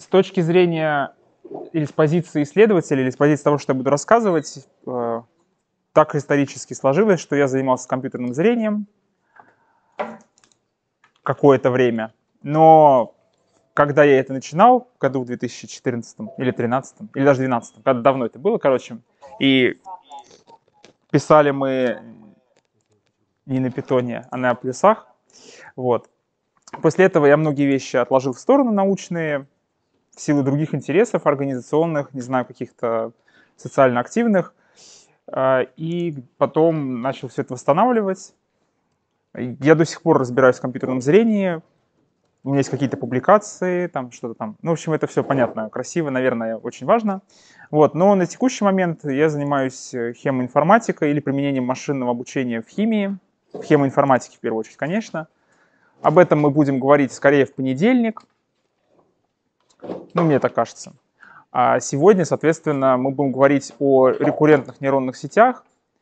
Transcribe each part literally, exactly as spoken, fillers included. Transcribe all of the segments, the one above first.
с точки зрения или с позиции исследователя, или с позиции того, что я буду рассказывать, э, так исторически сложилось, что я занимался компьютерным зрением какое-то время. Но когда я это начинал, в году в две тысячи четырнадцатом или две тысячи тринадцатом, или даже две тысячи двенадцатом, когда давно это было, короче, и писали мы не на питоне, а на плюсах. Вот. После этого я многие вещи отложил в сторону научные, в силу других интересов организационных, не знаю, каких-то социально активных. И потом начал все это восстанавливать. Я до сих пор разбираюсь в компьютерном зрении. У меня есть какие-то публикации, там что-то там. Ну, в общем, это все понятно, красиво, наверное, очень важно. Вот. Но на текущий момент я занимаюсь хемоинформатикой или применением машинного обучения в химии. В хемоинформатике, в первую очередь, конечно. Об этом мы будем говорить скорее в понедельник. Ну, мне так кажется. А сегодня, соответственно, мы будем говорить о рекуррентных нейронных сетях.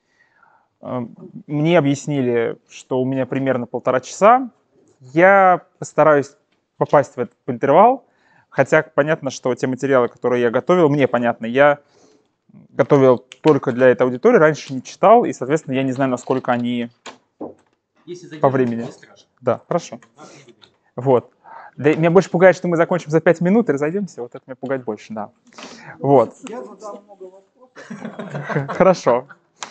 Мне объяснили, что у меня примерно полтора часа. Я постараюсь попасть в этот интервал, хотя понятно, что те материалы, которые я готовил, мне понятно, я готовил только для этой аудитории, раньше не читал, и, соответственно, я не знаю, насколько они Если по времени. Да, хорошо. Вот. Да, меня больше пугает, что мы закончим за пять минут и разойдемся. Вот это меня пугает больше, да. Вот. Я задам много вопросов. Хорошо.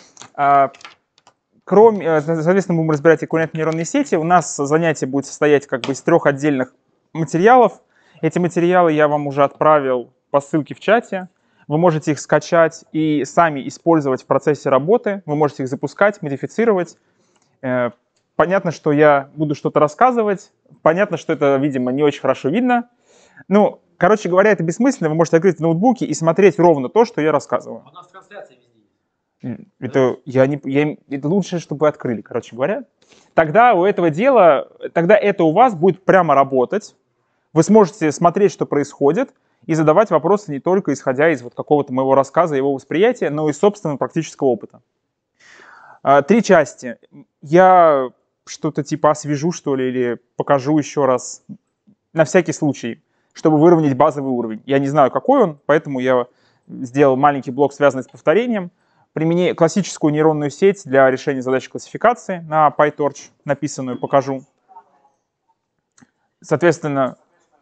Кроме, соответственно, будем разбирать рекуррентные нейронные сети. У нас занятие будет состоять как бы из трех отдельных материалов. Эти материалы я вам уже отправил по ссылке в чате. Вы можете их скачать и сами использовать в процессе работы. Вы можете их запускать, модифицировать. Понятно, что я буду что-то рассказывать. Понятно, что это, видимо, не очень хорошо видно. Ну, короче говоря, это бессмысленно. Вы можете открыть в ноутбуке и смотреть ровно то, что я рассказываю. У нас трансляция везде есть. Это, я не, я, это лучше, чтобы вы открыли, короче говоря. Тогда у этого дела, тогда это у вас будет прямо работать. Вы сможете смотреть, что происходит, и задавать вопросы не только исходя из вот какого-то моего рассказа, его восприятия, но и собственного практического опыта. Три части. Я что-то типа освежу, что ли, или покажу еще раз, на всякий случай, чтобы выровнять базовый уровень. Я не знаю, какой он, поэтому я сделал маленький блок, связанный с повторением. Применение классическую нейронную сеть для решения задачи классификации на PyTorch, написанную, покажу. Соответственно,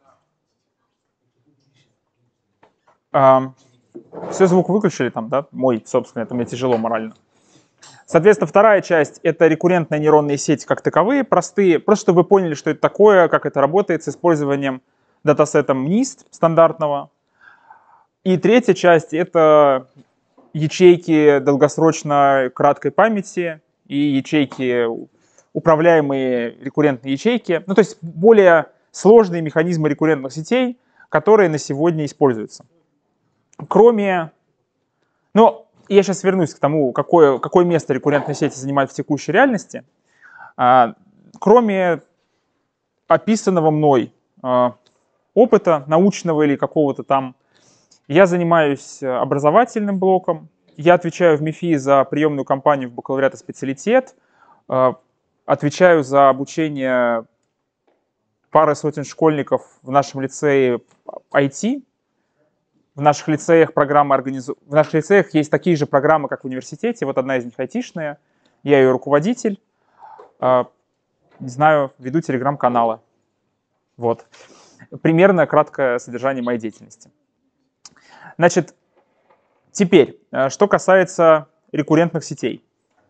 э, все, звук выключили там, да? Мой, собственно, это мне тяжело морально. Соответственно, вторая часть — это рекуррентные нейронные сети как таковые, простые, просто чтобы вы поняли, что это такое, как это работает с использованием датасета нист стандартного. И третья часть — это ячейки долгосрочной краткой памяти и ячейки, управляемые рекуррентные ячейки. Ну, то есть более сложные механизмы рекуррентных сетей, которые на сегодня используются. Кроме... Ну, я сейчас вернусь к тому, какое, какое место рекуррентные сети занимают в текущей реальности. А, кроме описанного мной а, опыта научного или какого-то там, я занимаюсь образовательным блоком. Я отвечаю в МИФИ за приемную кампанию в бакалавриат и специалитет. А, отвечаю за обучение пары сотен школьников в нашем лицее ай ти. В наших лицеях программы организу... В наших лицеях есть такие же программы, как в университете. Вот одна из них айтишная. Я ее руководитель. Не знаю, веду телеграм-каналы. Вот. Примерно краткое содержание моей деятельности. Значит, теперь, что касается рекуррентных сетей.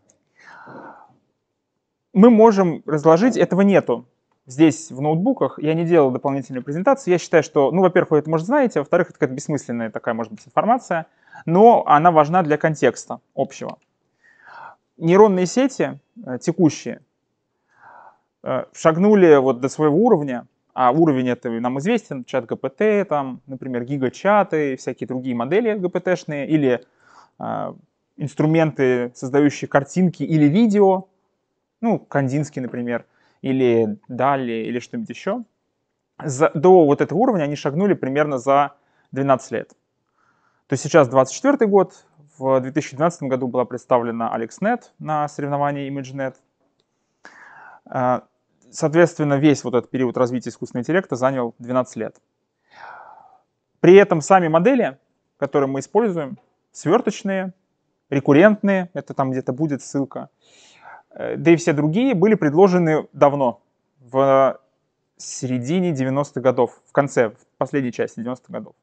Мы можем разложить, этого нету здесь в ноутбуках. Я не делал дополнительную презентацию. Я считаю, что, ну, во-первых, вы это, может, знаете, а во-вторых, это какая-то бессмысленная такая, может быть, информация, но она важна для контекста общего. Нейронные сети текущие шагнули вот до своего уровня, а уровень это нам известен, чат джи пи ти, там, например, гигачаты, всякие другие модели джи пи ти-шные, или э, инструменты, создающие картинки или видео, ну, Кандинский, например, или Далли, или что-нибудь еще. За, до вот этого уровня они шагнули примерно за двенадцать лет. То есть сейчас двадцать четвёртый год, в две тысячи двенадцатом году была представлена AlexNet на соревновании ImageNet. Соответственно, весь вот этот период развития искусственного интеллекта занял двенадцать лет. При этом сами модели, которые мы используем, сверточные, рекуррентные, это там где-то будет ссылка, да и все другие были предложены давно, в середине девяностых годов, в конце, в последней части девяностых годов.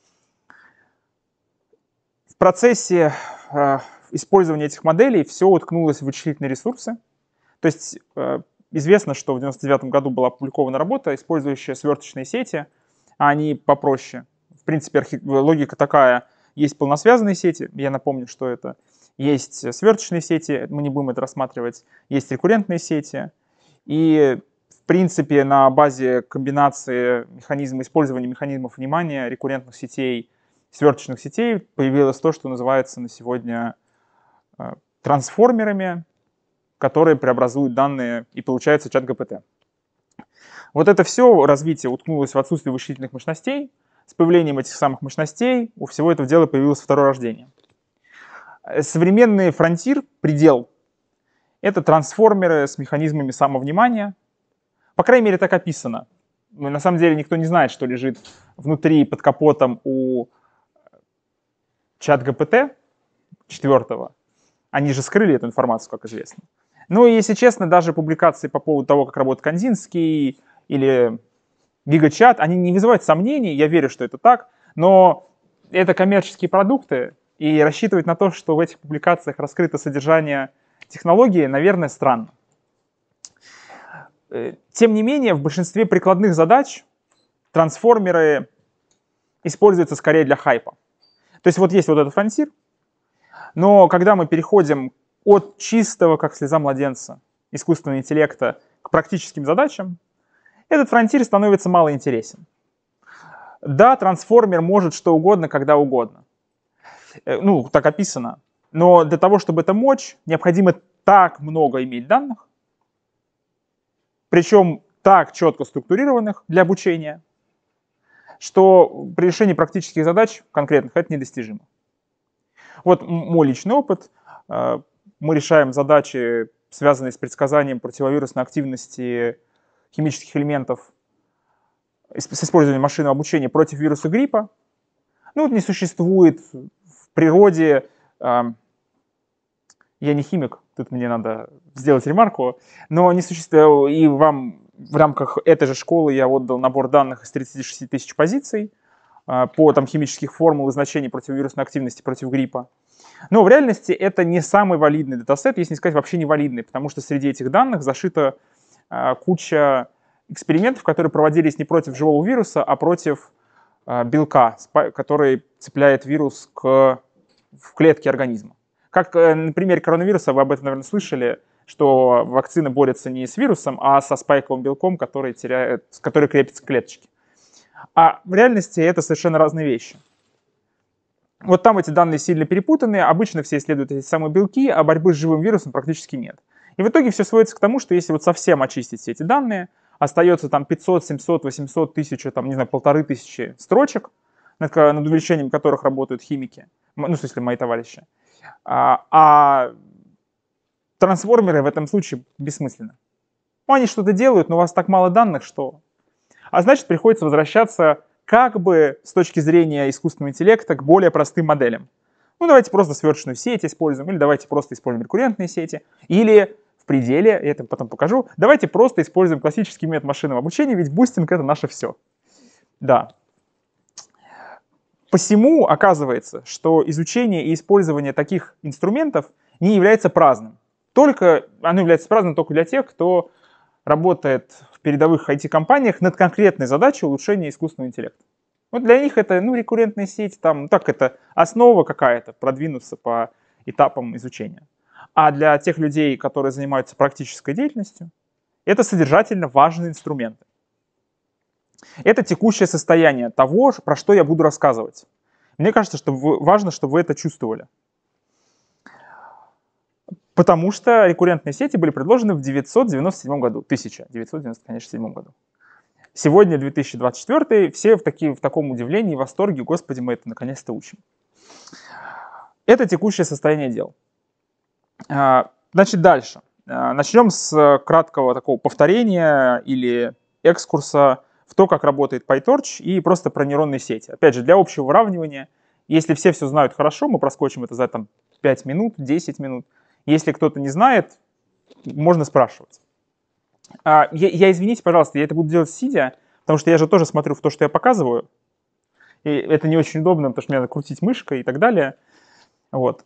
В процессе э, использования этих моделей все уткнулось в вычислительные ресурсы. То есть э, известно, что в девяносто девятом году была опубликована работа, использующая сверточные сети, а они попроще. В принципе, архи... логика такая: есть полносвязанные сети, я напомню, что это. Есть сверточные сети, мы не будем это рассматривать, есть рекуррентные сети. И, в принципе, на базе комбинации механизма, использования механизмов внимания, рекуррентных сетей, сверточных сетей появилось то, что называется на сегодня э, трансформерами, которые преобразуют данные, и получается чат джи пи ти. Вот это все развитие уткнулось в отсутствие вычислительных мощностей. С появлением этих самых мощностей у всего этого дела появилось второе рождение. Современный фронтир, предел, это трансформеры с механизмами самовнимания. По крайней мере, так описано. Но на самом деле никто не знает, что лежит внутри, под капотом у чат джи пи ти четвертого. Они же скрыли эту информацию, как известно. Ну и, если честно, даже публикации по поводу того, как работает Кандинский или GigaChat, они не вызывают сомнений, я верю, что это так, но это коммерческие продукты, и рассчитывать на то, что в этих публикациях раскрыто содержание технологии, наверное, странно. Тем не менее, в большинстве прикладных задач трансформеры используются скорее для хайпа. То есть вот есть вот этот фронтир, но когда мы переходим от чистого, как слеза младенца, искусственного интеллекта к практическим задачам, этот фронтир становится мало интересен. Да, трансформер может что угодно, когда угодно. Ну, так описано. Но для того, чтобы это мочь, необходимо так много иметь данных, причем так четко структурированных для обучения, что при решении практических задач конкретных это недостижимо. Вот мой личный опыт. Мы решаем задачи, связанные с предсказанием противовирусной активности химических элементов с использованием машинного обучения против вируса гриппа. Ну, вот не существует в природе, э, я не химик, тут мне надо сделать ремарку, но не существует, и вам в рамках этой же школы я отдал набор данных из тридцати шести тысяч позиций э, по там, химических формул и значений противовирусной активности против гриппа. Но в реальности это не самый валидный датасет, если не сказать вообще не валидный, потому что среди этих данных зашита э, куча экспериментов, которые проводились не против живого вируса, а против э, белка, который цепляет вирус к, в клетке организма. Как э, на примере коронавируса, вы об этом, наверное, слышали, что вакцина борется не с вирусом, а со спайковым белком, который, теряет, который крепится к клеточке. А в реальности это совершенно разные вещи. Вот там эти данные сильно перепутаны, обычно все исследуют эти самые белки, а борьбы с живым вирусом практически нет. И в итоге все сводится к тому, что если вот совсем очистить все эти данные, остается там пятьсот, семьсот, восемьсот, тысяча, там, не знаю, полторы тысячи строчек, над, над увеличением которых работают химики, ну, в смысле, мои товарищи. А, а трансформеры в этом случае бессмысленны. Ну, они что-то делают, но у вас так мало данных, что... А значит, приходится возвращаться как бы с точки зрения искусственного интеллекта к более простым моделям. Ну, давайте просто сверточную сеть используем, или давайте просто используем рекуррентные сети, или... в пределе, я это потом покажу, давайте просто используем классический метод машинного обучения, ведь бустинг — это наше все. Да. Посему оказывается, что изучение и использование таких инструментов не является праздным. Только, оно является праздным только для тех, кто работает в передовых ай ти-компаниях над конкретной задачей улучшения искусственного интеллекта. Вот для них это, ну, рекуррентная сеть, там, так это основа какая-то, продвинуться по этапам изучения. А для тех людей, которые занимаются практической деятельностью, это содержательно важные инструменты. Это текущее состояние того, про что я буду рассказывать. Мне кажется, что важно, чтобы вы это чувствовали. Потому что рекуррентные сети были предложены в девятьсот девяносто седьмом году. тысяча девятьсот девяносто седьмом году. Сегодня две тысячи двадцать четвёртый, все в, таки, в таком удивлении и восторге, господи, мы это наконец-то учим. Это текущее состояние дел. Значит, дальше. Начнем с краткого такого повторения или экскурса в то, как работает PyTorch, и просто про нейронные сети. Опять же, для общего выравнивания, если все все знают хорошо, мы проскочим это за там, пять минут, десять минут. Если кто-то не знает, можно спрашивать. А, я, я, извините, пожалуйста, я это буду делать сидя, потому что я же тоже смотрю в то, что я показываю. И это не очень удобно, потому что мне надо крутить мышкой и так далее. Вот.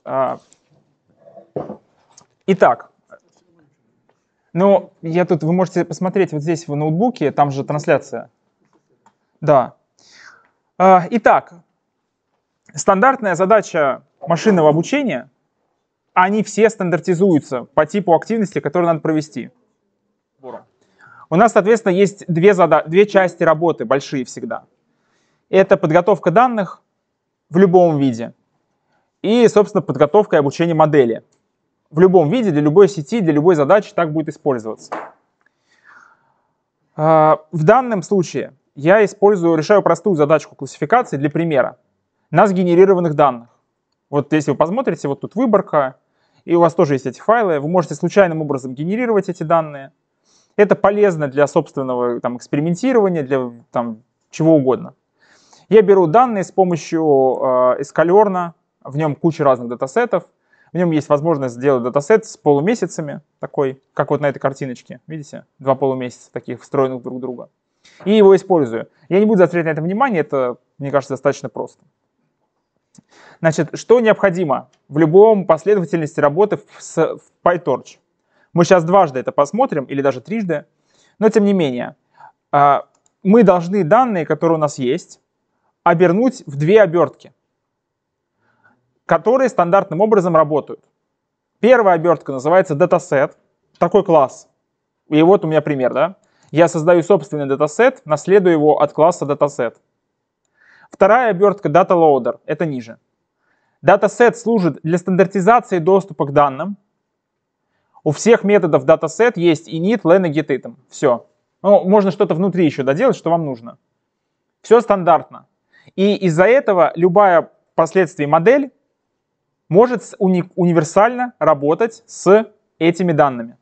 Итак, ну, я тут, вы можете посмотреть вот здесь в ноутбуке, там же трансляция. Да. Итак, стандартная задача машинного обучения, они все стандартизуются по типу активности, которую надо провести. У нас, соответственно, есть две, зада- две части работы, большие всегда. Это подготовка данных в любом виде и, собственно, подготовка и обучение модели. В любом виде, для любой сети, для любой задачи так будет использоваться. В данном случае я использую, решаю простую задачку классификации для примера на сгенерированных данных. Вот если вы посмотрите, вот тут выборка, и у вас тоже есть эти файлы, вы можете случайным образом генерировать эти данные. Это полезно для собственного там, экспериментирования, для там, чего угодно. Я беру данные с помощью э, Escalern, в нем куча разных датасетов. В нем есть возможность сделать датасет с полумесяцами, такой, как вот на этой картиночке. Видите? Два полумесяца таких встроенных друг в друга. И его использую. Я не буду заострять на это внимание, это, мне кажется, достаточно просто. Значит, что необходимо в любом последовательности работы с в PyTorch? Мы сейчас дважды это посмотрим, или даже трижды, но тем не менее, мы должны данные, которые у нас есть, обернуть в две обертки, которые стандартным образом работают. Первая обертка называется датасет, такой класс. И вот у меня пример, да? Я создаю собственный датасет, наследую его от класса датасет. Вторая обертка DataLoader, это ниже. Датасет служит для стандартизации доступа к данным. У всех методов dataset есть init, len и getItem. Все. Ну, можно что-то внутри еще доделать, что вам нужно. Все стандартно. И из-за этого любая впоследствии модель может уни- универсально работать с этими данными.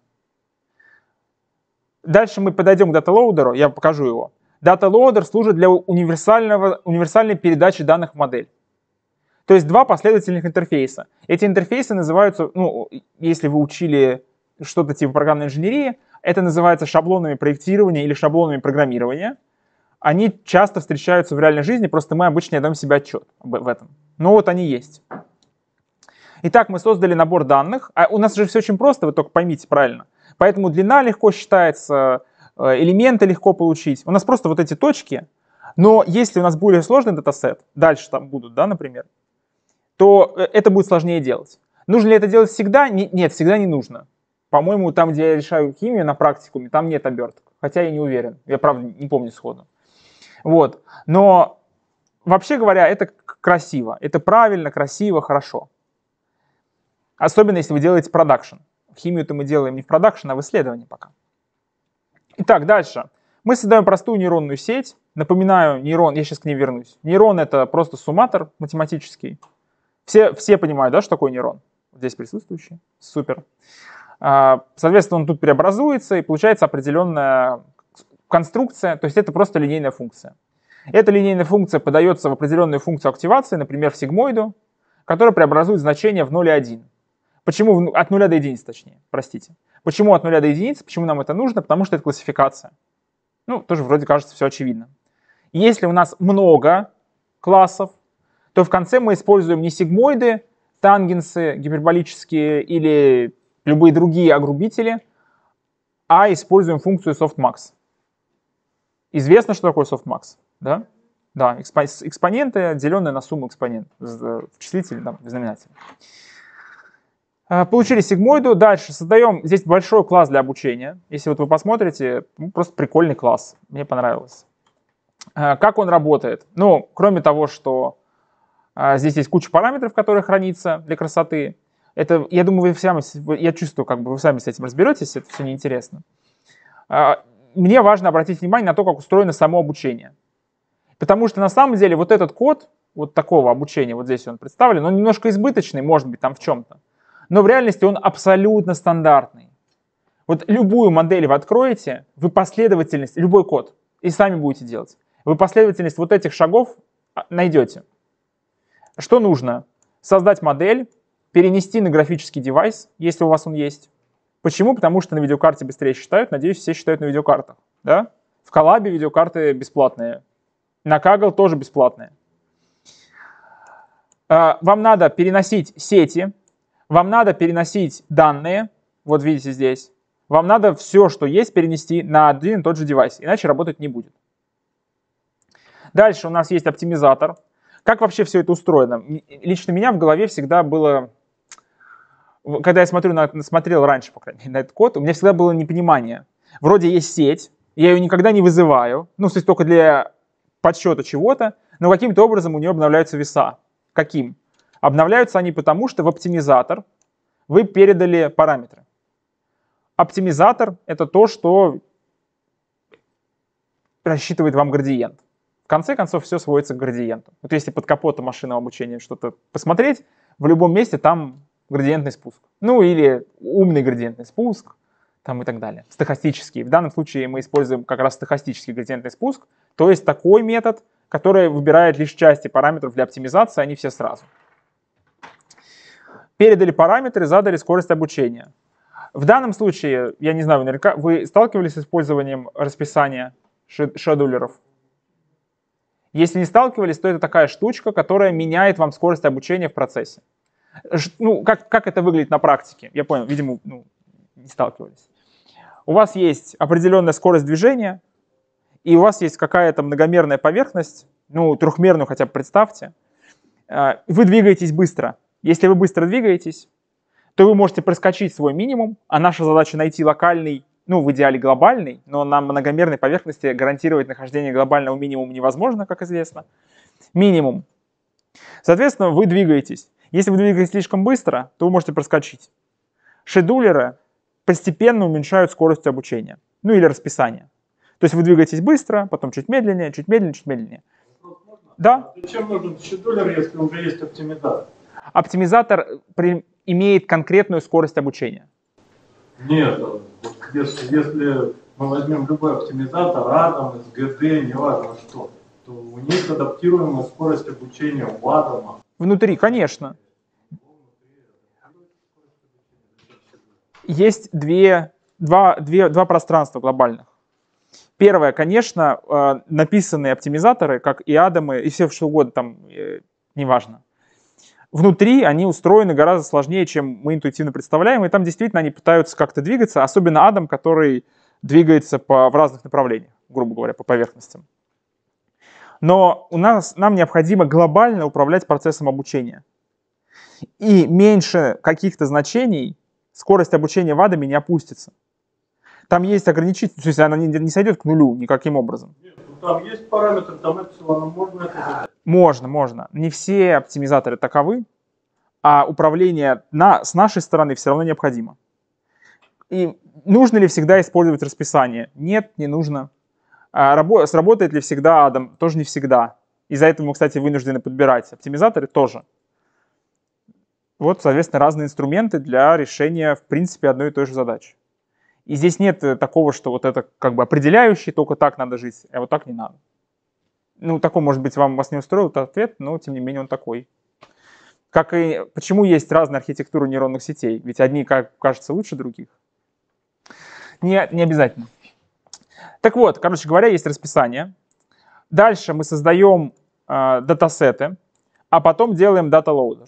Дальше мы подойдем к DataLoader, я покажу его. DataLoader служит для универсального, универсальной передачи данных в модель. То есть два последовательных интерфейса. Эти интерфейсы называются, ну, если вы учили что-то типа программной инженерии, это называется шаблонами проектирования или шаблонами программирования. Они часто встречаются в реальной жизни, просто мы обычно не даем себе отчет в этом. Но вот они есть. Итак, мы создали набор данных. А у нас же все очень просто, вы только поймите правильно. Поэтому длина легко считается, элементы легко получить. У нас просто вот эти точки. Но если у нас более сложный датасет, дальше там будут, да, например, то это будет сложнее делать. Нужно ли это делать всегда? Нет, всегда не нужно. По-моему, там, где я решаю химию на практикуме, там нет оберток. Хотя я не уверен. Я, правда, не помню сходу. Вот. Но, вообще говоря, это красиво. Это правильно, красиво, хорошо. Особенно, если вы делаете продакшн. Химию-то мы делаем не в продакшн, а в исследовании пока. Итак, дальше. Мы создаем простую нейронную сеть. Напоминаю, нейрон, я сейчас к ней вернусь. Нейрон — это просто сумматор математический. Все, все понимают, да, что такое нейрон? Здесь присутствующий. Супер. Соответственно, он тут преобразуется, и получается определенная конструкция, то есть это просто линейная функция. Эта линейная функция подается в определенную функцию активации, например, в сигмоиду, которая преобразует значение в ноль и один. Почему от нуля до единицы, точнее, простите. Почему от нуля до единицы? Почему нам это нужно? Потому что это классификация. Ну, тоже вроде кажется все очевидно. Если у нас много классов, то в конце мы используем не сигмоиды, тангенсы гиперболические или любые другие огрубители, а используем функцию softmax. Известно, что такое softmax? Да? Да, экспоненты, деленные на сумму экспонентов в числителе, да, в знаменателе. Получили сигмоиду. Дальше создаем здесь большой класс для обучения. Если вот вы посмотрите, ну, просто прикольный класс. Мне понравилось. Как он работает? Ну, кроме того, что здесь есть куча параметров, которые хранятся для красоты. Это, я думаю, вы сами, я чувствую, как бы вы сами с этим разберетесь, это все неинтересно. Мне важно обратить внимание на то, как устроено само обучение. Потому что на самом деле вот этот код, вот такого обучения, вот здесь он представлен, он немножко избыточный, может быть, там в чем-то. Но в реальности он абсолютно стандартный. Вот любую модель вы откроете, вы последовательность, любой код, и сами будете делать. Вы последовательность вот этих шагов найдете. Что нужно? Создать модель, перенести на графический девайс, если у вас он есть. Почему? Потому что на видеокарте быстрее считают. Надеюсь, все считают на видеокартах. Да? В Коллабе видеокарты бесплатные. На Kaggle тоже бесплатные. Вам надо переносить сети, вам надо переносить данные, вот видите здесь. Вам надо все, что есть, перенести на один и тот же девайс, иначе работать не будет. Дальше у нас есть оптимизатор. Как вообще все это устроено? Лично у меня в голове всегда было, когда я смотрю на, смотрел раньше, по крайней мере, на этот код, у меня всегда было непонимание. Вроде есть сеть, я ее никогда не вызываю, ну, то есть только для подсчета чего-то, но каким-то образом у нее обновляются веса. Каким? Обновляются они потому, что в оптимизатор вы передали параметры. Оптимизатор — это то, что рассчитывает вам градиент. В конце концов, все сводится к градиенту. Вот если под капотом машинного обучения что-то посмотреть, в любом месте там градиентный спуск. Ну или умный градиентный спуск там и так далее. Стохастический. В данном случае мы используем как раз стохастический градиентный спуск, то есть такой метод, который выбирает лишь части параметров для оптимизации, а не все сразу. Передали параметры, задали скорость обучения. В данном случае, я не знаю, наверняка вы сталкивались с использованием расписания шедулеров? Если не сталкивались, то это такая штучка, которая меняет вам скорость обучения в процессе. Ну, как, как это выглядит на практике? Я понял, видимо, ну, не сталкивались. У вас есть определенная скорость движения, и у вас есть какая-то многомерная поверхность, ну, трехмерную хотя бы представьте. Вы двигаетесь быстро. Если вы быстро двигаетесь, то вы можете проскочить свой минимум, а наша задача найти локальный, ну, в идеале глобальный, но на многомерной поверхности гарантировать нахождение глобального минимума невозможно, как известно. Минимум. Соответственно, вы двигаетесь. Если вы двигаетесь слишком быстро, то вы можете проскочить. Шедулеры постепенно уменьшают скорость обучения, ну или расписание. То есть вы двигаетесь быстро, потом чуть медленнее, чуть медленнее, чуть медленнее. Да? Зачем нужен шедулер, если уже есть оптимизатор? Оптимизатор при... имеет конкретную скорость обучения. Нет, вот если, если мы возьмем любой оптимизатор, Адам, эс гэ дэ, неважно что, то у них адаптируемая скорость обучения у Адама. Внутри, конечно. Есть две, два, две, два пространства глобальных. Первое, конечно, написанные оптимизаторы, как и Адамы, и все что угодно, там, неважно. Внутри они устроены гораздо сложнее, чем мы интуитивно представляем, и там действительно они пытаются как-то двигаться, особенно Адам, который двигается по, в разных направлениях, грубо говоря, по поверхностям. Но у нас, нам необходимо глобально управлять процессом обучения. И меньше каких-то значений скорость обучения в Адаме не опустится. Там есть ограничитель, то есть она не, не сойдет к нулю никаким образом. Нет, ну там есть параметры, там эпсилоном можно это задать. Можно, можно. Не все оптимизаторы таковы, а управление на, с нашей стороны все равно необходимо. И нужно ли всегда использовать расписание? Нет, не нужно. А рабо- сработает ли всегда Адам? Тоже не всегда. Из-за этого мы, кстати, вынуждены подбирать оптимизаторы тоже. Вот, соответственно, разные инструменты для решения, в принципе, одной и той же задачи. И здесь нет такого, что вот это как бы определяющий, только так надо жить, а вот так не надо. Ну, такой, может быть, вам, вас не устроил этот ответ, но, тем не менее, он такой. Как и почему есть разные архитектуры нейронных сетей? Ведь одни, как кажется, лучше других. Не, не обязательно. Так вот, короче говоря, есть расписание. Дальше мы создаем э, датасеты, а потом делаем дата-лоудер.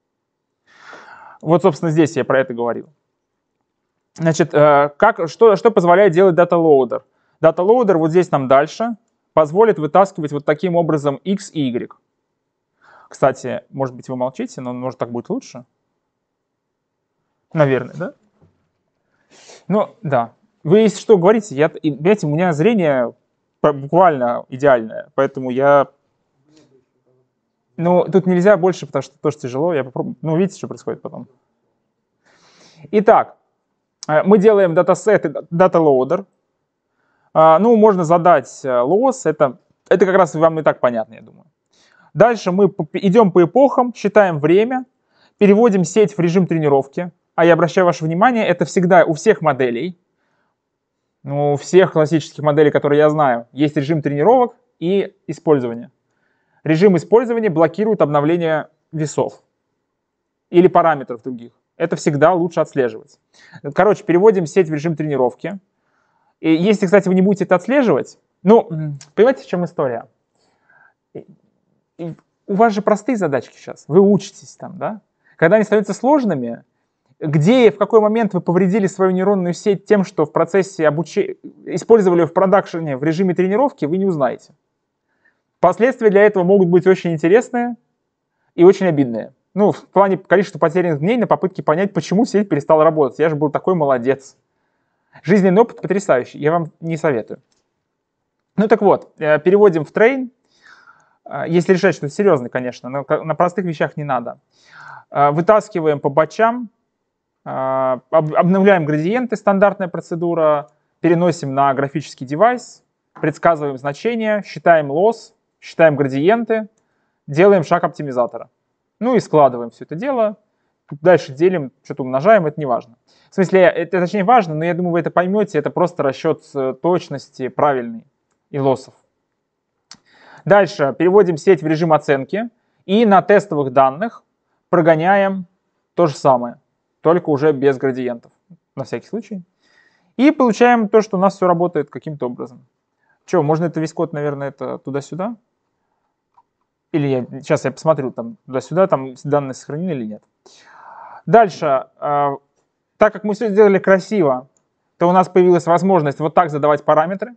Вот, собственно, здесь я про это говорил. Значит, э, как, что, что позволяет делать дата-лоудер? Дата-лоудер вот здесь нам дальше позволит вытаскивать вот таким образом x и y. Кстати, может быть, вы молчите, но может так будет лучше? Наверное, да? Ну, да. Вы, если что, говорите, я, понимаете, у меня зрение буквально идеальное, поэтому я... Ну, тут нельзя больше, потому что тоже тяжело. Я попробую. Ну, видите, что происходит потом. Итак, мы делаем датасет и дата-лоудер. Ну, можно задать loss, это, это как раз вам и так понятно, я думаю. Дальше мы идем по эпохам, считаем время, переводим сеть в режим тренировки. А я обращаю ваше внимание, это всегда у всех моделей. Ну, у всех классических моделей, которые я знаю, есть режим тренировок и использования. Режим использования блокирует обновление весов или параметров других. Это всегда лучше отслеживать. Короче, переводим сеть в режим тренировки. И если, кстати, вы не будете это отслеживать, ну, понимаете, в чем история? У вас же простые задачки сейчас, вы учитесь там, да? Когда они становятся сложными, где и в какой момент вы повредили свою нейронную сеть тем, что в процессе обучения использовали ее в продакшене в режиме тренировки, вы не узнаете. Последствия для этого могут быть очень интересные и очень обидные. Ну, в плане количества потерянных дней на попытке понять, почему сеть перестала работать. Я же был такой молодец. Жизненный опыт потрясающий, я вам не советую. Ну так вот, переводим в train. Если решать, что это серьезно, конечно, но на простых вещах не надо. Вытаскиваем по батчам, обновляем градиенты, стандартная процедура, переносим на графический девайс, предсказываем значения, считаем лосс, считаем градиенты, делаем шаг оптимизатора. Ну и складываем все это дело, дальше делим, что-то умножаем, это не важно. В смысле, это точнее важно, но я думаю, вы это поймете, это просто расчет точности правильный и лоссов. Дальше переводим сеть в режим оценки и на тестовых данных прогоняем то же самое, только уже без градиентов, на всякий случай. И получаем то, что у нас все работает каким-то образом. Что, можно это весь код, наверное, это туда-сюда? Или я, сейчас я посмотрю, там туда-сюда, там данные сохранены или нет. Дальше, э, так как мы все сделали красиво, то у нас появилась возможность вот так задавать параметры.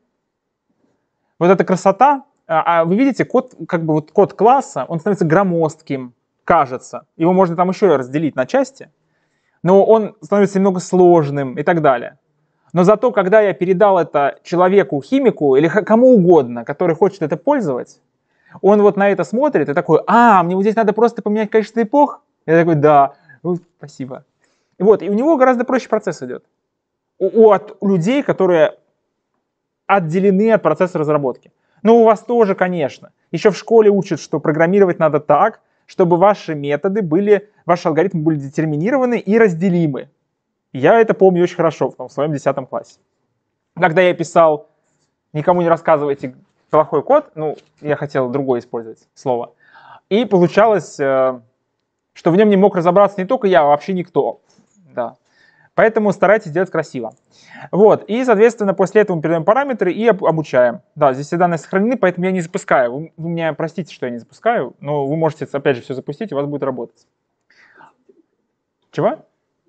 Вот эта красота. А вы видите, код, как бы вот код класса, он становится громоздким, кажется. Его можно там еще разделить на части, но он становится немного сложным и так далее. Но зато, когда я передал это человеку, химику или кому угодно, который хочет это пользовать, он вот на это смотрит и такой: а, мне вот здесь надо просто поменять количество эпох? Я такой: да, ну, спасибо. И вот, и у него гораздо проще процесс идет. У, у, от людей, которые отделены от процесса разработки. Ну, у вас тоже, конечно. Еще в школе учат, что программировать надо так, чтобы ваши методы были, ваши алгоритмы были детерминированы и разделимы. Я это помню очень хорошо в, в своем десятом классе. Когда я писал «никому не рассказывайте плохой код», ну, я хотел другое использовать слово, и получалось, что в нем не мог разобраться не только я, а вообще никто. Да. Поэтому старайтесь делать красиво. Вот, и, соответственно, после этого мы передаем параметры и обучаем. Да, здесь все данные сохранены, поэтому я не запускаю. Вы, вы меня простите, что я не запускаю, но вы можете, опять же, все запустить, и у вас будет работать. Чего?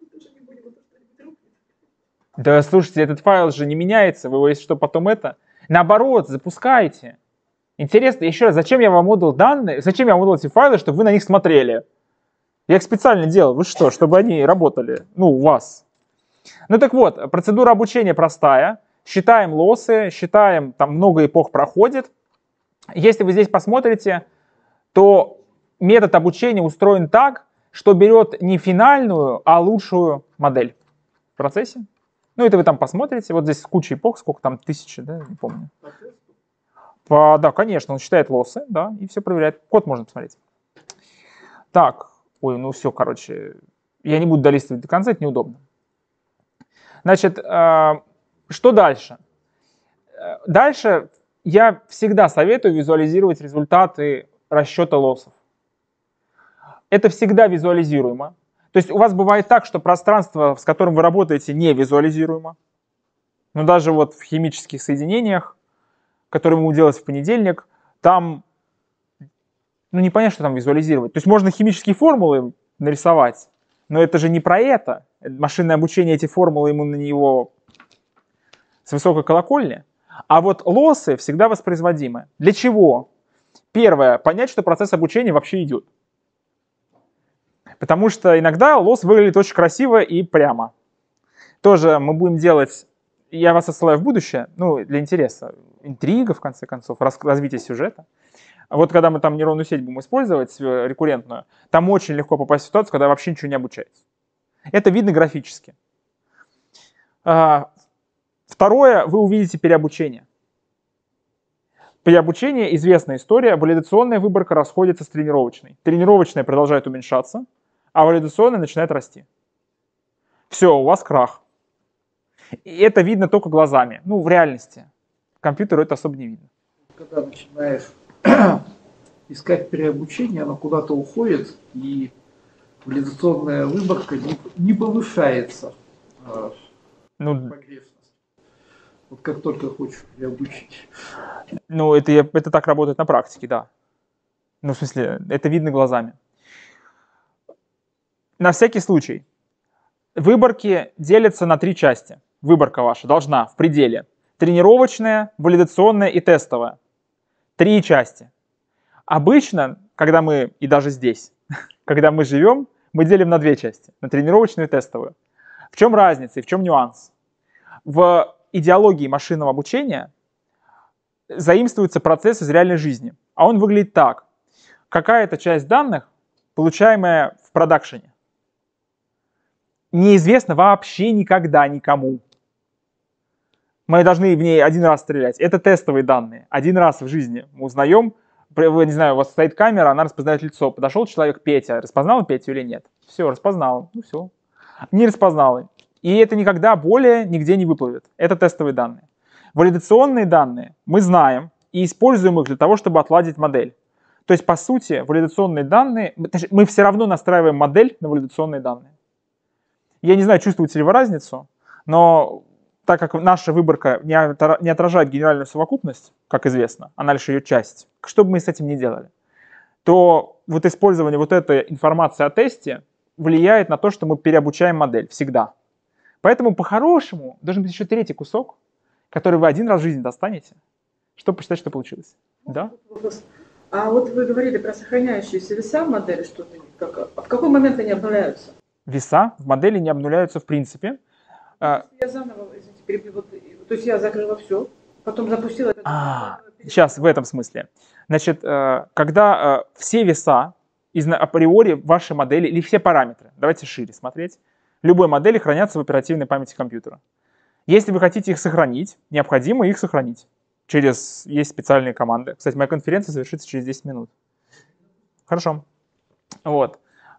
Да, слушайте, этот файл же не меняется, вы его, если что, потом это... Наоборот, запускайте. Интересно, еще раз, зачем я вам отдал данные, зачем я вам отдал эти файлы, чтобы вы на них смотрели? Я их специально делал, вы что, чтобы они работали, ну, у вас. Ну так вот, процедура обучения простая. Считаем лоссы, считаем, там много эпох проходит. Если вы здесь посмотрите, то метод обучения устроен так, что берет не финальную, а лучшую модель в процессе. Ну это вы там посмотрите, вот здесь куча эпох, сколько там, тысячи, да, не помню. По, да, конечно, он считает лоссы, да, и все проверяет. Код можно посмотреть. Так, ой, ну все, короче, я не буду долистывать до конца, это неудобно. Значит, что дальше? Дальше я всегда советую визуализировать результаты расчета лоссов. Это всегда визуализируемо. То есть у вас бывает так, что пространство, с которым вы работаете, не визуализируемо. Но даже вот в химических соединениях, которые мы будем делать в понедельник, там, ну не понятно, что там визуализировать. То есть можно химические формулы нарисовать, но это же не про это. Машинное обучение, эти формулы ему на него с высокой колокольни. А вот лоссы всегда воспроизводимы. Для чего? Первое, понять, что процесс обучения вообще идет. Потому что иногда лосс выглядит очень красиво и прямо. Тоже мы будем делать, я вас отсылаю в будущее, ну, для интереса, интрига, в конце концов, развитие сюжета. Вот когда мы там нейронную сеть будем использовать, рекуррентную, там очень легко попасть в ситуацию, когда вообще ничего не обучается. Это видно графически. Второе, вы увидите переобучение. Переобучение, известная история, валидационная выборка расходится с тренировочной. Тренировочная продолжает уменьшаться, а валидационная начинает расти. Все, у вас крах. И это видно только глазами. Ну, в реальности. Компьютеру это особо не видно. Когда начинаешь искать переобучение, оно куда-то уходит, и валидационная выборка не, не повышается. Ну, Погрешность. Вот как только хочешь переобучить. ну это, это так работает на практике, да. Ну, в смысле, это видно глазами. На всякий случай. Выборки делятся на три части. Выборка ваша должна в пределе. Тренировочная, валидационная и тестовая. Три части. Обычно, когда мы, и даже здесь, когда мы живем, мы делим на две части. На тренировочную и тестовую. В чем разница и в чем нюанс? В идеологии машинного обучения заимствуется процесс из реальной жизни. А он выглядит так. Какая-то часть данных, получаемая в продакшене, неизвестна вообще никогда никому. Мы должны в ней один раз стрелять. Это тестовые данные. Один раз в жизни мы узнаем, не знаю, у вас стоит камера, она распознает лицо. Подошел человек Петя, распознал Петю или нет? Все, распознал. Ну все. Не распознал. И это никогда более нигде не выплывет. Это тестовые данные. Валидационные данные мы знаем и используем их для того, чтобы отладить модель. То есть, по сути, валидационные данные, мы все равно настраиваем модель на валидационные данные. Я не знаю, чувствуете ли вы разницу, но так как наша выборка не отражает генеральную совокупность, как известно, она лишь ее часть, что бы мы с этим ни делали, то вот использование вот этой информации о тесте влияет на то, что мы переобучаем модель всегда. Поэтому по-хорошему должен быть еще третий кусок, который вы один раз в жизни достанете, чтобы посчитать, что получилось. Да? А вот вы говорили про сохраняющиеся веса в модели, что-то как, а в какой момент они обновляются? Веса в модели не обнуляются в принципе. Я заново, извините, перебью, вот, то есть я закрыла все, потом запустила... Это, а, сейчас в этом смысле. Значит, когда все веса из априори вашей модели, или все параметры, давайте шире смотреть, любой модели хранятся в оперативной памяти компьютера. Если вы хотите их сохранить, необходимо их сохранить. Через есть специальные команды. Кстати, моя конференция завершится через десять минут. Хорошо. Вот.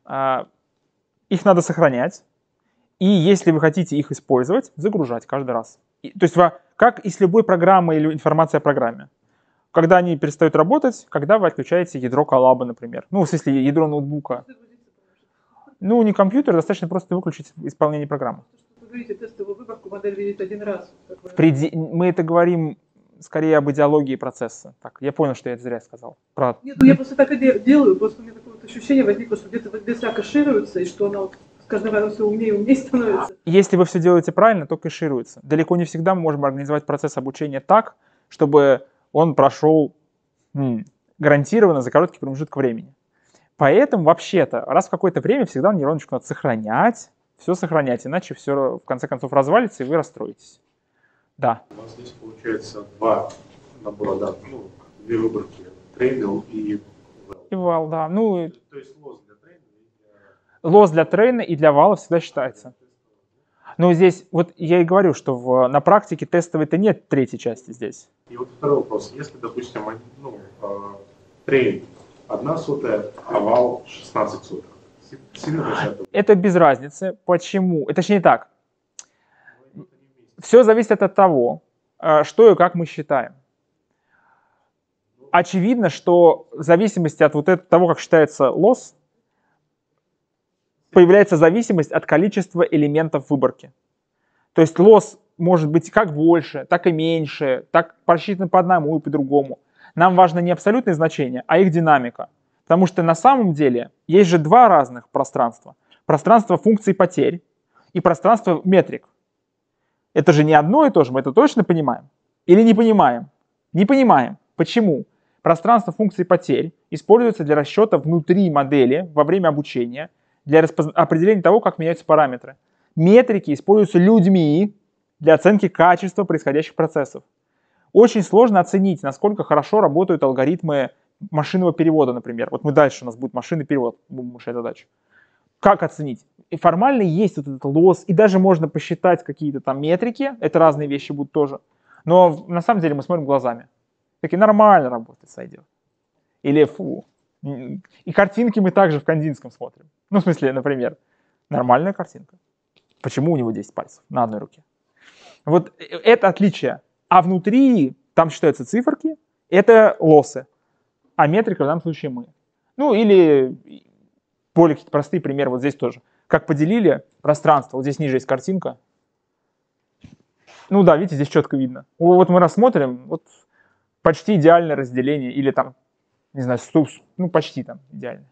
Их надо сохранять. И если вы хотите их использовать, загружать каждый раз. И, то есть как и с любой программой или информацией о программе. Когда они перестают работать, когда вы отключаете ядро коллаба, например. Ну, в смысле, ядро ноутбука. Ну, не компьютер, достаточно просто выключить исполнение программы. Вы говорите, тестовую выборку модель видит один раз. В преде... Мы это говорим скорее об идеологии процесса. Так, я понял, что я это зря сказал. Про... Нет, ну я просто так и делаю, просто у меня такое вот ощущение возникло, что где-то веса кэшируются, и что она вот с каждым разом все умнее и умнее становится. Если вы все делаете правильно, то кэшируется. Далеко не всегда мы можем организовать процесс обучения так, чтобы он прошел м, гарантированно за короткий промежуток времени. Поэтому вообще-то раз в какое-то время всегда нейроночку надо сохранять, все сохранять, иначе все в конце концов развалится и вы расстроитесь. Да. У нас здесь получается два набора данных, ну, две выборки, трейнил и вал. И вал, да. Ну, то есть лосс для трейна и для... Лосс для трейна и для вала всегда считается. Но здесь, вот я и говорю, что в, на практике тестовой-то нет третьей части здесь. И вот второй вопрос. Если, допустим, ну, трейн одна сотая, а вал шестнадцать сотых, сильно разница? Это без разницы. Почему? Это точнее так. Все зависит от того, что и как мы считаем. Очевидно, что в зависимости от вот этого, того, как считается лосс, появляется зависимость от количества элементов выборки. То есть лосс может быть как больше, так и меньше, так просчитан по одному и по другому. Нам важно не абсолютные значения, а их динамика. Потому что на самом деле есть же два разных пространства. Пространство функций потерь и пространство метрик. Это же не одно и то же, мы это точно понимаем? Или не понимаем? Не понимаем. Почему? Пространство функций потерь используется для расчета внутри модели во время обучения, для распоз... определения того, как меняются параметры. Метрики используются людьми для оценки качества происходящих процессов. Очень сложно оценить, насколько хорошо работают алгоритмы машинного перевода, например. Вот мы дальше, у нас будет машинный перевод, будем решать задачу. Как оценить? И формально есть вот этот лосс, и даже можно посчитать какие-то там метрики, это разные вещи будут тоже. Но на самом деле мы смотрим глазами. Такие нормально работает, сойдет. Или фу. И картинки мы также в Кандинском смотрим. Ну, в смысле, например, нормальная картинка. Почему у него десять пальцев на одной руке? Вот это отличие. А внутри там считаются циферки, это лоссы. А метрика в данном случае мы. Ну или более какие-то простые примеры вот здесь тоже. Как поделили пространство. Вот здесь ниже есть картинка. Ну да, видите, здесь четко видно. Вот мы рассмотрим, вот почти идеальное разделение. Или там, не знаю, ступ, ну почти там идеально.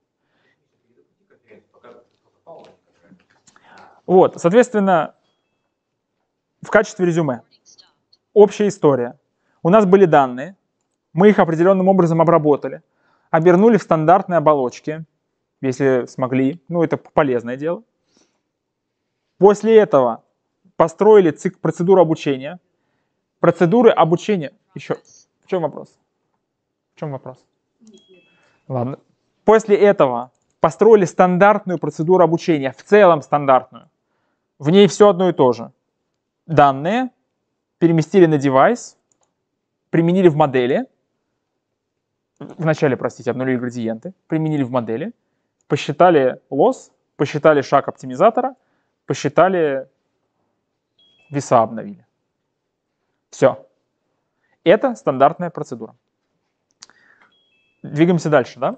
Вот, соответственно, в качестве резюме. Общая история. У нас были данные, мы их определенным образом обработали, обернули в стандартные оболочки, если смогли, ну это полезное дело. После этого построили цикл, процедуру обучения. Процедуры обучения... Еще, в чем вопрос? В чем вопрос? Ладно. После этого построили стандартную процедуру обучения, в целом стандартную. В ней все одно и то же. Данные переместили на девайс, применили в модели, вначале, простите, обнулили градиенты, применили в модели, посчитали лосс, посчитали шаг оптимизатора, посчитали веса, обновили. Все. Это стандартная процедура. Двигаемся дальше, да?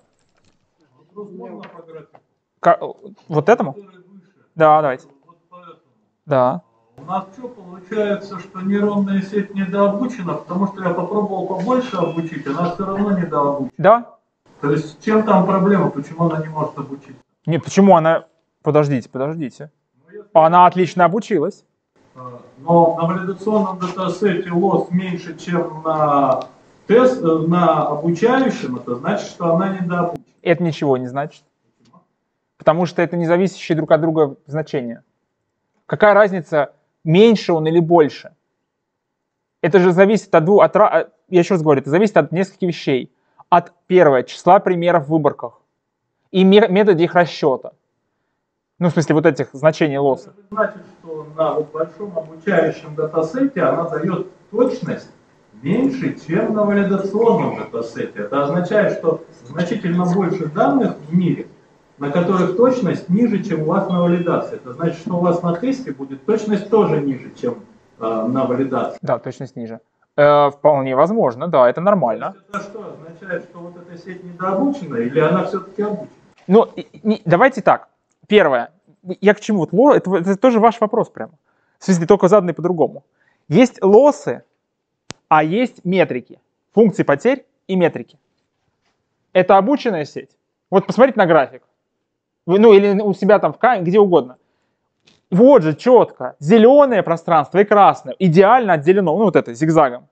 Как, вот этому? Да, давайте. Да. У нас что получается, что нейронная сеть недообучена, потому что я попробовал побольше обучить, она все равно недообучена. Да. То есть с чем там проблема, почему она не может обучиться? Нет, почему она... Подождите, подождите. Она отлично обучилась. Но на валидационном датасете лосс меньше, чем на, тест, на обучающем, это значит, что она недообучена. Это ничего не значит. Потому что это не зависящие друг от друга значения. Какая разница, меньше он или больше? Это же зависит от двух... От, я еще раз говорю, это зависит от нескольких вещей. От, первое, числа примеров в выборках и методе их расчета. Ну, в смысле, вот этих значений лосса. Это значит, что на вот большом обучающем датасете она дает точность меньше, чем на валидационном датасете. Это означает, что значительно больше данных в мире, на которых точность ниже, чем у вас на валидации. Это значит, что у вас на тесте будет точность тоже ниже, чем э, на валидации. Да, точность ниже. Э, вполне возможно, да, это нормально. Это что означает, что вот эта сеть недообучена или она все-таки обучена? Ну, не, давайте так. Первое. Я к чему? Вот, ло, это, это тоже ваш вопрос прямо. В смысле, только заданный по-другому. Есть лоссы, а есть метрики. Функции потерь и метрики. Это обученная сеть. Вот посмотрите на график. Вы, ну, или у себя там в камере, где угодно. Вот же четко. Зеленое пространство и красное. Идеально отделено. Ну, вот это, зигзагом.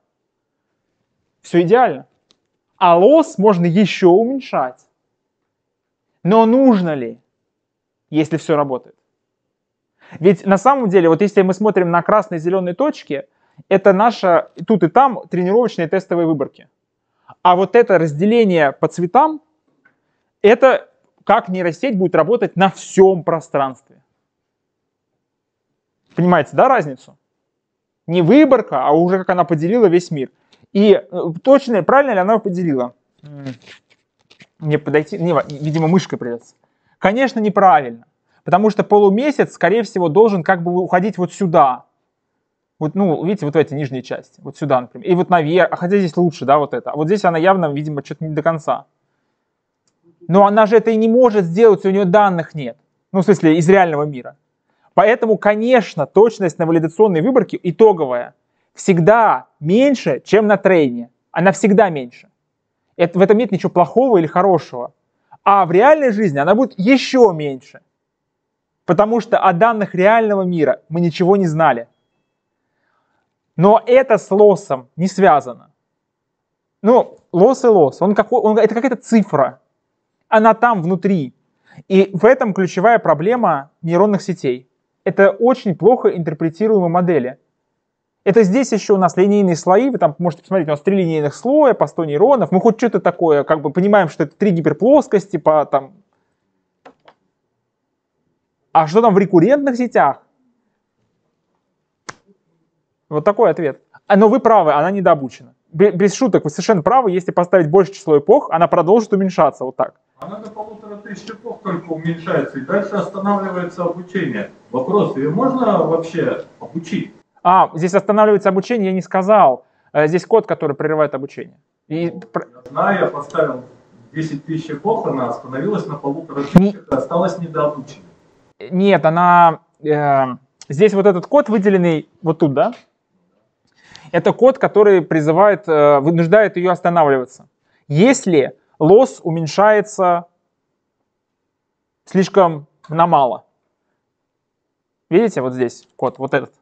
Все идеально. А лосс можно еще уменьшать. Но нужно ли, если все работает? Ведь на самом деле, вот если мы смотрим на красные и зеленые точки, это наша тут и там тренировочные тестовые выборки. А вот это разделение по цветам, это как нейросеть будет работать на всем пространстве. Понимаете, да, разницу? Не выборка, а уже как она поделила весь мир. И точно, правильно ли она его поделила? Мне подойти, не, видимо, мышкой придется. Конечно, неправильно. Потому что полумесяц, скорее всего, должен как бы уходить вот сюда. Вот, ну, видите, вот в эти нижние части. Вот сюда, например. И вот наверх. А хотя здесь лучше, да, вот это. А вот здесь она явно, видимо, что-то не до конца. Но она же это и не может сделать, у нее данных нет. Ну, в смысле, из реального мира. Поэтому, конечно, точность на валидационной выборке итоговая всегда меньше, чем на трейне. Она всегда меньше. Это, в этом нет ничего плохого или хорошего. А в реальной жизни она будет еще меньше. Потому что о данных реального мира мы ничего не знали. Но это с лоссом не связано. Ну, лосс и лосс. Он какой, он, это какая-то цифра. Она там внутри. И в этом ключевая проблема нейронных сетей. Это очень плохо интерпретируемые модели. Это здесь еще у нас линейные слои, вы там можете посмотреть, у нас три линейных слоя по сто нейронов, мы хоть что-то такое, как бы понимаем, что это три гиперплоскости по там... А что там в рекуррентных сетях? Вот такой ответ. Но вы правы, она недообучена. Без шуток, вы совершенно правы, если поставить большее число эпох, она продолжит уменьшаться вот так. Она до полутора тысяч эпох только уменьшается, и дальше останавливается обучение. Вопрос, ее можно вообще обучить? А, здесь останавливается обучение, я не сказал. Э, Здесь код, который прерывает обучение. И пр- Я знаю, я поставил десять тысяч эпох, она остановилась на полутора Не- тысячах, и осталась недообученной. Нет, она... э, здесь вот этот код, выделенный вот тут, да? Это код, который призывает, э, вынуждает ее останавливаться. Если лосс уменьшается слишком на мало. Видите, вот здесь код, вот этот.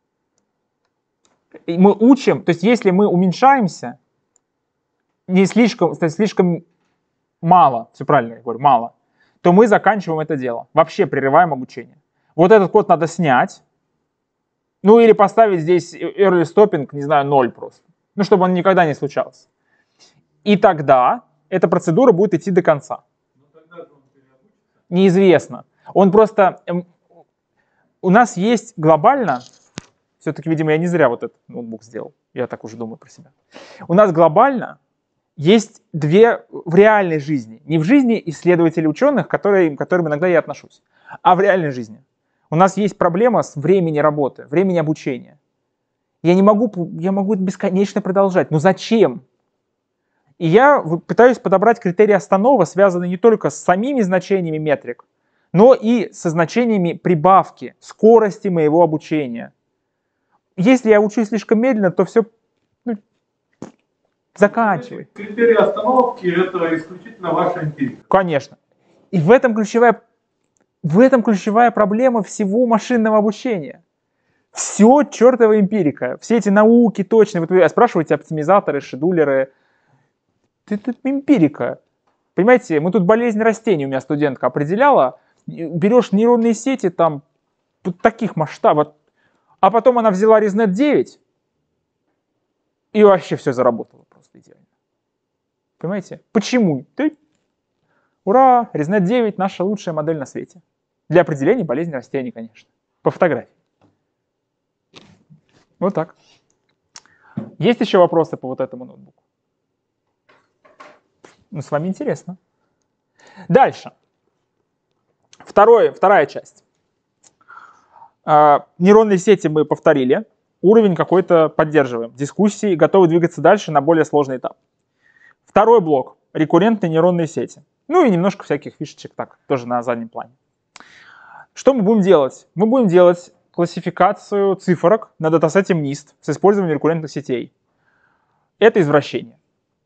И мы учим, то есть если мы уменьшаемся, не слишком, то есть слишком мало, все правильно я говорю, мало, то мы заканчиваем это дело, вообще прерываем обучение. Вот этот код надо снять, ну или поставить здесь early stopping, не знаю, ноль просто, ну чтобы он никогда не случался. И тогда эта процедура будет идти до конца. Неизвестно. Он просто... эм, У нас есть глобально... Все-таки, видимо, я не зря вот этот ноутбук сделал. Я так уже думаю про себя. У нас глобально есть две в реальной жизни. Не в жизни исследователей ученых, которые, к которым иногда я отношусь, а в реальной жизни. У нас есть проблема с временем работы, времени обучения. Я не могу, я могу это бесконечно продолжать. Но зачем? И я пытаюсь подобрать критерии останова, связанные не только с самими значениями метрик, но и со значениями прибавки, скорости моего обучения. Если я учусь слишком медленно, то все ну, заканчивай. Критерии остановки – это исключительно ваша эмпирика. Конечно. И в этом ключевая, в этом ключевая проблема всего машинного обучения. Все чертова эмпирика. Все эти науки точные. Вот вы спрашиваете оптимизаторы, шедулеры. Это эмпирика. Понимаете, мы тут болезнь растений, у меня студентка определяла. Берешь нейронные сети там тут таких масштабов. А потом она взяла ResNet девять и вообще все заработало просто идеально. Понимаете? Почему? Ты... Ура! ResNet девять наша лучшая модель на свете. Для определения болезни растений, конечно. По фотографии. Вот так. Есть еще вопросы по вот этому ноутбуку? Ну, с вами интересно. Дальше. Второе, вторая часть. Нейронные сети мы повторили, уровень какой-то поддерживаем, дискуссии, готовы двигаться дальше на более сложный этап. Второй блок – рекуррентные нейронные сети. Ну и немножко всяких фишечек так, тоже на заднем плане. Что мы будем делать? Мы будем делать классификацию цифрок на датасете эм нист с использованием рекуррентных сетей. Это извращение.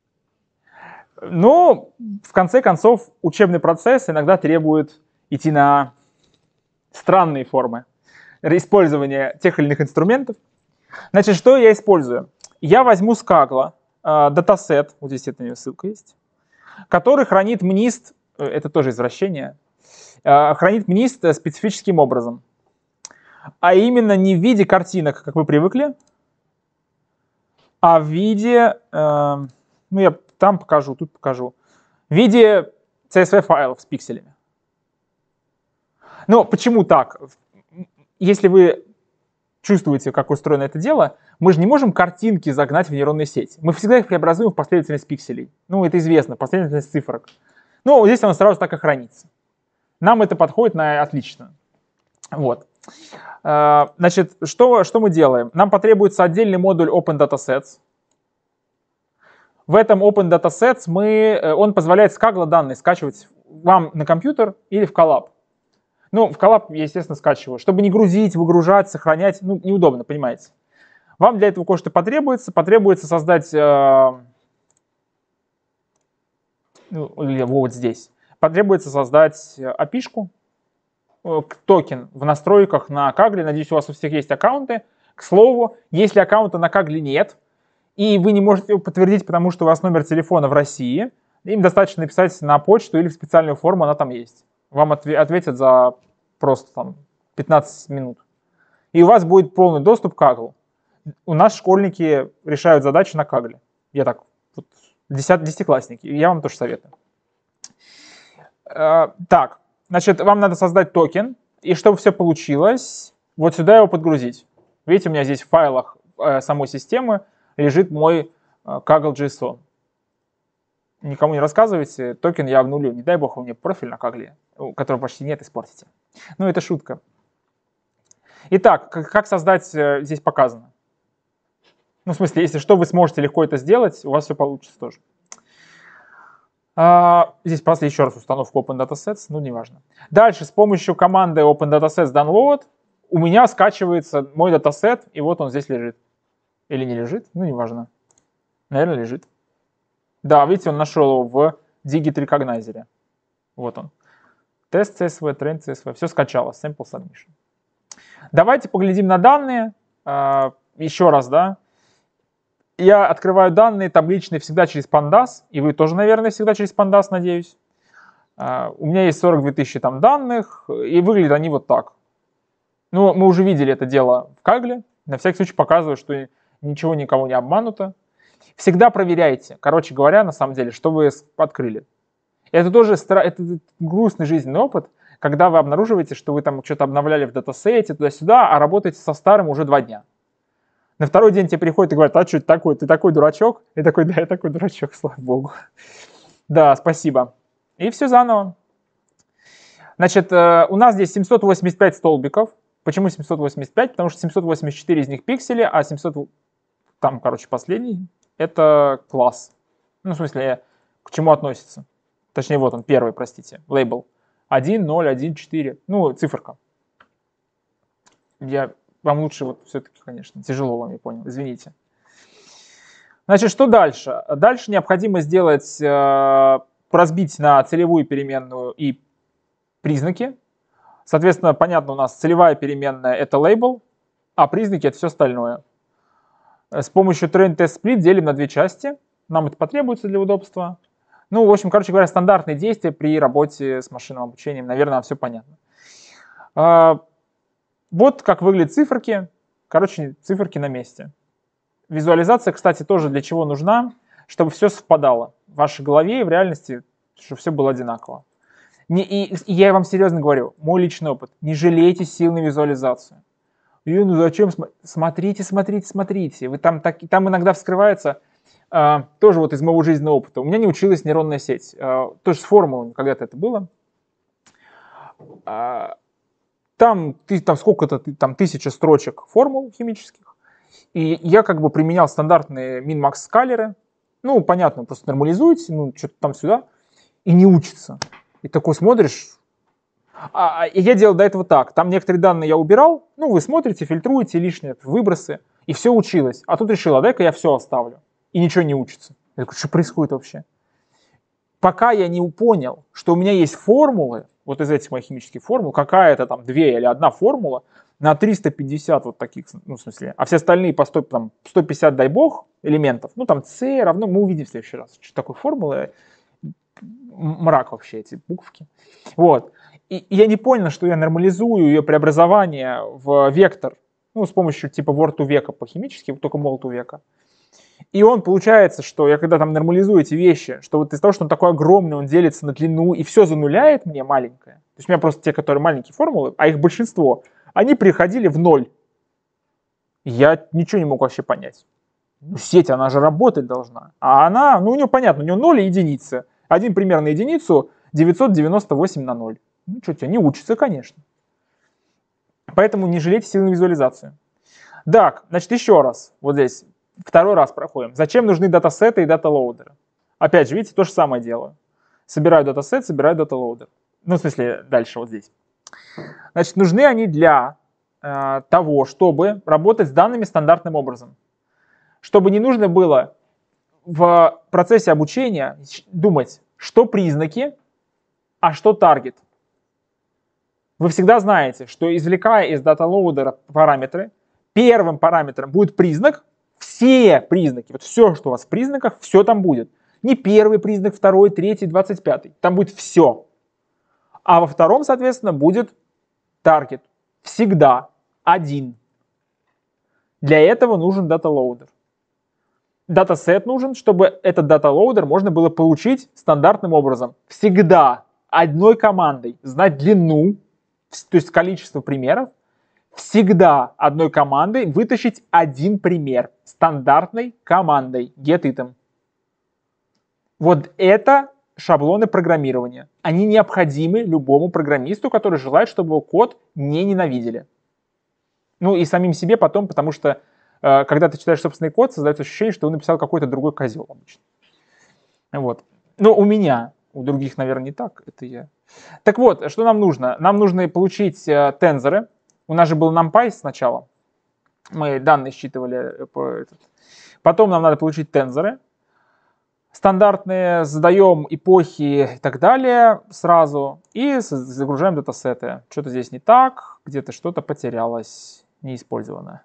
Но в конце концов учебный процесс иногда требует идти на странные формы использования тех или иных инструментов. Значит, что я использую? Я возьму с Kaggle э, датасет, вот здесь это ссылка есть, который хранит эм нист, это тоже извращение, э, хранит эм нист специфическим образом. А именно не в виде картинок, как вы привыкли, а в виде, э, ну я там покажу, тут покажу, в виде си эс ви файлов с пикселями. Но почему так? Если вы чувствуете, как устроено это дело, мы же не можем картинки загнать в нейронные сети. Мы всегда их преобразуем в последовательность пикселей. Ну, это известно, последовательность цифрок. Но вот здесь оно сразу так и хранится. Нам это подходит на отлично. Вот. Значит, что, что мы делаем? Нам потребуется отдельный модуль OpenDatasets. В этом OpenDatasets мы, он позволяет с Kaggle данные скачивать вам на компьютер или в Colab. Ну, в Colab я, естественно, скачиваю. Чтобы не грузить, выгружать, сохранять, ну, неудобно, понимаете. Вам для этого кое-что потребуется. Потребуется создать, э, ну, или вот здесь, потребуется создать эй пи ай-шку, э, токен в настройках на Kaggle. Надеюсь, у вас у всех есть аккаунты. К слову, если аккаунта на Kaggle нет, и вы не можете его подтвердить, потому что у вас номер телефона в России, им достаточно написать на почту или в специальную форму, она там есть. Вам ответят за просто там пятнадцать минут. И у вас будет полный доступ к Kaggle. У нас школьники решают задачи на Kaggle. Я так, вот, десятиклассники, я вам тоже советую. Э, так, значит, вам надо создать токен, и чтобы все получилось, вот сюда его подгрузить. Видите, у меня здесь в файлах э, самой системы лежит мой э, Kaggle.json. Никому не рассказывайте, токен я обнулю. Не дай бог, у меня профиль на Kaggle, которого почти нет, испортите. Ну, это шутка. Итак, как, как создать э, здесь показано. Ну, в смысле, если что, вы сможете легко это сделать, у вас все получится тоже. А, здесь просто еще раз установка OpenDataSets, ну, неважно. Дальше, с помощью команды OpenDataSets download у меня скачивается мой датасет, и вот он здесь лежит. Или не лежит, ну, неважно. Наверное, лежит. Да, видите, он нашел его в Digit Recognizer. Вот он. Тест си эс ви, Trend си эс ви, все скачалось, Sample Submission. Давайте поглядим на данные. А, еще раз, да. Я открываю данные табличные всегда через Pandas, и вы тоже, наверное, всегда через Pandas, надеюсь. Uh, у меня есть сорок две тысячи там данных, и выглядят они вот так. Ну, мы уже видели это дело в Kaggle. На всякий случай показываю, что ничего никого не обмануто. Всегда проверяйте, короче говоря, на самом деле, что вы открыли. Это тоже стра... это грустный жизненный опыт, когда вы обнаруживаете, что вы там что-то обновляли в датасете туда-сюда, а работаете со старым уже два дня. На второй день тебе приходят и говорят: а что это такое? Ты такой дурачок? И такой: да, я такой дурачок, слава богу. Да, спасибо. И все заново. Значит, у нас здесь семьсот восемьдесят пять столбиков. Почему семьсот восемьдесят пять? Потому что семьсот восемьдесят четыре из них пиксели, а семьсот, там, короче, последний, это класс. Ну, в смысле, к чему относится. Точнее, вот он, первый, простите, лейбл. один, ноль, один, четыре. Ну, циферка. Я... Вам лучше вот все-таки, конечно, тяжело вам, я понял, извините. Значит, что дальше? Дальше необходимо сделать, э, разбить на целевую переменную и признаки. Соответственно, понятно, у нас целевая переменная — это label, а признаки — это все остальное. С помощью train test split делим на две части. Нам это потребуется для удобства. Ну, в общем, короче говоря, стандартные действия при работе с машинным обучением. Наверное, вам все понятно. Вот как выглядят циферки. Короче, циферки на месте. Визуализация, кстати, тоже для чего нужна? Чтобы все совпадало в вашей голове и в реальности, чтобы все было одинаково. Не, и, и я вам серьезно говорю, мой личный опыт. Не жалейте сил на визуализацию. И ну зачем? Смотрите, смотрите, смотрите. Вы там, так, там иногда вскрывается, э, тоже вот из моего жизненного опыта. У меня не училась нейронная сеть. Э, тоже с формулами когда-то это было. Э, Там, ты, там сколько-то, там тысяча строчек формул химических, и я как бы применял стандартные min-max скалеры. Ну, понятно, просто нормализуете, ну, что-то там сюда, и не учится. И такой смотришь. А, и я делал до этого так. Там некоторые данные я убирал, ну, вы смотрите, фильтруете лишние выбросы, и все училось. А тут решил: а дай-ка я все оставлю. И ничего не учится. Я такой: что происходит вообще? Пока я не понял, что у меня есть формулы, вот из этих моих химических формул, какая-то там две или одна формула на триста пятьдесят вот таких, ну, в смысле, а все остальные по сто, там, сто пятьдесят, дай бог, элементов, ну, там C равно, мы увидим в следующий раз, что такое формула, мрак вообще эти буковки. Вот. И, и я не понял, что я нормализую ее преобразование в вектор, ну, с помощью типа word to века по-химически, только mol to века. И он, получается, что я когда там нормализую эти вещи, что вот из-за того, что он такой огромный, он делится на длину, и все зануляет мне маленькое. То есть у меня просто те, которые маленькие формулы, а их большинство, они приходили в ноль. Я ничего не мог вообще понять. Ну, сеть, она же работать должна. А она, ну у нее понятно, у нее ноль и единица. Один пример на единицу, девятьсот девяносто восемь на ноль. Ну что, тебя не учится, конечно. Поэтому не жалейте сил на визуализацию. Так, значит, еще раз, вот здесь. Второй раз проходим. Зачем нужны датасеты и даталоудеры? Опять же, видите, то же самое делаю. Собираю датасет, собираю даталоудер. Ну, в смысле, дальше вот здесь. Значит, нужны они для э, того, чтобы работать с данными стандартным образом. Чтобы не нужно было в процессе обучения думать, что признаки, а что таргет. Вы всегда знаете, что, извлекая из даталоудера параметры, первым параметром будет признак. Все признаки, вот все, что у вас в признаках, все там будет. Не первый признак, второй, третий, двадцать пятый. Там будет все. А во втором, соответственно, будет таргет. Всегда один. Для этого нужен даталоудер. Датасет нужен, чтобы этот даталоудер можно было получить стандартным образом. Всегда одной командой знать длину, то есть количество примеров. Всегда одной командой вытащить один пример. Стандартной командой getItem. Вот это шаблоны программирования. Они необходимы любому программисту, который желает, чтобы его код не ненавидели. Ну и самим себе потом, потому что э, когда ты читаешь собственный код, создается ощущение, что он написал какой-то другой козел обычно. Вот. Ну, у меня, у других, наверное, не так, это я. Так вот, что нам нужно? Нам нужно получить э, тензоры. У нас же был NumPy сначала. Мы данные считывали. По этот. Потом нам надо получить тензоры. Стандартные, задаем эпохи и так далее сразу. И загружаем датасеты. Что-то здесь не так, где-то что-то потерялось, не использовано.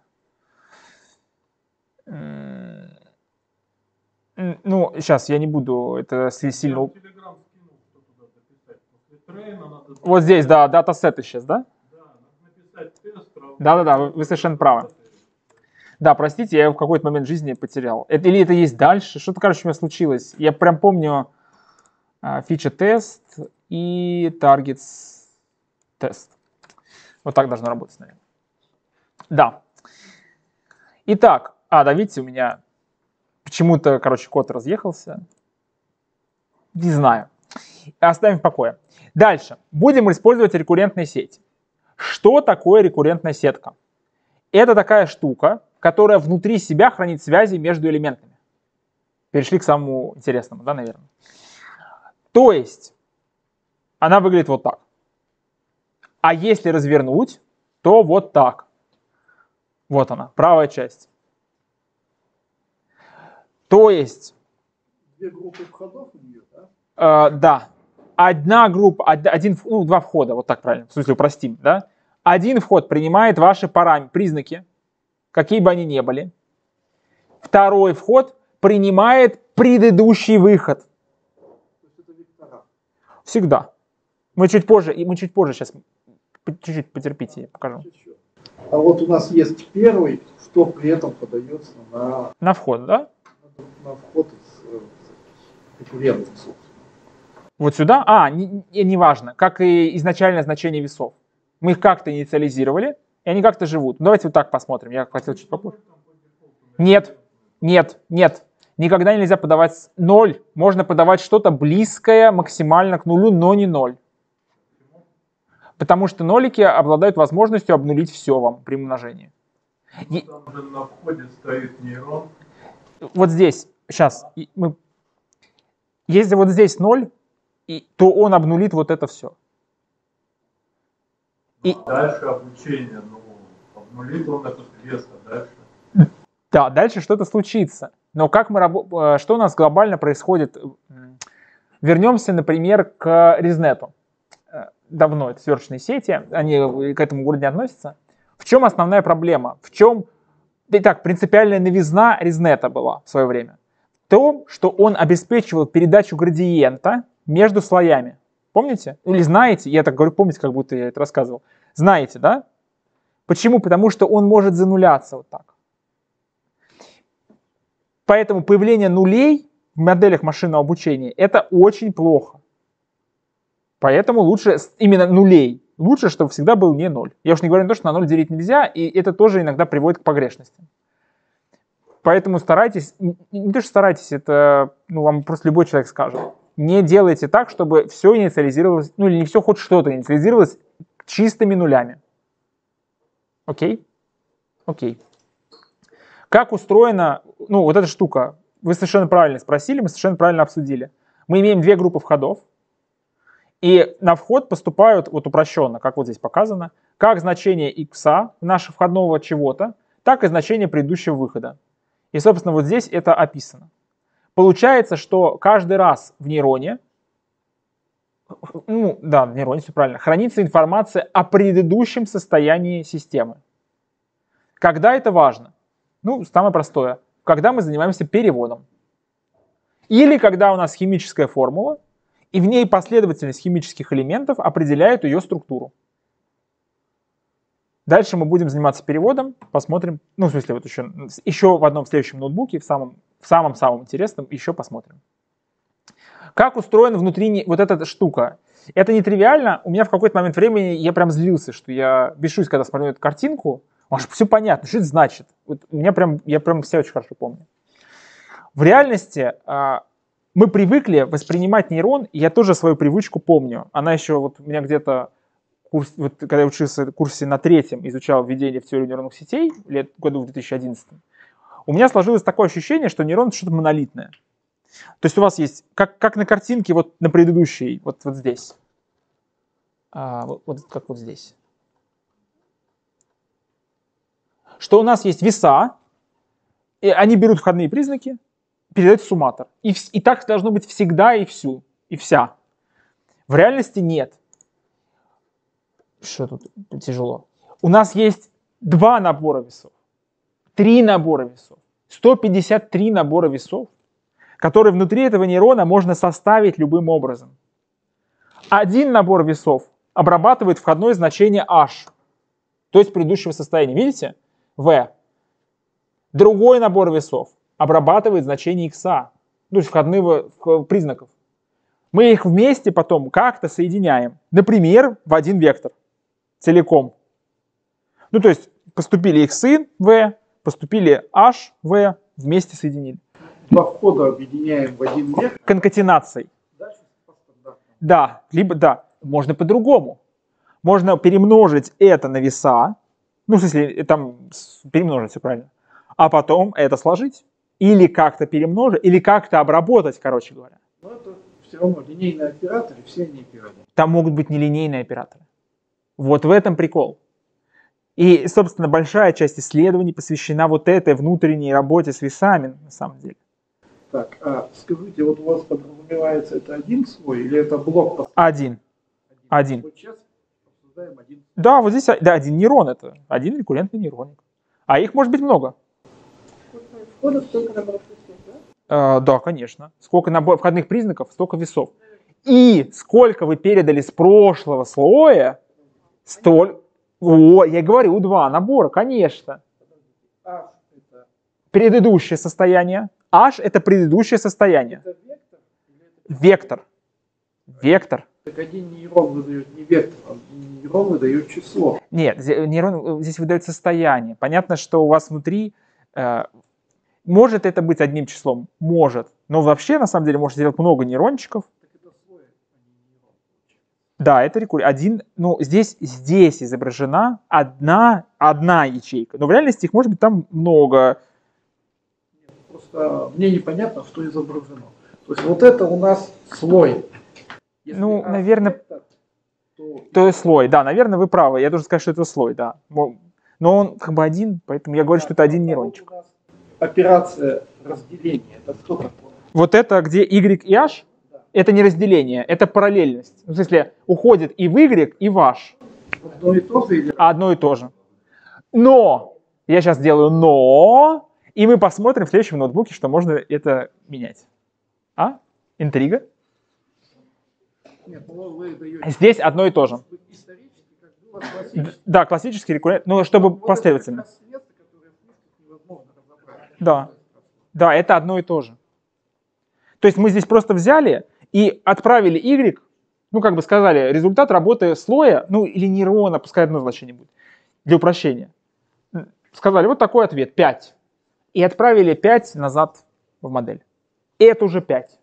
Ну, сейчас я не буду, это сильно... Я в Telegram скинул, что туда записать. После трейна надо... Вот здесь, да, датасеты сейчас, да? Да, надо написать тест. Да-да-да, вы, вы совершенно правы. Да, простите, я его в какой-то момент жизни потерял. Это, или это есть дальше? Что-то, короче, у меня случилось. Я прям помню фича тест и targets тест. Вот так должно работать, наверное. Да. Итак, а, да, видите, у меня почему-то, короче, код разъехался. Не знаю. Оставим в покое. Дальше. Будем использовать рекуррентные сети. Что такое рекуррентная сетка? Это такая штука, которая внутри себя хранит связи между элементами. Перешли к самому интересному, да, наверное. То есть, она выглядит вот так. А если развернуть, то вот так. Вот она, правая часть. То есть... Две группы входов у нее, да? Э, да. Одна группа, один, ну, два входа, вот так правильно, в смысле упростим, да? Один вход принимает ваши параметры, признаки, какие бы они ни были. Второй вход принимает предыдущий выход. То есть это вектора. Всегда. Мы чуть позже, и мы чуть позже сейчас, чуть-чуть потерпите, я покажу. А вот у нас есть первый, что при этом подается на, На вход, да? на вход из рекуррентных, собственно. Вот сюда? А, не, не, не важно, как и изначальное значение весов. Мы их как-то инициализировали, и они как-то живут. Ну, давайте вот так посмотрим. Я хотел чуть попозже. Нет, нет, нет. Никогда нельзя подавать ноль. Можно подавать что-то близкое максимально к нулю, но не ноль. Потому что нолики обладают возможностью обнулить все вам при умножении. Ну, там же на входе стоит нейрон. Вот здесь, сейчас, мы... если вот здесь ноль, и, то он обнулит вот это все. И... Дальше обучение, ну, обнулит он этот вес, а дальше... Да, дальше что-то случится. Но как мы раб... что у нас глобально происходит? Вернемся, например, к Резнету. Давно это сверочные сети, они к этому городу не относятся. В чем основная проблема? В чем, итак, принципиальная новизна Резнета была в свое время? В том, что он обеспечивал передачу градиента между слоями. Помните? Или знаете? Я так говорю, помните, как будто я это рассказывал. Знаете, да? Почему? Потому что он может зануляться вот так. Поэтому появление нулей в моделях машинного обучения это очень плохо. Поэтому лучше именно нулей. Лучше, чтобы всегда был не ноль. Я уж не говорю о том, что на ноль делить нельзя, и это тоже иногда приводит к погрешности. Поэтому старайтесь, не то что старайтесь, это ну, вам просто любой человек скажет. Не делайте так, чтобы все инициализировалось, ну или не все, хоть что-то инициализировалось чистыми нулями. Окей? Окей. Как устроена, ну вот эта штука, вы совершенно правильно спросили, мы совершенно правильно обсудили. Мы имеем две группы входов, и на вход поступают, вот упрощенно, как вот здесь показано, как значение x нашего входного чего-то, так и значение предыдущего выхода. И, собственно, вот здесь это описано. Получается, что каждый раз в нейроне, ну да, в нейроне все правильно, хранится информация о предыдущем состоянии системы. Когда это важно? Ну, самое простое. Когда мы занимаемся переводом. Или когда у нас химическая формула, и в ней последовательность химических элементов определяет ее структуру. Дальше мы будем заниматься переводом, посмотрим, ну, в смысле, вот еще, еще в одном следующем ноутбуке, в самом, в самом-самом интересном, еще посмотрим. Как устроена внутри вот эта штука? Это нетривиально. У меня в какой-то момент времени я прям злился, что я бешусь, когда смотрю эту картинку. Аж все понятно, что это значит. Вот у меня прям, я прям все очень хорошо помню. В реальности мы привыкли воспринимать нейрон, и я тоже свою привычку помню. Она еще вот у меня где-то курс, вот, когда я учился в курсе на третьем, изучал введение в теорию нейронных сетей, лет году в две тысячи одиннадцатом, у меня сложилось такое ощущение, что нейрон — это что-то монолитное. То есть у вас есть, как, как на картинке, вот на предыдущей, вот, вот здесь. А, вот, вот как вот здесь. Что у нас есть веса, и они берут входные признаки, передают в сумматор. И, и так должно быть всегда и всю, и вся. В реальности нет. Что тут тяжело? У нас есть два набора весов, три набора весов, сто пятьдесят три набора весов, которые внутри этого нейрона можно составить любым образом. Один набор весов обрабатывает входное значение h, то есть предыдущего состояния. Видите? V. Другой набор весов обрабатывает значение x, то есть входных признаков. Мы их вместе потом как-то соединяем. Например, в один вектор. Целиком. Ну, то есть поступили x, v, поступили h, v, вместе соединили. Два входа объединяем в один вектор. Конкатенацией. Дальше по стандартному. Да, либо да, можно по-другому. Можно перемножить это на веса, ну, в смысле, там перемножить, все правильно, а потом это сложить. Или как-то перемножить, или как-то обработать, короче говоря. Но это все равно линейные операторы, все они операторы. Там могут быть нелинейные операторы. Вот в этом прикол. И, собственно, большая часть исследований посвящена вот этой внутренней работе с весами, на самом деле. Так, а скажите, вот у вас подразумевается это один слой или это блок? Один. Один. Вот сейчас обсуждаем один. Да, вот здесь да, один нейрон это. Один рекуррентный нейроник. А их может быть много. Входов столько наборов весов, да? Э, да, конечно. Сколько набор, входных признаков, столько весов. И сколько вы передали с прошлого слоя, столь... О, я говорю, два набора, конечно. А, это, Предыдущее состояние. H — это предыдущее состояние. это вектор? Или это... Вектор. Вектор. Так один нейрон выдает не вектор, а нейрон выдает число. Нет, зе- нейрон здесь выдает состояние. Понятно, что у вас внутри... э, может это быть одним числом? Может. Но вообще, на самом деле, можно сделать много нейрончиков. Так это слой, а не нейрон. Да, это рекуррент. Один, ну, здесь, здесь изображена одна, одна ячейка. Но в реальности их может быть там много. Нет, просто мне непонятно, что изображено. То есть вот это у нас слой. Если Ну, А наверное, вектор, то То есть слой. Да, наверное, вы правы. Я должен сказать, что это слой, да. Мо- Но он как бы один, поэтому я говорю, что это один нейрончик. Вот у нас операция разделения. Это что такое? Вот это, где Y и H, это не разделение, это параллельность. Ну, в смысле, уходит и в Y, и в H. Одно и то же или А одно и то же. Но, я сейчас делаю но, и мы посмотрим в следующем ноутбуке, что можно это менять. А? Интрига? нет, ну, вы даете Здесь одно и то же. исторически, как было классически. Да, классический рекуррент, ну, чтобы Вот это последовательно. как раз место, которое в книжках невозможно разобрать. Да. Да, это одно и то же. То есть мы здесь просто взяли и отправили Y, ну, как бы сказали, результат работы слоя, ну, или нейрона, пускай одно значение будет, для упрощения. Сказали, вот такой ответ, пять. И отправили пять назад в модель. И это уже пять.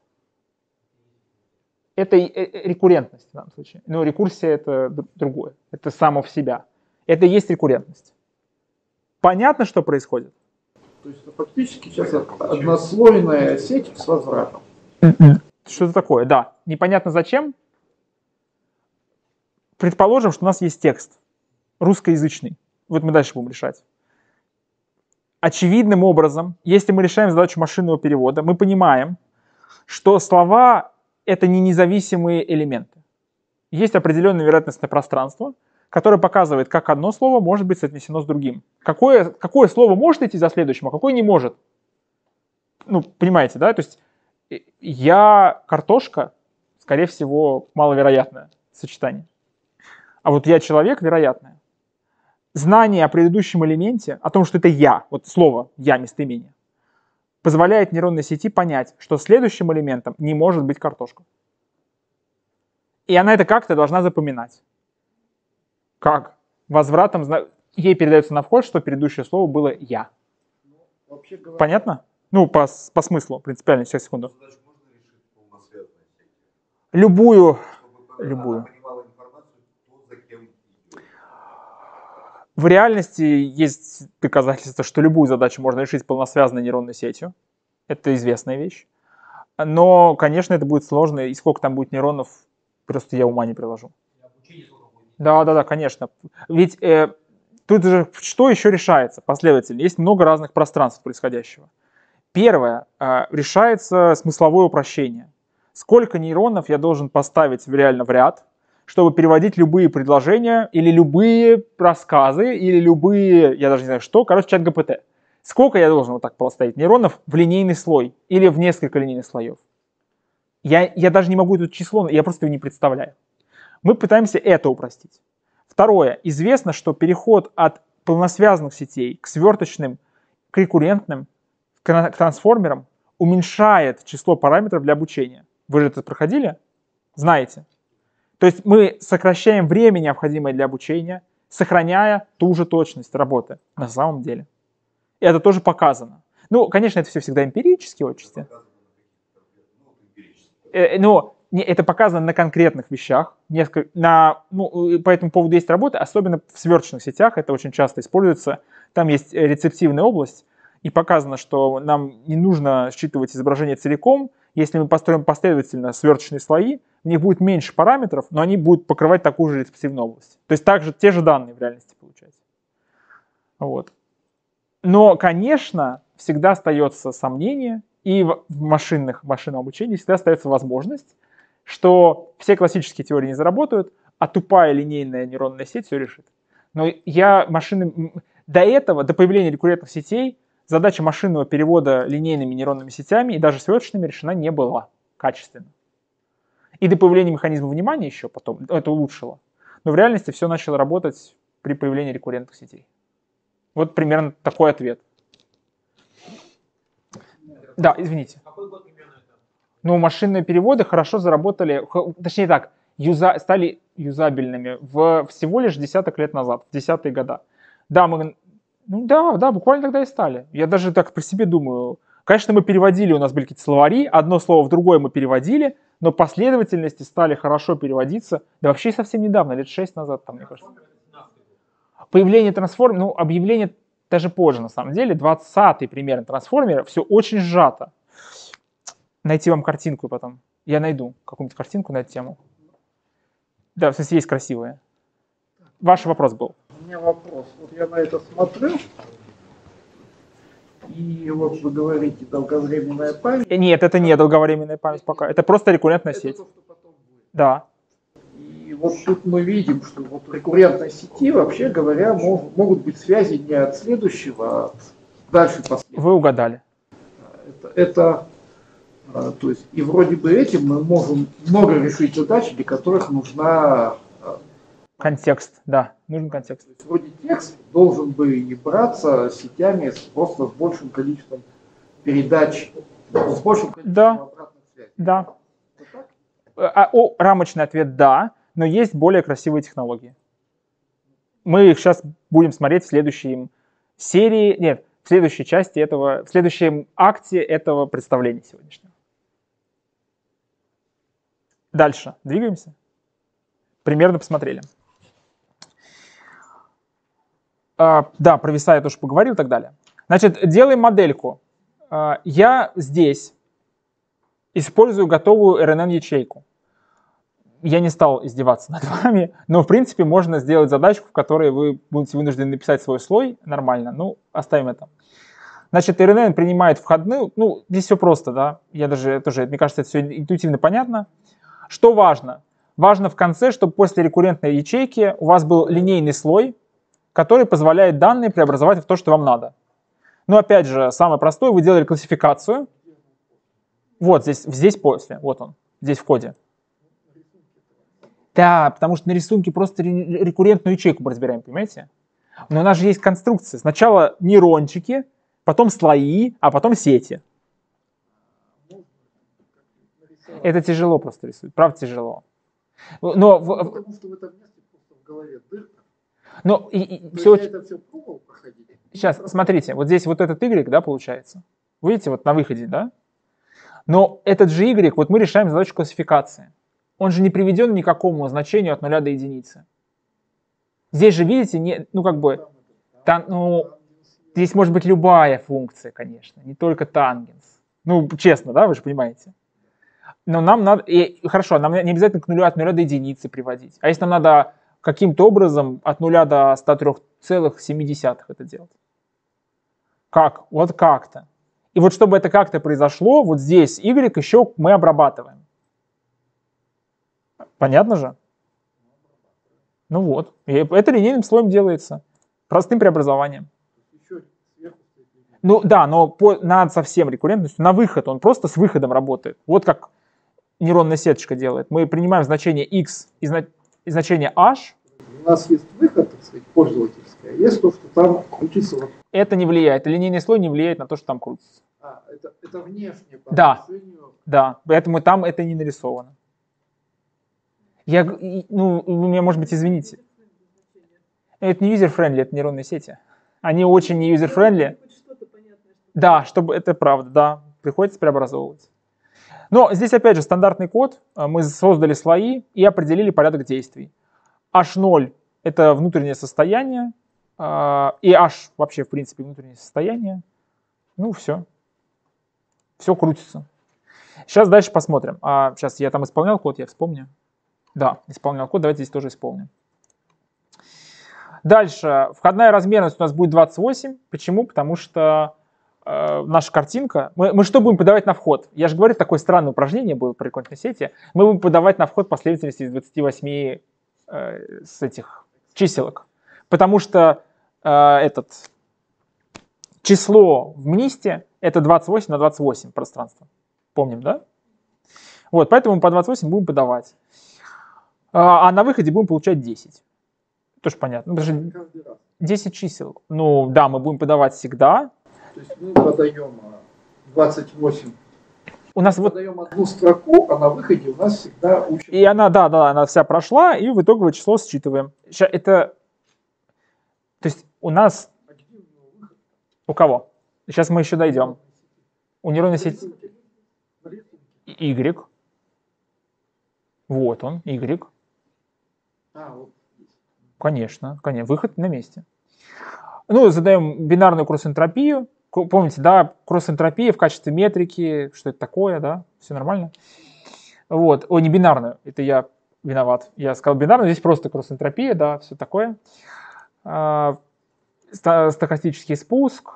Это и- э, рекуррентность в данном случае. Но рекурсия — это д- другое. Это само в себя. Это и есть рекуррентность. Понятно, что происходит? То есть фактически сейчас однослойная сеть с возвратом. Что-то такое, да. Непонятно зачем. Предположим, что у нас есть текст русскоязычный. Вот мы дальше будем решать. Очевидным образом, если мы решаем задачу машинного перевода, мы понимаем, что слова — это не независимые элементы. Есть определенное вероятностное пространство, которое показывает, как одно слово может быть соотнесено с другим. Какое, какое слово может идти за следующим, а какое не может. Ну, понимаете, да? То есть э, я картошка, скорее всего, маловероятное сочетание. А вот я человек — вероятное. Знание о предыдущем элементе, о том, что это я, вот слово «я» местоимение, позволяет нейронной сети понять, что следующим элементом не может быть картошка. И она это как-то должна запоминать. Как? Возвратом зна- ей передается на вход, что предыдущее слово было «я». Вообще говоря, Понятно? Ну, по, с- по смыслу, принципиально, сейчас, секунду. Задачу можно решить полносветной сетью? Любую, Чтобы любую. она понимала информацию, кто за кем В реальности есть доказательства, что любую задачу можно решить полносвязанной нейронной сетью. Это известная вещь. Но, конечно, это будет сложно, и сколько там будет нейронов, просто я ума не приложу. Да, да, да, конечно. Ведь э, тут же что еще решается последовательно? Есть много разных пространств происходящего. Первое, э, решается смысловое упрощение. Сколько нейронов я должен поставить реально в ряд, чтобы переводить любые предложения или любые рассказы, или любые, я даже не знаю что, короче, чат джи пи ти. Сколько я должен вот так поставить нейронов в линейный слой или в несколько линейных слоев? Я, я даже не могу это число, я просто его не представляю. Мы пытаемся это упростить. Второе. Известно, что переход от полносвязанных сетей к сверточным, к рекуррентным, к трансформерам уменьшает число параметров для обучения. Вы же это проходили? Знаете. То есть мы сокращаем время, необходимое для обучения, сохраняя ту же точность работы на самом деле. И это тоже показано. Ну, конечно, это все всегда эмпирически отчасти. Но это показано на конкретных вещах. Несколько, на, ну, по этому поводу есть работы, особенно в сверточных сетях, это очень часто используется. Там есть рецептивная область, и показано, что нам не нужно считывать изображение целиком. Если мы построим последовательно сверточные слои, в них будет меньше параметров, но они будут покрывать такую же рецептивную область. То есть также те же данные в реальности получаются. Вот. Но, конечно, всегда остается сомнение, и в машинных, машинном обучении всегда остается возможность, что все классические теории не заработают, а тупая линейная нейронная сеть все решит. Но я машины... До этого, до появления рекуррентных сетей, задача машинного перевода линейными нейронными сетями и даже сверточными решена не была качественно. И до появления механизма внимания еще потом это улучшило. Но в реальности все начало работать при появлении рекуррентных сетей. Вот примерно такой ответ. Да, извините. Какой год примерно это? Ну, машинные переводы хорошо заработали, точнее так, юза, стали юзабельными в всего лишь десяток лет назад, в десятые года. Да, мы, ну да, да, буквально тогда и стали. Я даже так при себе думаю. Конечно, мы переводили, у нас были какие-то словари, одно слово в другое мы переводили, но последовательности стали хорошо переводиться, да вообще совсем недавно, лет шесть назад, там, мне кажется. Появление трансформера, ну, объявление даже позже, на самом деле, двадцатый примерно трансформера, все очень сжато. Найти вам картинку потом. Я найду какую-нибудь картинку на эту тему. Да, в смысле, есть красивые. Ваш вопрос был. У меня вопрос. Вот я на это смотрю, и вот вы говорите долговременная память. Нет, это не долговременная память пока. Это просто рекуррентная Это сеть. то, что потом будет. Да. И вот тут мы видим, что вот в рекуррентной сети, вообще говоря, мог, могут быть связи не от следующего, а от дальше последующего. Вы угадали. Это, это, а, то есть, и вроде бы этим мы можем много решить задач, для которых нужна... а, Контекст, да, нужен контекст. то есть, вроде текст должен бы и браться сетями с, просто с большим количеством передач, с большим количеством Да. обратных связей. Да. Это так? А, о, рамочный ответ да, но есть более красивые технологии. Мы их сейчас будем смотреть в следующей серии, нет, в следующей части этого, в следующем акте этого представления сегодняшнего. Дальше. Двигаемся. Примерно посмотрели. А, да, про веса я тоже поговорил и так далее. Значит, делаем модельку. А, я здесь использую готовую эр эн эн-ячейку. Я не стал издеваться над вами, но, в принципе, можно сделать задачку, в которой вы будете вынуждены написать свой слой нормально. Ну, оставим это. Значит, эр эн эн принимает входную. Ну, здесь все просто, да. Я даже тоже, мне кажется, это все интуитивно понятно. Что важно? Важно в конце, чтобы после рекуррентной ячейки у вас был линейный слой, который позволяет данные преобразовать в то, что вам надо. Но опять же, самое простое, вы делали классификацию. Вот здесь, здесь после, вот он, здесь в коде. Да, потому что на рисунке просто рекуррентную ячейку мы разбираем, понимаете? Но у нас же есть конструкция. Сначала нейрончики, потом слои, а потом сети. Это тяжело просто рисовать, правда тяжело. Но, в, Потому что в этом месте просто в голове дырка. но и, и, То все есть очень... я это все пробовал проходить. Сейчас, смотрите, вот здесь вот этот Y, да, получается. Видите, вот на выходе, да? Но этот же Y, вот мы решаем задачу классификации. Он же не приведен ни к какому значению от нуля до единицы. Здесь же, видите, не, ну как бы, там, ну, здесь может быть любая функция, конечно, не только тангенс. Ну, честно, да, вы же понимаете. Но нам надо, и, хорошо, нам не обязательно к нулю от нуля до единицы приводить. А если нам надо каким-то образом от нуля до ста трёх целых семи десятых это делать? Как? Вот как-то. И вот чтобы это как-то произошло, вот здесь y еще мы обрабатываем. Понятно же? Ну вот. И это линейным слоем делается. Простым преобразованием. Ну да, но по, над совсем рекуррентностью, на выход, он просто с выходом работает. Вот как нейронная сеточка делает. Мы принимаем значение x и, зна, и значение h. У нас есть выход, так сказать, пользовательский, а есть то, что там крутится. Вот. Это не влияет. Линейный слой не влияет на то, что там крутится. А, это, это внешне по да, отношению... да, поэтому там это не нарисовано. Я, ну, вы меня, может быть, извините. Это не user-friendly, это нейронные сети. Они очень не user-friendly. Да, чтобы это правда, да, приходится преобразовывать. Но здесь опять же стандартный код. Мы создали слои и определили порядок действий. эйч ноль — это внутреннее состояние, и H вообще, в принципе, внутреннее состояние. Ну, все. Все крутится. Сейчас дальше посмотрим. А, сейчас я там исполнял код, я вспомню. Да, исполнял код, давайте здесь тоже исполним. Дальше. Входная размерность у нас будет двадцать восемь. Почему? Потому что э, наша картинка... Мы, мы что будем подавать на вход? Я же говорю, такое странное упражнение было при рекуррентной сети. Мы будем подавать на вход последовательности из двадцати восьми э, с этих чиселок. Потому что э, этот, число в мнисте — это двадцать восемь на двадцать восемь пространство. Помним, да? Вот, поэтому мы по двадцать восемь будем подавать. А, а на выходе будем получать десять. Тоже понятно. Ну, потому что десять чисел. Ну да, мы будем подавать всегда. То есть мы подаем двадцать восемь. У нас мы вот... подаем одну строку, а на выходе у нас всегда учим. И она, да, да, она вся прошла, и в итоговое число считываем. Сейчас это... То есть у нас... У кого? Сейчас мы еще дойдем. У нейронной сети... Y. Вот он, Y. А, вот. Конечно, конечно, выход на месте. Ну, задаем бинарную кросс-энтропию. Помните, да, кросс-энтропия в качестве метрики, что это такое, да, все нормально. Вот, о, не бинарную, это я виноват. Я сказал бинарную, здесь просто кросс-энтропия, да, все такое. А, стохастический спуск.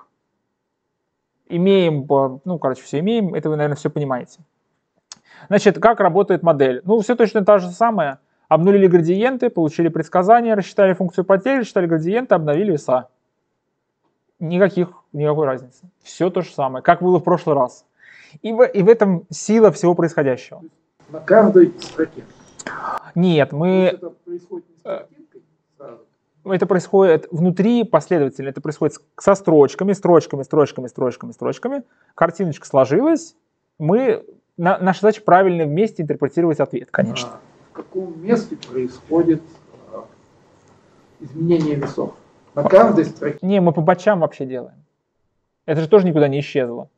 Имеем, ну, короче, все имеем, это вы, наверное, все понимаете. Значит, как работает модель? Ну, все точно то же самое. Обнулили градиенты, получили предсказания, рассчитали функцию потерь, рассчитали градиенты, обновили веса. Никаких, никакой разницы. Все то же самое, как было в прошлый раз. И в, и в этом сила всего происходящего. На каждой строке. Нет, мы... Это происходит не с картинкой сразу. Это происходит внутри последовательно. Это происходит со строчками, строчками, строчками, строчками, строчками. Картиночка сложилась. Мы... На, наша задача правильно вместе интерпретировать ответ, конечно. А в каком месте происходит а, изменение весов? На каждой строке? Не, мы по бачам вообще делаем. Это же тоже никуда не исчезло.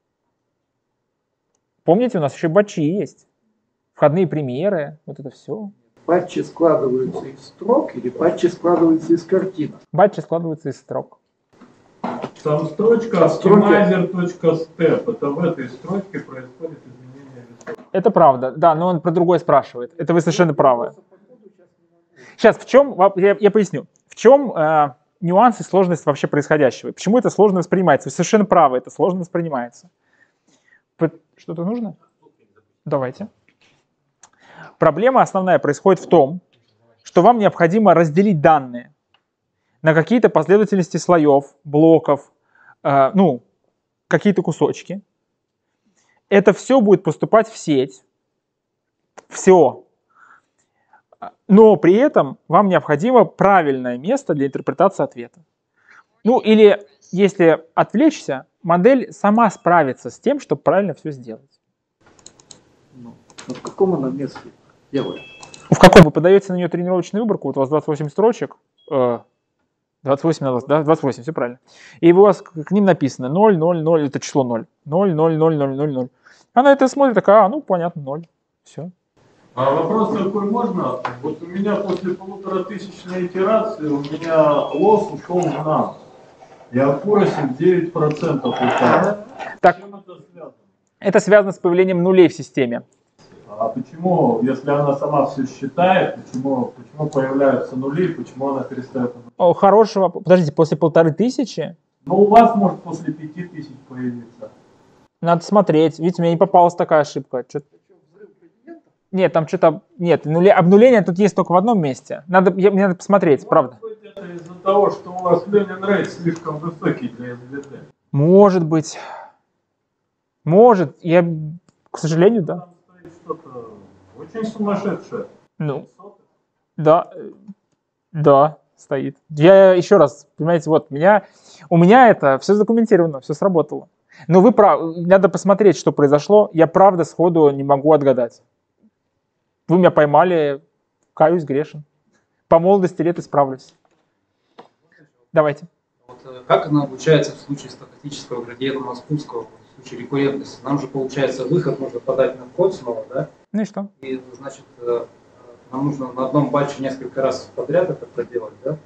Помните, у нас еще бачи есть. Входные примеры, вот это все. Батчи складываются из строк или батчи складываются из картинок? Батчи складываются из строк. Там строчка optimizer.step. Это в этой строчке происходит изменение весов. Это правда, да, но он про другое спрашивает. Это вы совершенно правы. Сейчас, в чем, я, я поясню, в чем э, нюанс и сложность вообще происходящего? Почему это сложно воспринимается? Вы совершенно правы, это сложно воспринимается. Что-то нужно? Давайте. Проблема основная происходит в том, что вам необходимо разделить данные на какие-то последовательности слоев, блоков, э, ну, какие-то кусочки. Это все будет поступать в сеть. Все. Но при этом вам необходимо правильное место для интерпретации ответа. Ну или, если отвлечься, модель сама справится с тем, чтобы правильно все сделать. Ну, в каком она месте делает? В каком? Вы подаете на нее тренировочную выборку, вот у вас двадцать восемь строчек, э, двадцать восемь на двадцать, да, двадцать восемь, все правильно. И у вас к ним написано ноль, ноль, ноль, это число ноль. ноль, ноль, ноль, ноль, ноль, ноль. Она это смотрит, такая, а, ну понятно, ноль. Все. А вопрос такой можно? Вот у меня после полутора тысячной итерации у меня лосс ушел в нам. И аккурасив девять процентов упал. Так. С чем это связано? Это связано с появлением нулей в системе. А почему, если она сама все считает, почему, почему появляются нули, почему она перестает? О, хорошего. Подождите, после полторы тысячи? Ну, у вас может после пяти тысяч появиться. Надо смотреть. Видите, у меня не попалась такая ошибка. Что-то... Нет, там что-то... Нет, нуле... обнуление тут есть только в одном месте. Надо... Я... Мне надо посмотреть, Может правда. быть, это из-за того, что у вас Ленин рейд слишком высокий для эс вэ тэ. Может быть. Может. Я... К сожалению, да. Там стоит что-то очень сумасшедшее. Ну, да. Да, стоит. Я еще раз, понимаете, вот, меня... у меня это все задокументировано, все сработало. Но вы правы, надо посмотреть, что произошло. Я правда сходу не могу отгадать. Вы меня поймали, каюсь, грешен. По молодости лет исправлюсь. Давайте. Вот, э, как она обучается в случае стохастического градиента Маскутского, в случае рекуррентности? Нам же, получается, выход нужно подать на вход снова, да? Ну и что? И, значит, э, нам нужно на одном батче несколько раз подряд это проделать, да?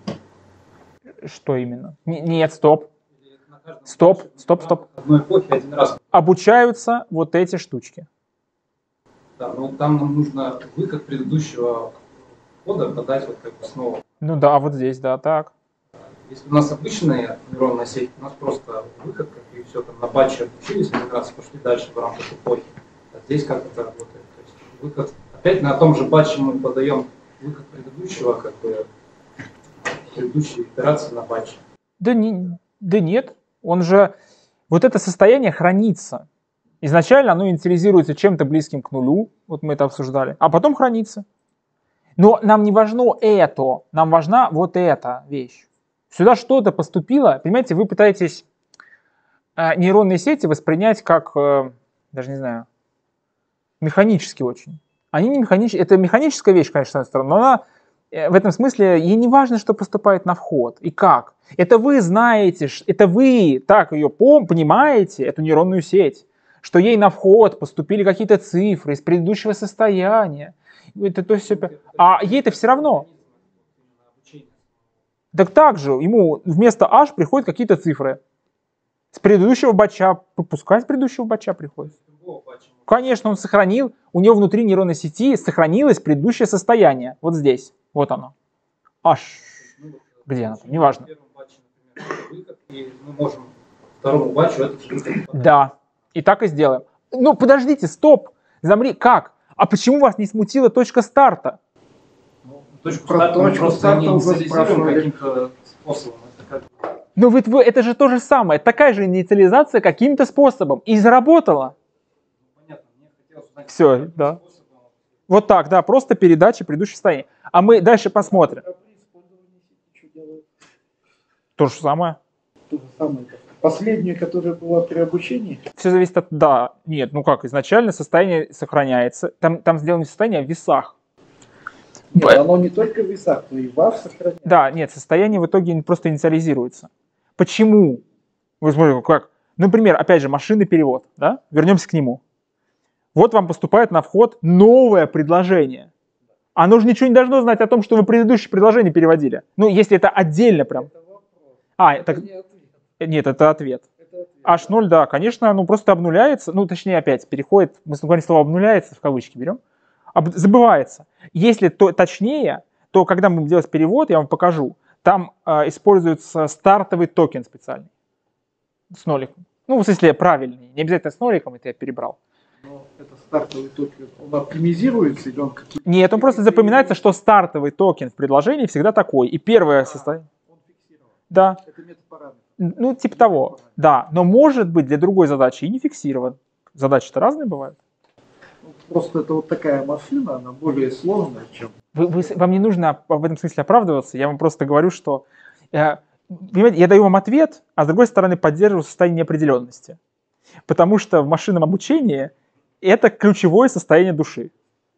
Что именно? Н- Нет, стоп. Или на каждом Стоп, батче стоп, стоп. в одной эпохе один раз. Обучаются вот эти штучки. Да, но там нам нужно выход предыдущего входа подать вот как бы снова. Ну да, вот здесь, да, так. Если у нас обычная нейронная сеть, у нас просто выход, как и все, там на батче обучились один раз, пошли дальше в рамках эпохи. А здесь как это работает? То есть выход, опять на том же батче мы подаем выход предыдущего, как бы, предыдущей итерации на батче. Да, не, да нет, он же... Вот это состояние хранится. Изначально оно инициализируется чем-то близким к нулю, вот мы это обсуждали, а потом хранится. Но нам не важно это, нам важна вот эта вещь. Сюда что-то поступило, понимаете, вы пытаетесь э, нейронные сети воспринять как, э, даже не знаю, механически очень. Они не механические, это механическая вещь, конечно, с одной стороны, но она э, в этом смысле, ей не важно, что поступает на вход и как. Это вы знаете, это вы так ее понимаете, эту нейронную сеть, что ей на вход поступили какие-то цифры из предыдущего состояния. Это то есть, а ей это все равно. Так так же, ему вместо H приходят какие-то цифры. С предыдущего батча, пускай с предыдущего батча приходит. Конечно, он сохранил, у него внутри нейронной сети сохранилось предыдущее состояние. Вот здесь, вот оно. H. Где оно? Неважно. И мы можем второму батчу этот же выход подать. Да, и так и сделаем. Ну, подождите, стоп, замри, как? А почему вас не смутила точка старта? Ну, точку Про старта мы точку просто старта не уже инициализируем спрашивали. каким-то способом. Это как... Ну, ведь вы, это же то же самое, такая же инициализация каким-то способом. И заработала. Понятно, мне хотелось узнать, Всё, каким да. способом. Вот так, да, просто передача предыдущего состояния. А мы дальше посмотрим. А при использовании сети что делают? То же самое. То же самое. Последнюю, которая была при обучении. Все зависит от... Да, нет, ну как, изначально состояние сохраняется. Там, там сделано состояние в весах. Нет, Б- оно не только в весах, но и в вас сохраняется. Да, нет, состояние в итоге просто инициализируется. Почему? Вы смотрите, как? Например, опять же, машинный перевод. Да? Вернемся к нему. Вот вам поступает на вход новое предложение. Оно же ничего не должно знать о том, что вы предыдущее предложение переводили. Ну, если это отдельно прям. Это вопрос. А, Это так, не ответ. нет, это ответ. Это ответ. эйч ноль, да, конечно, ну просто обнуляется, ну точнее опять переходит, мы говорим слово обнуляется, в кавычки берем, об- забывается. Если то, точнее, то когда мы будем делать перевод, я вам покажу, там э, используется стартовый токен специальный с ноликом. Ну, в смысле, правильный, не обязательно с ноликом, это я перебрал. Но это стартовый токен, он оптимизируется или он какие-то... Нет, он просто запоминается, что стартовый токен в предложении всегда такой. И первое состояние... Он фиксирован. Да, Это метод параметра. ну типа того, да. Но может быть для другой задачи и не фиксирован. Задачи-то разные бывают. Ну, просто это вот такая машина, она более сложная, чем... Вы, вы- вам не нужно в этом смысле оправдываться, я вам просто говорю, что э, понимаете, я даю вам ответ, а с другой стороны поддерживаю состояние неопределенности. Потому что в машинном обучении это ключевое состояние души.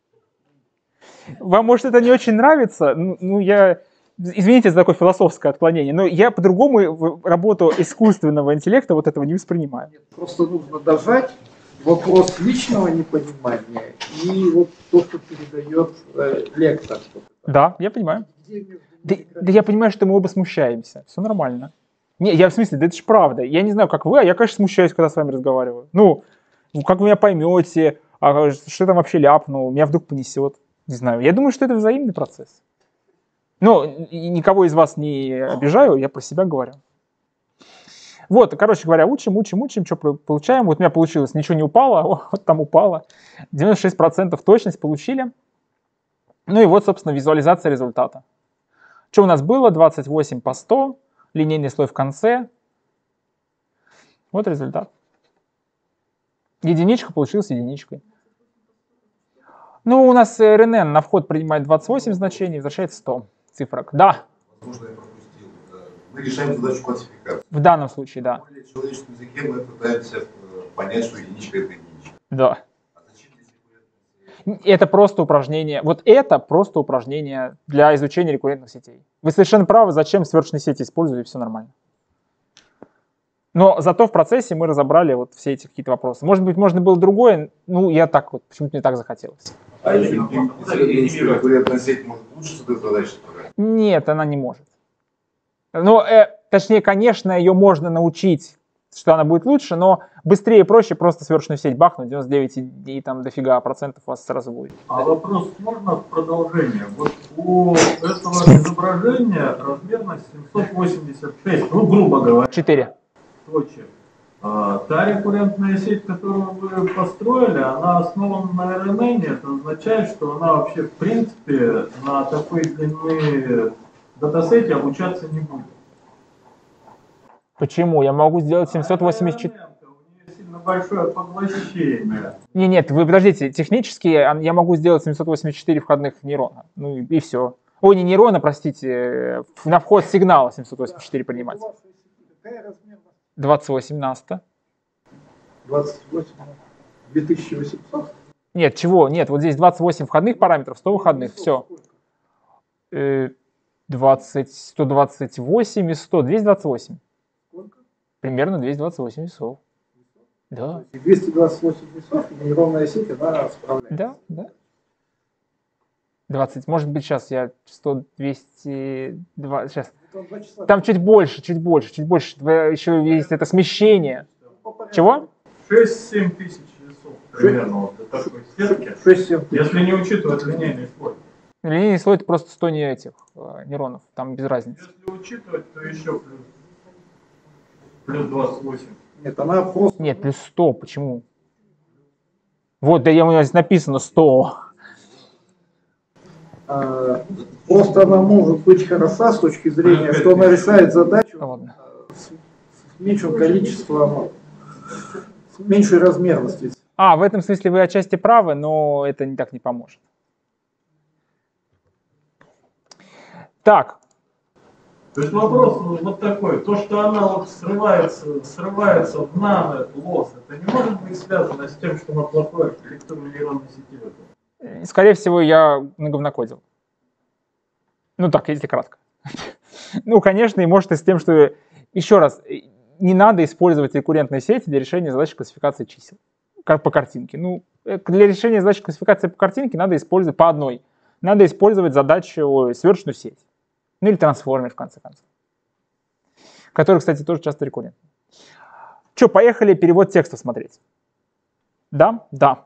Вам, может, это не очень нравится, ну, ну, я... Извините за такое философское отклонение, но я по-другому в- работу искусственного интеллекта вот этого не воспринимаю. Нет, просто нужно дожать вопрос личного непонимания и вот то, что передает э, лектор. Да, я понимаю. Где между Да, ними да я понимаю, что мы оба смущаемся. Все нормально. Не, я в смысле, да это же правда. Я не знаю, как вы, а я, конечно, смущаюсь, когда с вами разговариваю. Ну, ну как вы меня поймете, а что там вообще ляпну, меня вдруг понесет. Не знаю. Я думаю, что это взаимный процесс. Ну, и никого из вас не обижаю, я про себя говорю. Вот, короче говоря, учим, учим, учим, что получаем. Вот у меня получилось, ничего не упало, вот там упало. девяносто шесть процентов точность получили. Ну и вот, собственно, визуализация результата. Что у нас было? двадцать восемь по сто, линейный слой в конце. Вот результат. Единичка получилась единичкой. Ну, у нас эр эн эн на вход принимает двадцать восемь значений, возвращает сто цифрок. Да. Возможно, я пропустил. Мы решаем задачу классификации. В данном случае, да. В человеческом языке мы пытаемся понять, что единичка — это единичка. Да. А зачем здесь Это просто упражнение. Вот это просто упражнение для изучения рекуррентных сетей. Вы совершенно правы, зачем сверочные сети использовали, все нормально. Но зато в процессе мы разобрали вот все эти какие-то вопросы. Может быть, можно было другое, ну, я так вот, почему-то мне так захотелось. А если рекуррентная сеть может лучше с этой задачей справляться? Нет, она не может. Ну, э, точнее, конечно, ее можно научить, что она будет лучше, но быстрее и проще просто сверочную сеть бахнуть, девяносто девять и, и там дофига процентов у вас сразу будет. А вопрос можно в продолжение? Вот у этого изображения размерность семьсот восемьдесят шесть, ну, грубо говоря, четыре. точек. А, та рекуррентная сеть, которую вы построили, она основана на эр эн эн, это означает, что она вообще в принципе на такой длины датасете обучаться не будет. Почему? Я могу сделать семьсот восемьдесят четыре. У нее сильно большое поглощение. Не, нет, вы подождите, технически я могу сделать семьсот восемьдесят четыре входных нейрона, ну и, и все. Ой, не нейрона, простите, на вход сигнала семьсот восемьдесят четыре принимать. Какая размерность? двадцать восемь на сто. двадцать восемь на две тысячи восемьсот? Нет, чего? Нет, вот здесь двадцать восемь входных параметров, сто выходных, все. двадцать, сто двадцать восемь и сто, двести двадцать восемь. Сколько? Примерно двести двадцать восемь весов. Да, двести двадцать восемь весов, нейронная сеть, она справляется. да, да. двадцать, может быть, сейчас я сто, двести, два, сейчас. Там чуть больше, чуть больше, чуть больше. Еще есть это смещение. Чего? шесть-семь тысяч весов примерно вот для такой сетки, шесть-семь тысяч. если не учитывать линейный слой. Линейный слой это просто сто не этих э, нейронов, там без разницы. Если учитывать, то еще плюс, плюс двадцать восемь. Нет, она просто... Нет, плюс сто, почему? Вот, да я, у меня здесь написано сто. А, просто она может быть хороша с точки зрения, что она решает задачу Ладно. с, с меньшим количеством, с меньшей размерностью. А, в этом смысле вы отчасти правы, но это не так не поможет. Так. То есть вопрос вот такой, то, что она вот срывается, срывается в нано-лосс, это не может быть связано с тем, что она плохой архитектурной нейронной сети? Скорее всего, я наговнокодил. Ну так, если кратко. Ну, конечно, и может и с тем, что... Еще раз, не надо использовать рекуррентные сети для решения задачи классификации чисел. Как по картинке. Ну, для решения задачи классификации по картинке надо использовать по одной. Надо использовать задачу, сверочную сеть. Ну или трансформер, в конце концов. Который, кстати, тоже часто рекуррентный. Че, поехали перевод текста смотреть. Да? Да.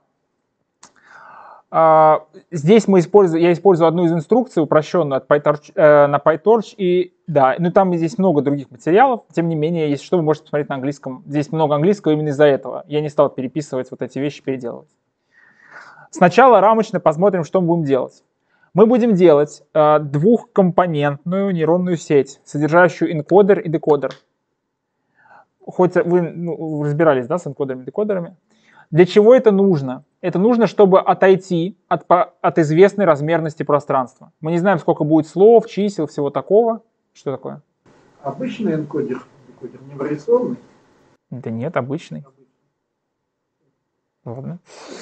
Uh, здесь мы используем, я использую одну из инструкций, упрощенную от PyTorch, э, на PyTorch, и да, ну там здесь много других материалов, тем не менее, если что, вы можете посмотреть на английском. Здесь много английского именно из-за этого. Я не стал переписывать вот эти вещи, переделывать. Сначала рамочно посмотрим, что мы будем делать. Мы будем делать э, двухкомпонентную нейронную сеть, содержащую энкодер и декодер. Хоть вы ну, разбирались, да, с энкодерами и декодерами. Для чего это нужно? Это нужно, чтобы отойти от, от известной размерности пространства. Мы не знаем, сколько будет слов, чисел, всего такого. Что такое? Обычный энкодер, энкодер не вариационный? Да нет, обычный. Ладно.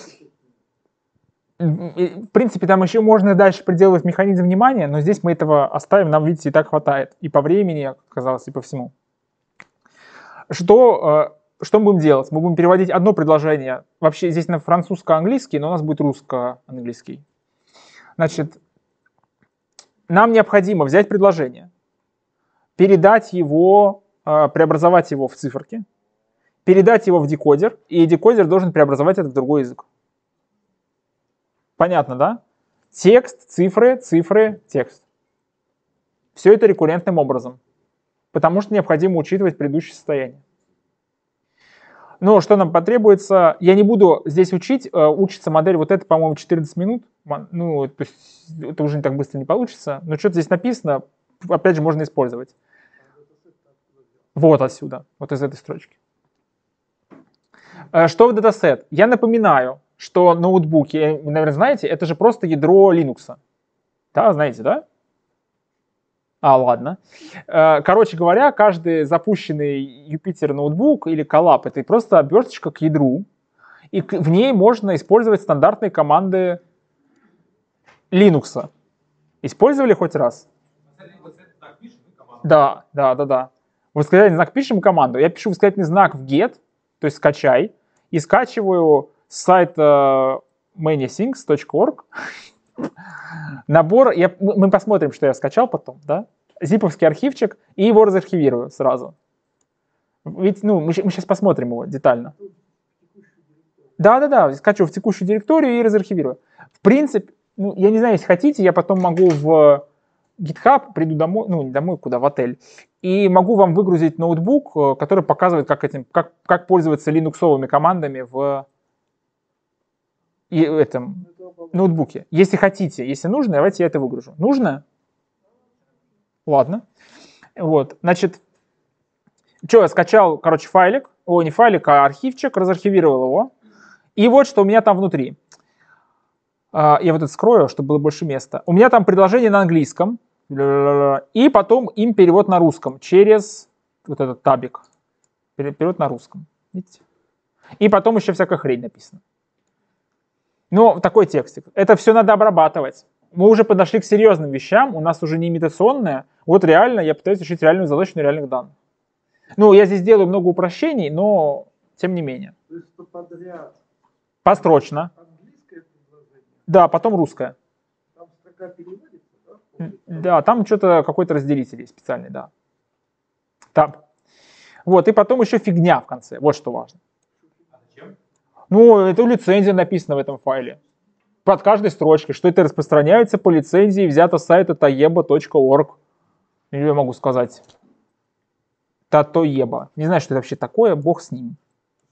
В принципе, там еще можно дальше приделывать механизм внимания, но здесь мы этого оставим, нам, видите, и так хватает. И по времени, как оказалось, и по всему. Что что мы будем делать? Мы будем переводить одно предложение. Вообще здесь на французско-английский, но у нас будет русско-английский. Значит, нам необходимо взять предложение, передать его, преобразовать его в циферки, передать его в декодер, и декодер должен преобразовать это в другой язык. Понятно, да? Текст, цифры, цифры, текст. Все это рекуррентным образом, потому что необходимо учитывать предыдущее состояние. Но что нам потребуется, я не буду здесь учить, учится модель вот это, по-моему, четырнадцать минут, ну, то есть это уже не так быстро не получится, но что-то здесь написано, опять же, можно использовать. Вот отсюда, вот из этой строчки. Что в датасет? Я напоминаю, что ноутбуки, вы, наверное, знаете, это же просто ядро Linux. Да, знаете, да? А, ладно. Короче говоря, каждый запущенный Jupyter ноутбук или Colab — это просто оберточка к ядру, и в ней можно использовать стандартные команды Linux. Использовали хоть раз? Да, да, да, да. Восклицательный знак пишем команду. Я пишу восклицательный знак в get, то есть скачай, и скачиваю с сайта manythings точка org набор, я, мы посмотрим, что я скачал потом, да, зиповский архивчик, и его разархивирую сразу. Ведь, ну, мы, мы сейчас посмотрим его детально. Да-да-да, скачиваю в текущую директорию и разархивирую. В принципе, ну, я не знаю, если хотите, я потом могу в GitHub, приду домой, ну, не домой, куда, в отель, и могу вам выгрузить ноутбук, который показывает, как, этим, как, как пользоваться линуксовыми командами в и этом ноутбуке. Если хотите, если нужно, давайте я это выгружу. Нужно? Ладно. Вот, значит, что, я скачал, короче, файлик, о, не файлик, а архивчик, разархивировал его. И вот что у меня там внутри. Я вот это скрою, чтобы было больше места. У меня там предложение на английском, и потом им перевод на русском через вот этот табик. Перевод на русском. Видите? И потом еще всякая хрень написана. Но такой текстик. Это все надо обрабатывать. Мы уже подошли к серьезным вещам, у нас уже не имитационное. Вот реально я пытаюсь решить реальную задачу на реальных данных. Ну, я здесь делаю много упрощений, но тем не менее. То есть подряд. Построчно. Английское предложение. Да, потом русское. Там строка переводится, да? Да, там что-то какой-то разделитель есть специальный, да. Там. Вот, и потом еще фигня в конце. Вот что важно. Ну, это лицензия написана в этом файле. Под каждой строчкой, что это распространяется по лицензии, взято с сайта таеба точка орг. Или я могу сказать татоеба. Не знаю, что это вообще такое, бог с ним.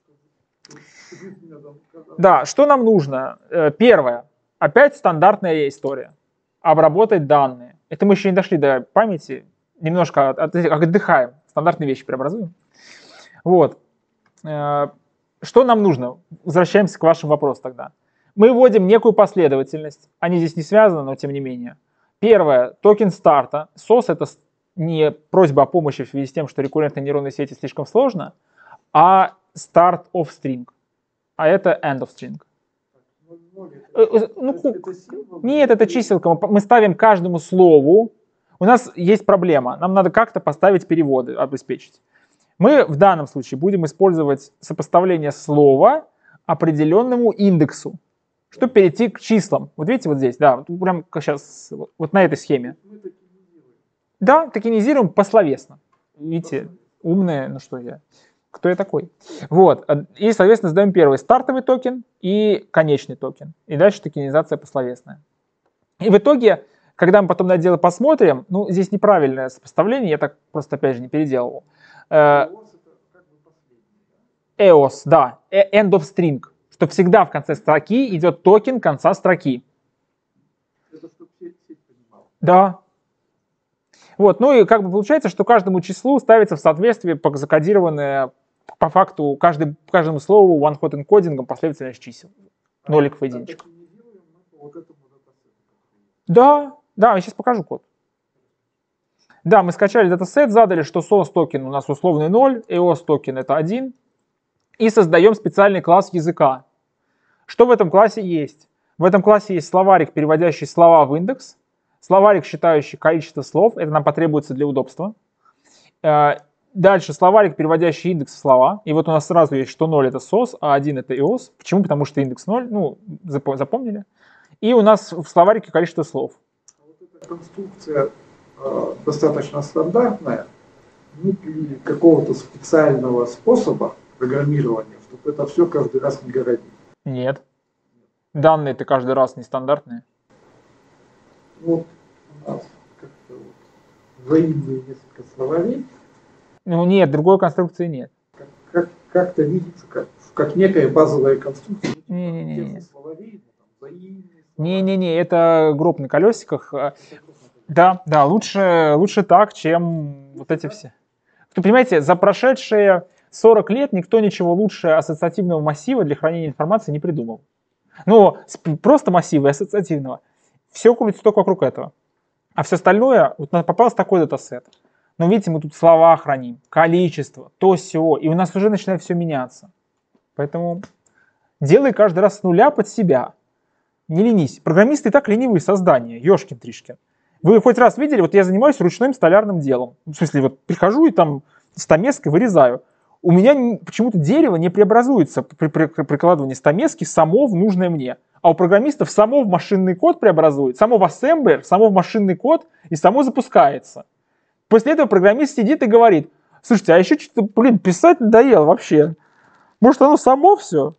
Да, что нам нужно? Первое. Опять стандартная история. Обработать данные. Это мы еще не дошли до памяти. Немножко отдыхаем. Стандартные вещи преобразуем. Вот. Что нам нужно? Возвращаемся к вашему вопросу тогда. Мы вводим некую последовательность. Они здесь не связаны, но тем не менее. Первое. Токен старта. сос — это не просьба о помощи в связи с тем, что рекуррентные нейронные сети слишком сложно, а start of string. А это end of string. Ну, нет, это чиселка. Мы ставим каждому слову. У нас есть проблема. Нам надо как-то поставить переводы, обеспечить. Мы в данном случае будем использовать сопоставление слова определенному индексу, чтобы перейти к числам. Вот видите, вот здесь, да, прям сейчас, вот на этой схеме. Да, токенизируем пословесно. Видите, умные, ну что я, кто я такой? Вот, и, соответственно, сдаем первый стартовый токен и конечный токен. И дальше токенизация пословесная. И в итоге, когда мы потом на это дело посмотрим, ну, здесь неправильное сопоставление, я так просто, опять же, не переделывал. эос, да, end of string, что всегда в конце строки идет токен конца строки. Это чтобы сеть понимала. Да. Вот, ну и как бы получается, что каждому числу ставится в соответствии закодированное по факту каждый, каждому слову one-hot энкодингом последовательность чисел. Ноликов и единичек. Да, да, я сейчас покажу код. Да, мы скачали датасет, задали, что сос токен у нас условный ноль, эос токен это один. И создаем специальный класс языка. Что в этом классе есть? В этом классе есть словарик, переводящий слова в индекс. Словарик, считающий количество слов. Это нам потребуется для удобства. Дальше словарик, переводящий индекс в слова. И вот у нас сразу есть, что ноль это сос, а один это иос. Почему? Потому что индекс ноль, ну, запомнили. И у нас в словарике количество слов. Вот эта конструкция э, достаточно стандартная. Нет ли какого-то специального способа программирования, чтобы это все каждый раз не городить? Нет. Данные-то каждый раз нестандартные. Вот у нас как-то вот взаимные несколько словарей. Ну нет, другой конструкции нет. Как, как, как-то видится, как, как некая базовая конструкция. Не-не-не. Словарей, там, взаимные слова. Не-не-не, это гроб на колесиках. Да, да, лучше, лучше так, чем вот эти все. Вы понимаете, за прошедшие сорок лет никто ничего лучше ассоциативного массива для хранения информации не придумал. Ну, просто массива и ассоциативного. Все крутится только вокруг этого. А все остальное, вот попался такой датасет. Но видите, мы тут слова храним, количество, то сё, и у нас уже начинает все меняться. Поэтому делай каждый раз с нуля под себя. Не ленись. Программисты и так ленивые создания, ёшкин-тришкин. Вы хоть раз видели, вот я занимаюсь ручным столярным делом. В смысле, вот прихожу и там стамеской вырезаю. У меня почему-то дерево не преобразуется при прикладывании стамески само в нужное мне. А у программистов само в машинный код преобразует, само в ассемблер, само в машинный код и само запускается. После этого программист сидит и говорит: слушайте, а еще что-то, блин, писать надоело вообще. Может, оно само все?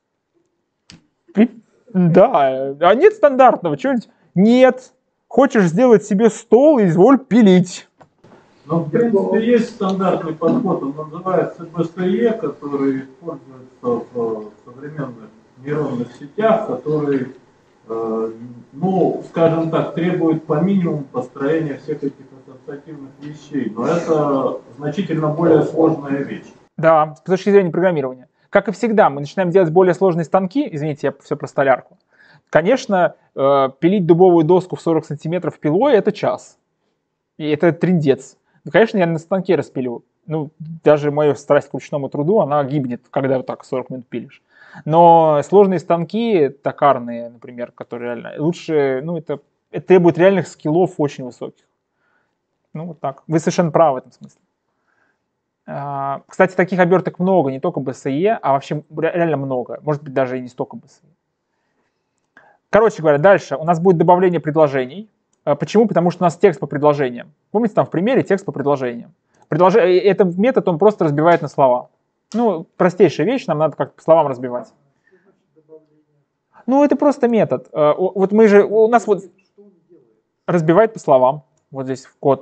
Да, а нет стандартного чего-нибудь? Нет. Хочешь сделать себе стол, изволь пилить. Ну, в принципе, есть стандартный подход, он называется бэ эс е, который используется в современных нейронных сетях, который, э, ну, скажем так, требует по минимуму построения всех этих ассоциативных вещей, но это значительно более сложная вещь. Да, с точки зрения программирования. Как и всегда, мы начинаем делать более сложные станки, извините, я все про столярку. Конечно, э, пилить дубовую доску в сорок сантиметров пилой – это час. И это триндец. Ну, конечно, я на станке распилю. Ну, даже моя страсть к ручному труду, она гибнет, когда вот так сорок минут пилишь. Но сложные станки, токарные, например, которые реально, лучше, ну, это, это требует реальных скиллов очень высоких. Ну, вот так. Вы совершенно правы в этом смысле. А, кстати, таких оберток много, не только бэ эс е, а вообще реально много. Может быть, даже и не столько бэ эс е. Короче говоря, дальше у нас будет добавление предложений. Почему? Потому что у нас текст по предложениям. Помните, там в примере текст по предложениям. Предлож... Этот метод, он просто разбивает на слова. Ну, простейшая вещь, нам надо как-то по словам разбивать. Ну, это просто метод. Вот мы же, у нас вот разбивает по словам. Вот здесь в код.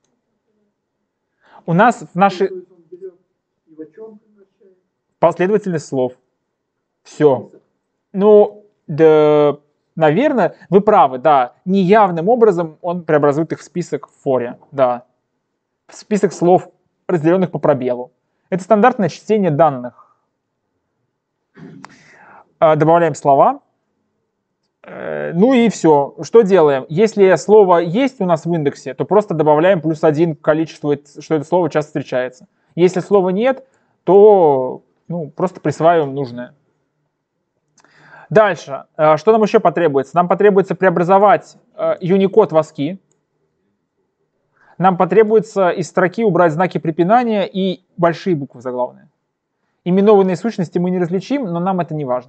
У нас в нашей... Последовательность слов. Все. Ну, да... Наверное, вы правы, да, неявным образом он преобразует их в список в форе, да. В список слов, разделенных по пробелу. Это стандартное чтение данных. Добавляем слова. Ну и все. Что делаем? Если слово есть у нас в индексе, то просто добавляем плюс один к количеству, что это слово часто встречается. Если слова нет, то ну, просто присваиваем нужное. Дальше, что нам еще потребуется? Нам потребуется преобразовать Unicode в аски. Нам потребуется из строки убрать знаки препинания и большие буквы заглавные. Именованные сущности мы не различим, но нам это не важно.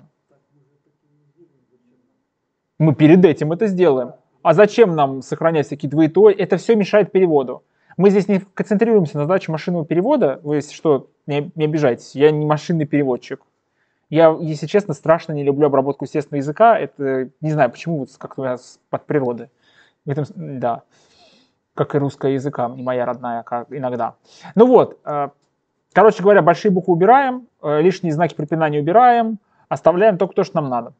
Мы перед этим это сделаем. А зачем нам сохранять всякие двоеточия? Это все мешает переводу. Мы здесь не концентрируемся на задаче машинного перевода. Вы, если что, не, не обижайтесь, я не машинный переводчик. Я, если честно, страшно не люблю обработку естественного языка. Это, не знаю, почему, как-то у нас под природы. В этом, да, как и русская языка, не моя родная, как иногда. Ну вот, короче говоря, большие буквы убираем, лишние знаки препинания убираем, оставляем только то, что нам надо.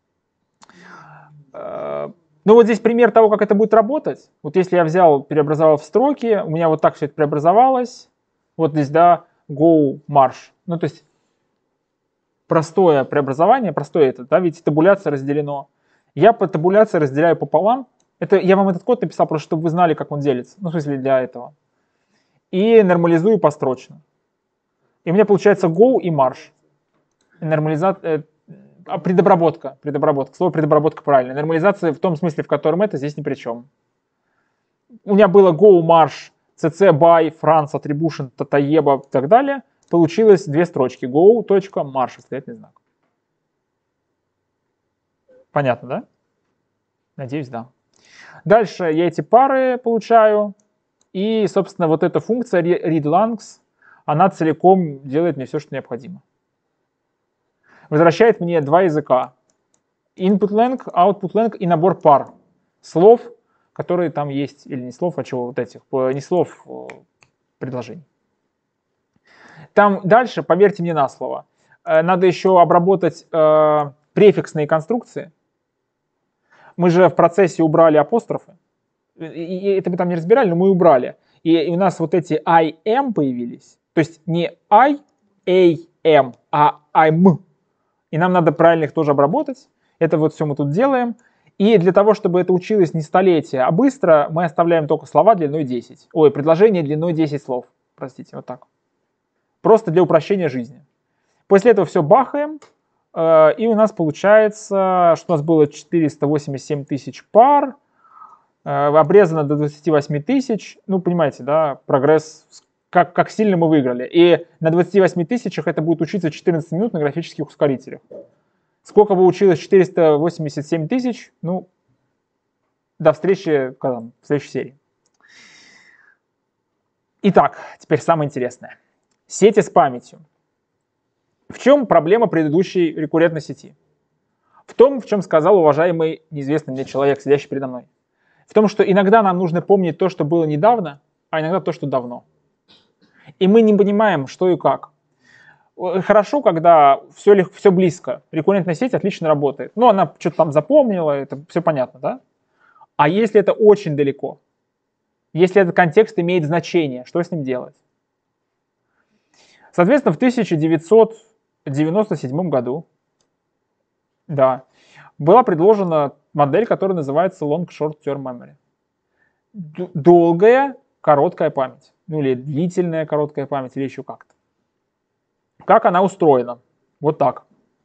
Ну вот здесь пример того, как это будет работать. Вот если я взял, преобразовал в строки, у меня вот так все это преобразовалось. Вот здесь, да, go, march. Ну то есть простое преобразование, простое это, да, ведь табуляция разделено. Я по табуляции разделяю пополам. Это, я вам этот код написал, просто чтобы вы знали, как он делится. Ну, в смысле, для этого. И нормализую построчно. И у меня получается go и march. Нормализация, э, предобработка. Предобработка. Слово предобработка правильно. Нормализация в том смысле, в котором это, здесь ни при чем. У меня было go, march cc by France attribution Tataeba и так далее, получилось две строчки. Go.marsh, восклицательный знак. Понятно, да? Надеюсь, да. Дальше я эти пары получаю. И, собственно, вот эта функция readLangs, она целиком делает мне все, что необходимо. Возвращает мне два языка. InputLang, OutputLang и набор пар слов, которые там есть, или не слов, а чего вот этих, не слов, предложений. Там дальше, поверьте мне на слово, надо еще обработать э, префиксные конструкции. Мы же в процессе убрали апострофы. И, и это мы там не разбирали, но мы убрали. И, и у нас вот эти I am появились. То есть не I, A, M, а I'm. И нам надо правильно их тоже обработать. Это вот все мы тут делаем. И для того, чтобы это училось не столетия, а быстро, мы оставляем только слова длиной десять. Ой, предложение длиной десять слов. Простите, вот так. Просто для упрощения жизни. После этого все бахаем. Э, и у нас получается, что у нас было четыреста восемьдесят семь тысяч пар. Э, обрезано до двадцати восьми тысяч. Ну, понимаете, да, прогресс, как, как сильно мы выиграли. И на двадцати восьми тысячах это будет учиться четырнадцать минут на графических ускорителях. Сколько бы училось четыреста восемьдесят семь тысяч, ну, до встречи когда, в следующей серии. Итак, теперь самое интересное. Сети с памятью. В чем проблема предыдущей рекуррентной сети? В том, в чем сказал уважаемый неизвестный мне человек, сидящий передо мной. В том, что иногда нам нужно помнить то, что было недавно, а иногда то, что давно. И мы не понимаем, что и как. Хорошо, когда все, все близко. Рекуррентная сеть отлично работает. Ну, она что-то там запомнила, это все понятно, да? А если это очень далеко? Если этот контекст имеет значение, что с ним делать? Соответственно, в тысяча девятьсот девяносто седьмом году, да, была предложена модель, которая называется Long Short Term Memory. Долгая, короткая память. Ну, или длительная короткая память, или еще как-то. Как она устроена? Вот так.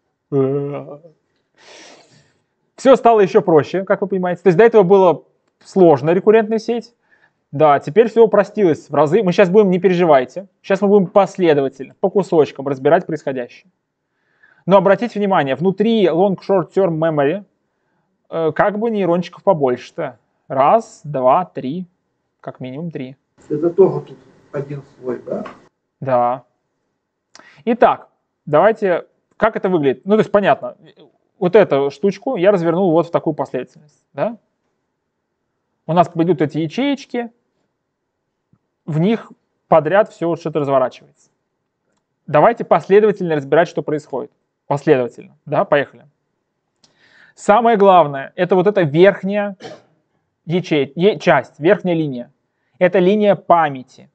Все стало еще проще, как вы понимаете. То есть до этого была сложная рекуррентная сеть. Да, теперь все упростилось в разы. Мы сейчас будем, не переживайте, сейчас мы будем последовательно, по кусочкам разбирать происходящее. Но обратите внимание, внутри Long Short Term Memory э, как бы нейрончиков побольше-то. Раз, два, три, как минимум три. Это тоже тут один слой, да? Да. Итак, давайте, как это выглядит? Ну, то есть понятно, вот эту штучку я развернул вот в такую последовательность. Да? У нас пойдут эти ячеечки, в них подряд все что-то разворачивается. Давайте последовательно разбирать, что происходит. Последовательно, да, поехали. Самое главное, это вот эта верхняя ячейка, часть, верхняя линия. Это линия памяти,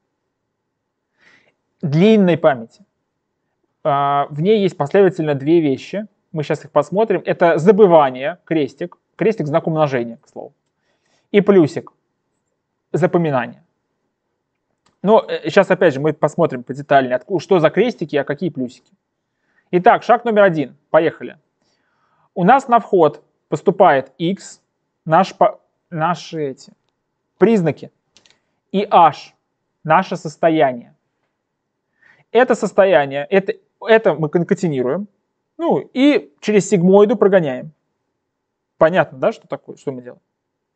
длинной памяти. В ней есть последовательно две вещи. Мы сейчас их посмотрим. Это забывание, крестик. Крестик — знак умножения, к слову. И плюсик — запоминание. Но сейчас опять же мы посмотрим подетальнее, что за крестики, а какие плюсики. Итак, шаг номер один. Поехали. У нас на вход поступает x, наш, наши эти признаки, и h, наше состояние. Это состояние, это, это мы конкатинируем, ну и через сигмоиду прогоняем. Понятно, да, что такое, что мы делаем?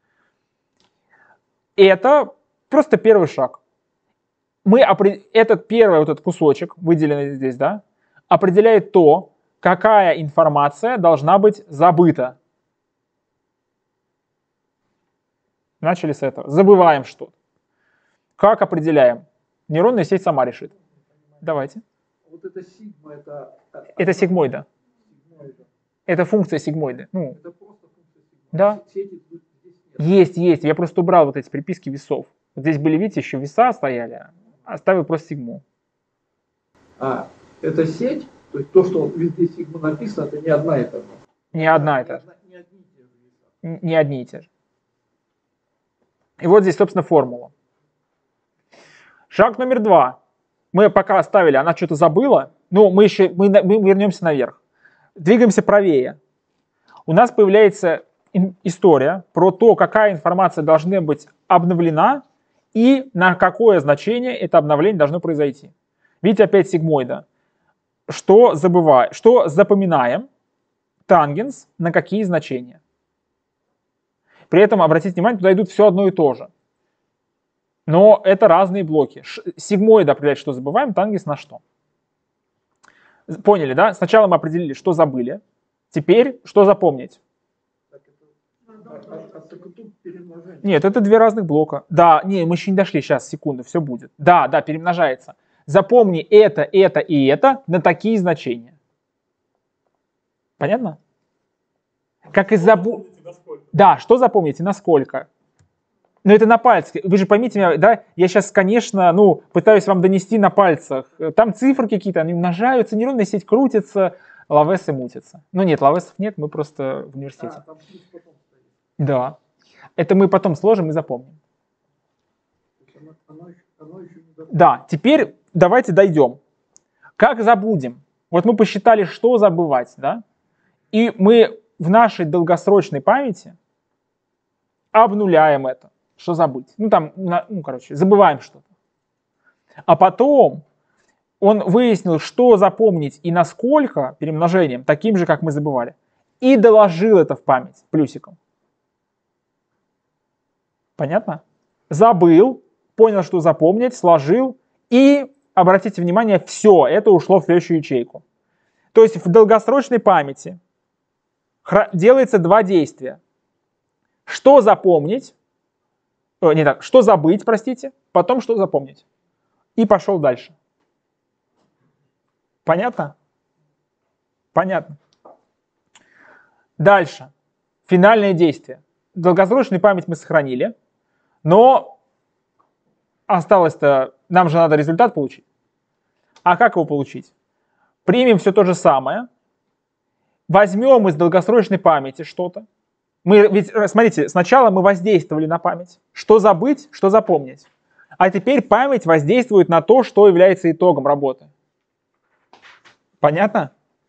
Это просто первый шаг. Мы, этот первый вот этот кусочек, выделенный здесь, да, определяет то, какая информация должна быть забыта. Начали с этого. Забываем что-то. Как определяем? Нейронная сеть сама решит. Давайте. Вот это сигма, это... Это сигмоида. Сигмоида. Это функция сигмоида. Ну, Это просто функция сигма. да. Сети здесь нет. Есть, есть. Я просто убрал вот эти приписки весов. Вот здесь были, видите, еще веса стояли, оставил просто сигму. А, это сеть, то есть то, что везде сигма написано, это не одна и та же. Не одна и та же. Не одни и те же веса. Не одни и те же. И вот здесь, собственно, формула. Шаг номер два. Мы пока оставили, она что-то забыла, но мы еще мы, мы вернемся наверх. Двигаемся правее. У нас появляется история про то, какая информация должна быть обновлена и на какое значение это обновление должно произойти. Видите, опять сигмоида. Что забываем, что запоминаем? Тангенс на какие значения. При этом, обратите внимание, туда идут все одно и то же. Но это разные блоки. Сигмоид определяет, что забываем, тангенс на что. Поняли, да? Сначала мы определили, что забыли. Теперь, что запомнить? Нет, это две разных блока. Да, не, мы еще не дошли, сейчас, секунду, все будет. Да, да, перемножается. Запомни это, это и это на такие значения. Понятно? Как и забу... Да, что запомните, насколько? Но это на пальцах. Вы же поймите меня, да, я сейчас, конечно, ну, пытаюсь вам донести на пальцах. Там цифры какие-то, они умножаются, нейронная сеть крутится, лавесы мутятся. Ну нет, лавесов нет, мы просто в университете. А, там да. Это мы потом сложим и запомним. Оно, оно, оно еще не да, теперь давайте дойдем. Как забудем? Вот мы посчитали, что забывать, да? И мы в нашей долгосрочной памяти обнуляем это. Что забыть? Ну, там, ну, короче, забываем что-то. А потом он выяснил, что запомнить и насколько перемножением, таким же, как мы забывали. И доложил это в память плюсиком. Понятно? Забыл, понял, что запомнить, сложил. И, обратите внимание, все это ушло в следующую ячейку. То есть в долгосрочной памяти делается два действия. Что запомнить, о, не так, что забыть, простите, потом что запомнить. И пошел дальше. Понятно? Понятно. Дальше. Финальное действие. Долгосрочную память мы сохранили, но осталось-то, нам же надо результат получить. А как его получить? Примем все то же самое, возьмем из долгосрочной памяти что-то. Мы, ведь, смотрите, сначала мы воздействовали на память. Что забыть, что запомнить. А теперь память воздействует на то, что является итогом работы. Понятно?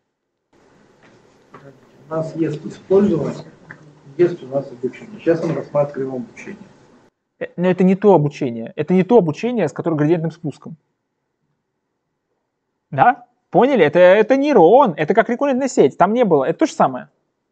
У нас есть использование, есть у нас обучение. Сейчас мы рассматриваем обучение. Но это не то обучение. Это не то обучение, с которым градиентным спуском. Да? Поняли? Это, это нейрон, это как рекуррентная сеть. Там не было. Это то же самое.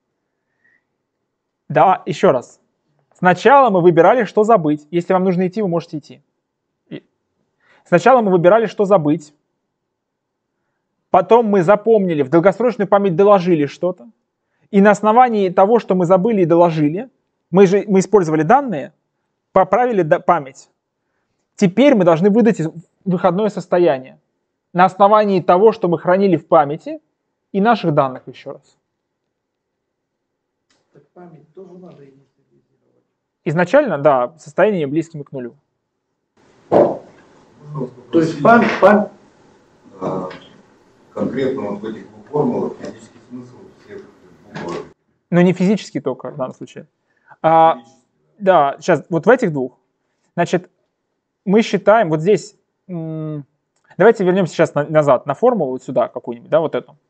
Да, еще раз. Сначала мы выбирали, что забыть. Если вам нужно идти, вы можете идти. Сначала мы выбирали, что забыть. Потом мы запомнили, в долгосрочную память доложили что-то. И на основании того, что мы забыли и доложили, мы же мы использовали данные, поправили память. Теперь мы должны выдать выходное состояние. На основании того, что мы хранили в памяти и наших данных еще раз. Так память тоже надо инициализировать. Изначально, да, состояние близким к нулю. То есть память, память. А, конкретно вот в этих двух формулах физический смысл всех букв. Но не физически только в данном случае. А, да, сейчас, вот в этих двух. Значит, мы считаем, вот здесь, м- давайте вернемся сейчас на, назад на формулу, вот сюда какую-нибудь, да, вот эту.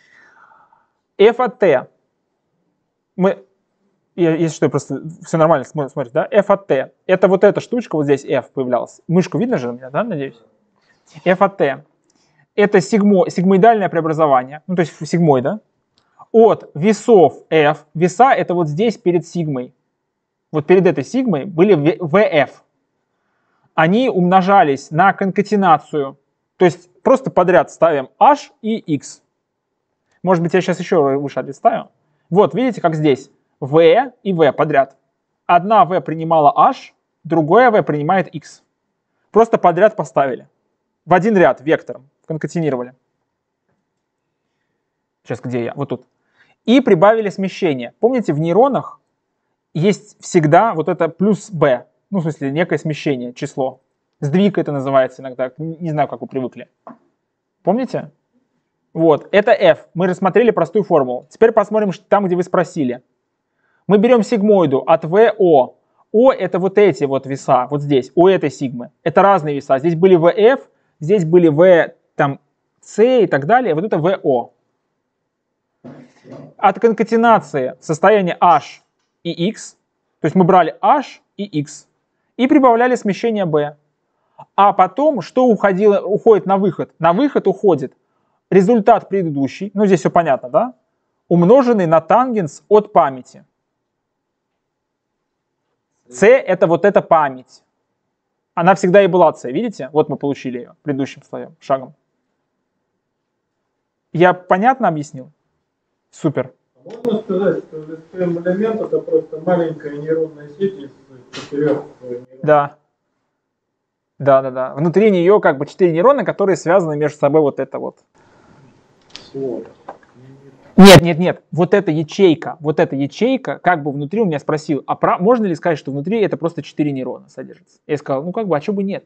F от T. Мы, если что, просто все нормально смотрите, да, F от T. Это вот эта штучка, вот здесь F появлялась. Мышку видно же у меня, да, надеюсь? F от T. Это сигмо, сигмоидальное преобразование, ну то есть сигмоида, от весов F. Веса это вот здесь перед сигмой. Вот перед этой сигмой были ви эф. Они умножались на конкатенацию. То есть просто подряд ставим H и X. Может быть, я сейчас еще выше отставлю. Вот, видите, как здесь. V и V подряд. Одна V принимала H, другая V принимает X. Просто подряд поставили. В один ряд вектором конкатенировали. Сейчас где я? Вот тут. И прибавили смещение. Помните, в нейронах есть всегда вот это плюс b. Ну, в смысле, некое смещение, число. Сдвиг это называется иногда. Не знаю, как вы привыкли. Помните? Вот, это f. Мы рассмотрели простую формулу. Теперь посмотрим там, где вы спросили. Мы берем сигмоиду от вэ о. О это вот эти вот веса, вот здесь, у этой сигмы. Это разные веса. Здесь были вэ эф, здесь были V, там, C и так далее. Вот это вэ о. От конкатенации состояния H и X, то есть мы брали H и X, и прибавляли смещение b. А потом, что уходило, уходит на выход? На выход уходит результат предыдущий, ну здесь все понятно, да? Умноженный на тангенс от памяти. c это вот эта память. Она всегда и была c, видите? Вот мы получили ее предыдущим слоем, шагом. Я понятно объяснил? Супер. Можно сказать, что элемент это просто маленькая нейронная сеть из четырех нейронов? Да. Да, да, да. Внутри нее как бы четыре нейрона, которые связаны между собой вот это вот. Слово. Нет, нет, нет. Вот эта ячейка, вот эта ячейка, как бы внутри, он меня спросил, а про, можно ли сказать, что внутри это просто четыре нейрона содержится? Я сказал, ну как бы, а что бы нет?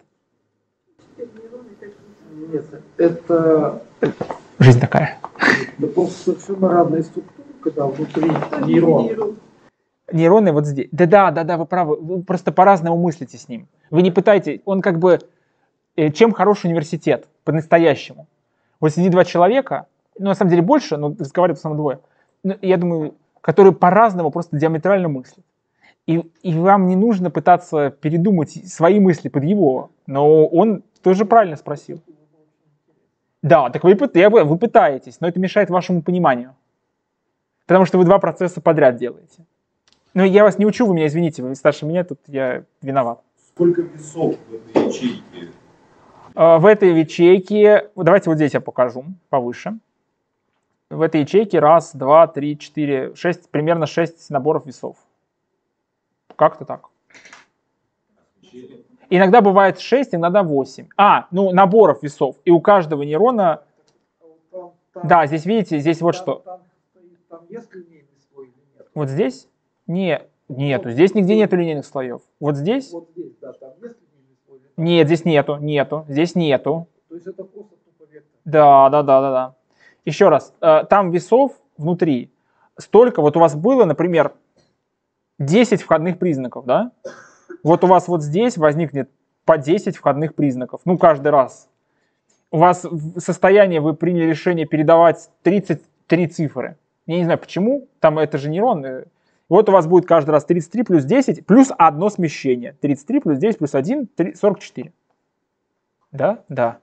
Нет, это, Жизнь такая. это просто совершенно разные структуры, когда внутри нейрон. Нейроны вот здесь. Да-да, да-да, вы правы. Вы просто по-разному мыслите с ним. Вы не пытаетесь, он как бы, э, чем хороший университет по-настоящему? Вот сидит два человека, ну на самом деле больше, но разговаривают в основном двое, ну, я думаю, которые по-разному просто диаметрально мыслят. И, и вам не нужно пытаться передумать свои мысли под его, но он тоже правильно спросил. Да, так вы, вы пытаетесь, но это мешает вашему пониманию. Потому что вы два процесса подряд делаете. Ну, я вас не учу, вы меня извините, вы старше меня, тут я виноват. Сколько весов в этой ячейке? В этой ячейке, давайте вот здесь я покажу, повыше. В этой ячейке раз, два, три, четыре, шесть, примерно шесть наборов весов. Как-то так. Иногда бывает шесть, иногда восемь. А, ну, наборов весов. И у каждого нейрона... Там, там, Да, здесь видите, здесь вот там, что. Там, там есть линейный слой или нет? Вот здесь? Не, нету. Здесь нигде нету линейных слоев. Вот здесь? Вот здесь, да, там есть линейный слой? Или нет? Нет, здесь нету, нету. Здесь нету. То есть это просто тупо вектор. Да, да, да, да, да. Еще раз, там весов внутри столько, вот у вас было, например, десять входных признаков, да? Вот у вас вот здесь возникнет по десять входных признаков, ну, каждый раз. У вас в состоянии, вы приняли решение передавать тридцать три цифры. Я не знаю почему, там это же нейроны. Вот у вас будет каждый раз тридцать три плюс десять, плюс одно смещение. тридцать три плюс десять плюс один, сорок четыре. Да? Да.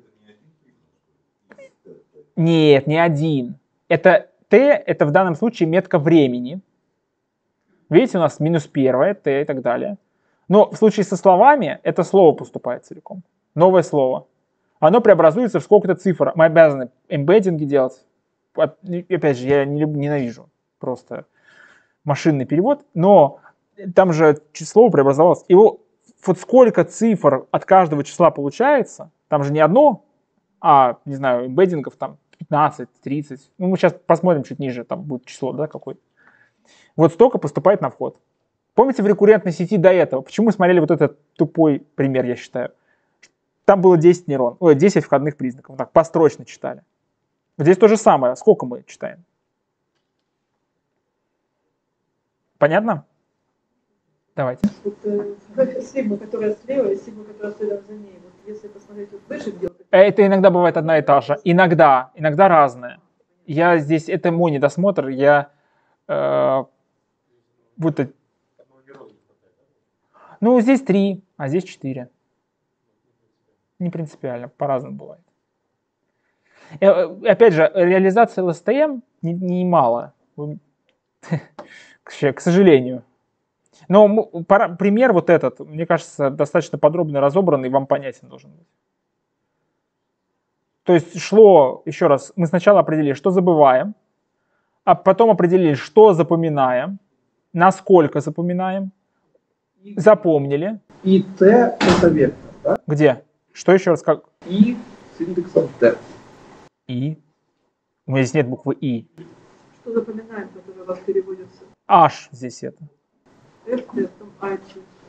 Нет, не один. Это t, это в данном случае метка времени. Видите, у нас минус первое, t и так далее. Но в случае со словами, это слово поступает целиком. Новое слово. Оно преобразуется в сколько-то цифр. Мы обязаны эмбеддинги делать. Опять же, я не люблю, ненавижу просто машинный перевод. Но там же слово преобразовалось. Его вот сколько цифр от каждого числа получается, там же не одно, а, не знаю, эмбеддингов там пятнадцать, тридцать. Ну, мы сейчас посмотрим чуть ниже, там будет число, да, какое-то. Вот столько поступает на вход. Помните в рекуррентной сети до этого? Почему мы смотрели вот этот тупой пример, я считаю? Там было десять нейрон, ой, десять входных признаков. Так, построчно читали. Вот здесь то же самое. Сколько мы читаем? Понятно? Давайте. Вот э, сигма, которая слева, и сигма, которая следом за ней. Вот если посмотреть вот выше, где вот Это иногда бывает одна и та же. Иногда, иногда разное. Я здесь, это мой недосмотр, я э, вот, ну, здесь три, а здесь четыре. Не принципиально, по-разному бывает. И, опять же, реализация эл эс тэ эм немало, к сожалению. Но пример вот этот, мне кажется, достаточно подробно разобранный, вам понятен должен быть. То есть шло, еще раз, мы сначала определили, что забываем, а потом определили, что запоминаем, насколько запоминаем, запомнили. И t это вектор, да? Где? Что еще раз? Как? И с индексом t. И. У меня здесь нет буквы И. что запоминаем, которое у вас переводится. H здесь это. F, F, там H.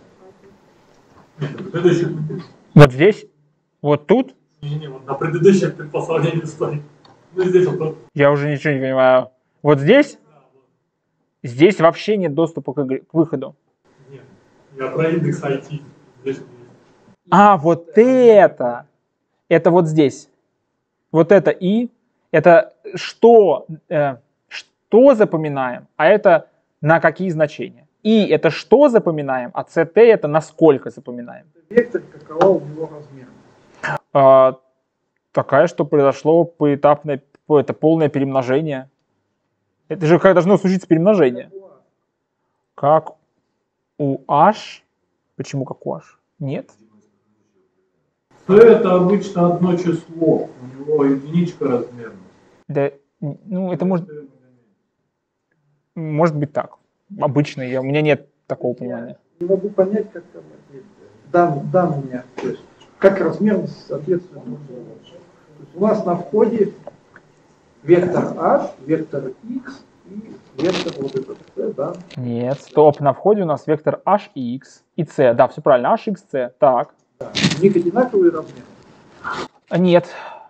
Вот здесь? Вот тут? Не-не, вот на предыдущем предпослонении стоит. Ну здесь вот. Я уже ничего не понимаю. Вот здесь? Здесь вообще нет доступа к, игре, к выходу. Нет, я про индекс ай ти. Здесь. А, вот это! Это вот здесь. Вот это И. Это что, э, что запоминаем, а это на какие значения. И это что запоминаем, а си ти это насколько запоминаем. Вектор, какова у него размерность? А, такая, что произошло поэтапное, это полное перемножение. Это же как должно случиться перемножение. Как у H. Почему как у H? Нет. C это обычно одно число, у него единичка размерность. Да, ну это может, может быть так. Обычно я, у меня нет такого понимания. Не могу понять, как там дан, дан у меня, то есть, как размерность соответствует. У нас на входе вектор h, вектор x и вектор вот этот c, да? Нет, стоп, на входе у нас вектор h и x и c. Да, все правильно, h, x, c. Так. Да. У них одинаковые размеры? Нет.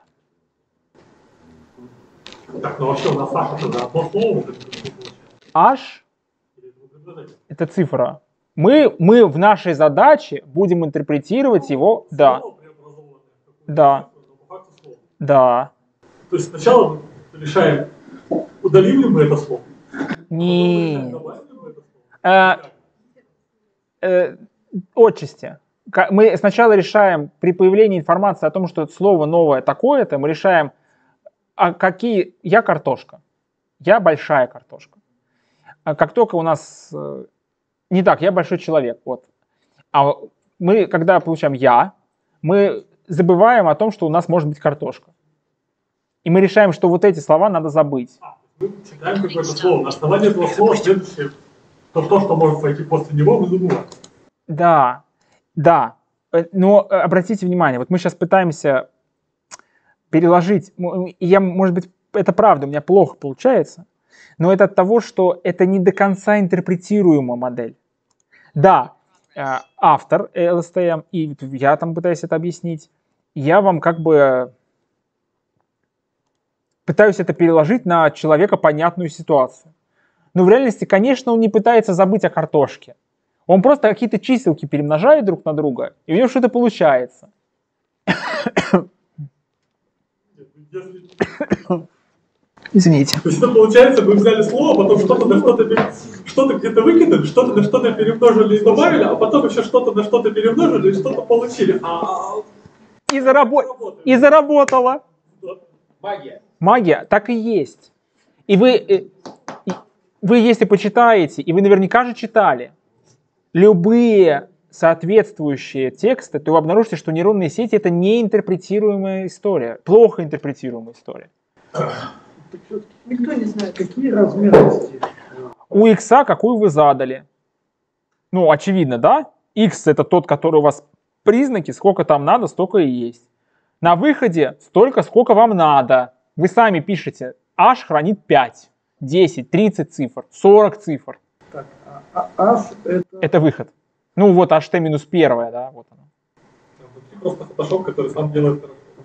Так, ну вообще у нас h это одно слово. H это цифра. Мы, мы в нашей задаче будем интерпретировать его, да. Да. Да. То есть сначала мы решаем, удалим ли мы это слово. Не. Э, э, отчасти. Мы сначала решаем, при появлении информации о том, что это слово новое такое-то, мы решаем, а какие... Я картошка. Я большая картошка. А как только у нас... Не так, я большой человек. Вот. А мы, когда получаем «я», мы забываем о том, что у нас может быть картошка. И мы решаем, что вот эти слова надо забыть. А, мы читаем какое-то слово. На основании этого слова следующее, то, то, что может пойти после него, мы забываем. Да, да. Но обратите внимание, вот мы сейчас пытаемся переложить, и я, может быть, это правда, у меня плохо получается, но это от того, что это не до конца интерпретируемая модель. Да, автор эл эс ти эм, и я там пытаюсь это объяснить, я вам как бы пытаюсь это переложить на человека понятную ситуацию. Но в реальности, конечно, он не пытается забыть о картошке. Он просто какие-то чиселки перемножает друг на друга, и у него что-то получается. Извините. То есть это получается, мы взяли слово, потом что-то на что-то, что-то где-то выкинули, что-то на что-то перемножили и добавили, а потом еще что-то на что-то перемножили и что-то получили. А... И, зарабо... и заработало. Магия. Магия, так и есть. И вы, вы, если почитаете, и вы наверняка же читали, любые соответствующие тексты, то вы обнаружите, что нейронные сети — это неинтерпретируемая история, плохо интерпретируемая история. Никто не знает. Какие размерности? У x, какую вы задали. Ну, очевидно, да? X — это тот, который у вас признаки, сколько там надо, столько и есть. На выходе столько, сколько вам надо. Вы сами пишете, h хранит пять, десять, тридцать цифр, сорок цифр. Так, а, а h это... Это выход. Ну вот ht минус первая, да, вот она. Просто фотошоп, который сам делает.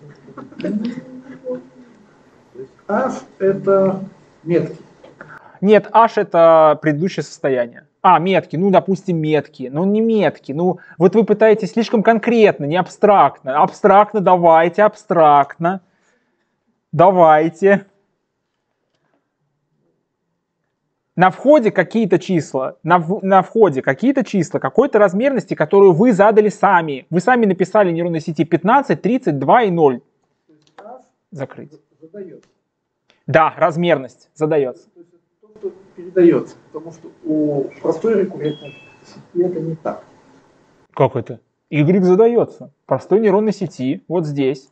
H это метки. Нет, h это предыдущее состояние. А, метки, ну, допустим, метки. Ну, не метки. Ну, вот вы пытаетесь слишком конкретно, не абстрактно. Абстрактно, давайте, абстрактно. Давайте. На входе какие-то числа, на, на входе какие-то числа, какой-то размерности, которую вы задали сами. Вы сами написали нейронной сети пятнадцать, тридцать, два и ноль. Закрыть. Задается. Да, размерность задается. То есть это то, что передается, потому что у простой рекуррентной сети это не так. Как это? Y задается. Простой нейронной сети, вот здесь.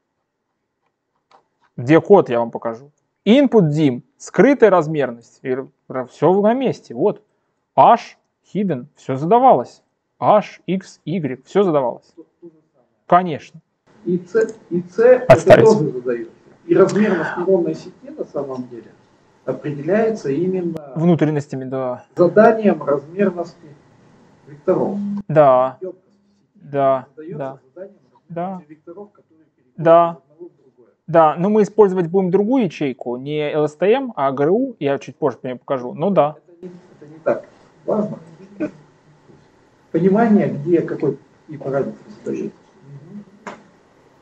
Где код, я вам покажу. Input dim, скрытая размерность. И все на месте. Вот. H, hidden, все задавалось. H, X, Y, все задавалось. Конечно. И C, и C это тоже задается. И размерность нейронной сети на самом деле определяется именно внутренностями, да. Заданием размерности векторов. Да. Да. Да. Да. Векторов, которые да. Да, но мы использовать будем другую ячейку, не эл эс ти эм, а джи эр ю, я чуть позже покажу, ну да. Это не, это не так важно. Понимание, где какой и параметр задается.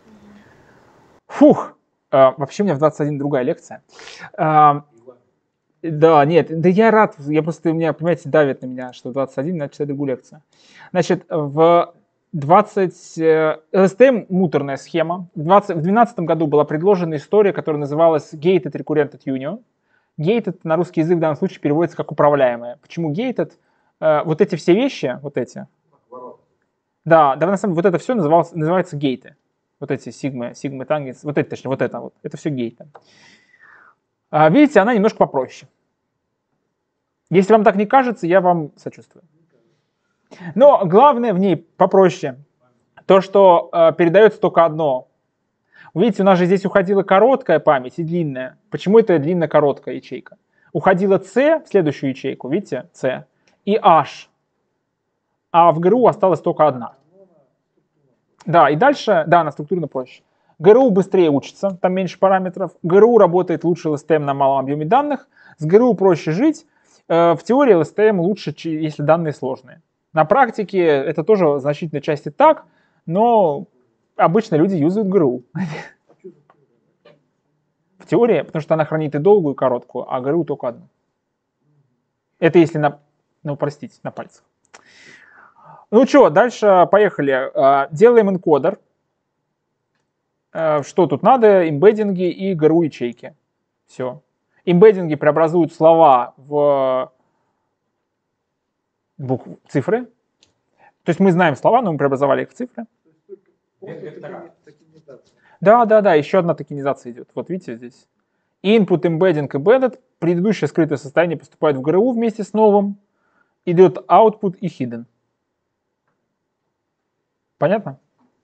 Фух, а, вообще у меня в двадцать один другая лекция. А, Да, нет, да я рад, я просто, у меня, понимаете, давит на меня, что двадцать один, надо читать другую лекцию. Значит, в двадцать... эл эс ти эм муторная схема. В двадцать, в две тысячи двенадцатом году была предложена история, которая называлась Gated Recurrent Union. Gated на русский язык в данном случае переводится как управляемая. Почему gated? Э, вот эти все вещи, вот эти. Да, да, на самом деле, вот это все называлось, называется гейты. Вот эти сигмы, сигмы, тангенс, вот это, точнее, вот это вот. Это все гейты. А, видите, она немножко попроще. Если вам так не кажется, я вам сочувствую. Но главное в ней попроще. То, что э, передается только одно. Видите, у нас же здесь уходила короткая память и длинная. Почему это длинно-короткая ячейка? Уходила C в следующую ячейку, видите, C, и H. А в ГРУ осталась только одна. Да, и дальше, да, она структурно проще. ГРУ быстрее учится, там меньше параметров. ГРУ работает лучше эл эс ти эм на малом объеме данных. С ГРУ проще жить. В теории эл эс ти эм лучше, если данные сложные. На практике это тоже в значительной части так, но обычно люди юзают ГРУ. В теории, потому что она хранит и долгую, и короткую, а ГРУ только одну. Это если на, ну, простите, на пальцах. Ну что, дальше поехали. Делаем энкодер. Что тут надо? Эмбеддинги и ГРУ ячейки. Все. Эмбеддинги преобразуют слова в букв... цифры. То есть мы знаем слова, но мы преобразовали их в цифры. Да, да, да, еще одна токенизация идет. Вот видите здесь. Input, embedding, embedded. Предыдущее скрытое состояние поступает в ГРУ вместе с новым. Идет output и hidden. Понятно?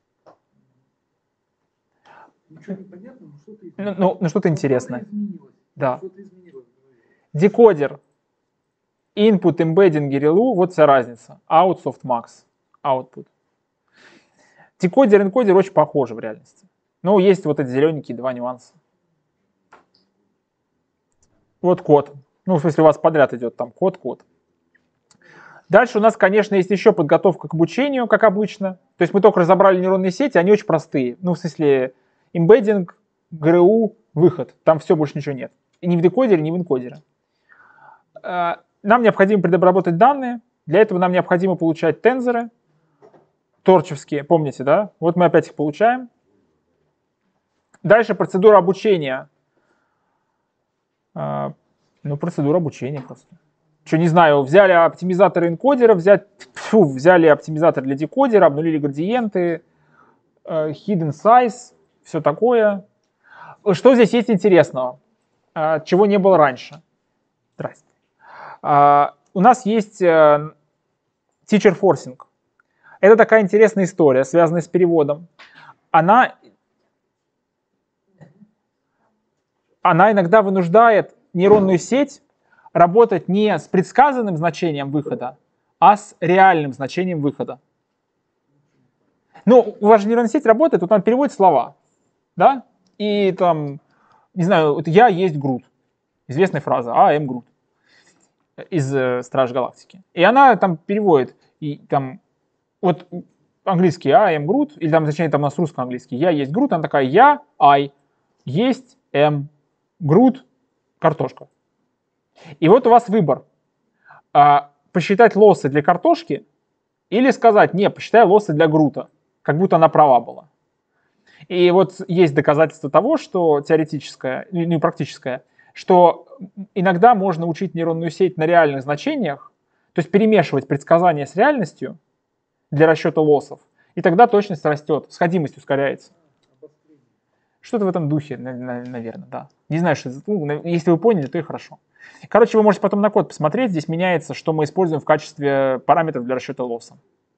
Ничего не понятно, но что-то изменилось. Ну, ну, ну что-то интересное. Изменилось. Да. Что-то изменилось. Декодер. Input, embedding и релу. Вот вся разница. Out, softmax. Output. Декодер и энкодер очень похожи в реальности. Но есть вот эти зелененькие два нюанса. Вот код. Ну, в смысле, у вас подряд идет там код, код. Дальше у нас, конечно, есть еще подготовка к обучению, как обычно. То есть мы только разобрали нейронные сети, они очень простые. Ну, в смысле, эмбеддинг, ГРУ, выход. Там все, больше ничего нет. И ни в декодере, ни в энкодере. Нам необходимо предобработать данные. Для этого нам необходимо получать тензоры торчевские, помните, да? Вот мы опять их получаем. Дальше процедура обучения. Ну, процедура обучения просто. Что, не знаю, взяли оптимизаторы энкодера, взять, фу, взяли оптимизатор для декодера, обнулили градиенты, hidden size, все такое. Что здесь есть интересного, чего не было раньше? Здрасте. У нас есть teacher forcing. Это такая интересная история, связанная с переводом. Она, она иногда вынуждает нейронную сеть работать не с предсказанным значением выхода, а с реальным значением выхода. Ну, у вас же нейронная сеть работает, вот она переводит слова, да, и там, не знаю, вот я есть Грут, известная фраза, I am Groot из э, Страж Галактики. И она там переводит, и там, вот английский I am Groot, или там значение там у нас русско-английский, я есть Грут, она такая, я, I, есть, am, Грут, картошка. И вот у вас выбор. А, посчитать лоссы для картошки или сказать, не, посчитай лоссы для Грута. Как будто она права была. И вот есть доказательство того, что теоретическое, ну и практическое, что иногда можно учить нейронную сеть на реальных значениях, то есть перемешивать предсказания с реальностью для расчета лоссов, и тогда точность растет, сходимость ускоряется. Что-то в этом духе, наверное, да. Не знаю, что, ну, если вы поняли, то и хорошо. Короче, вы можете потом на код посмотреть. Здесь меняется, что мы используем в качестве параметров для расчета лосса.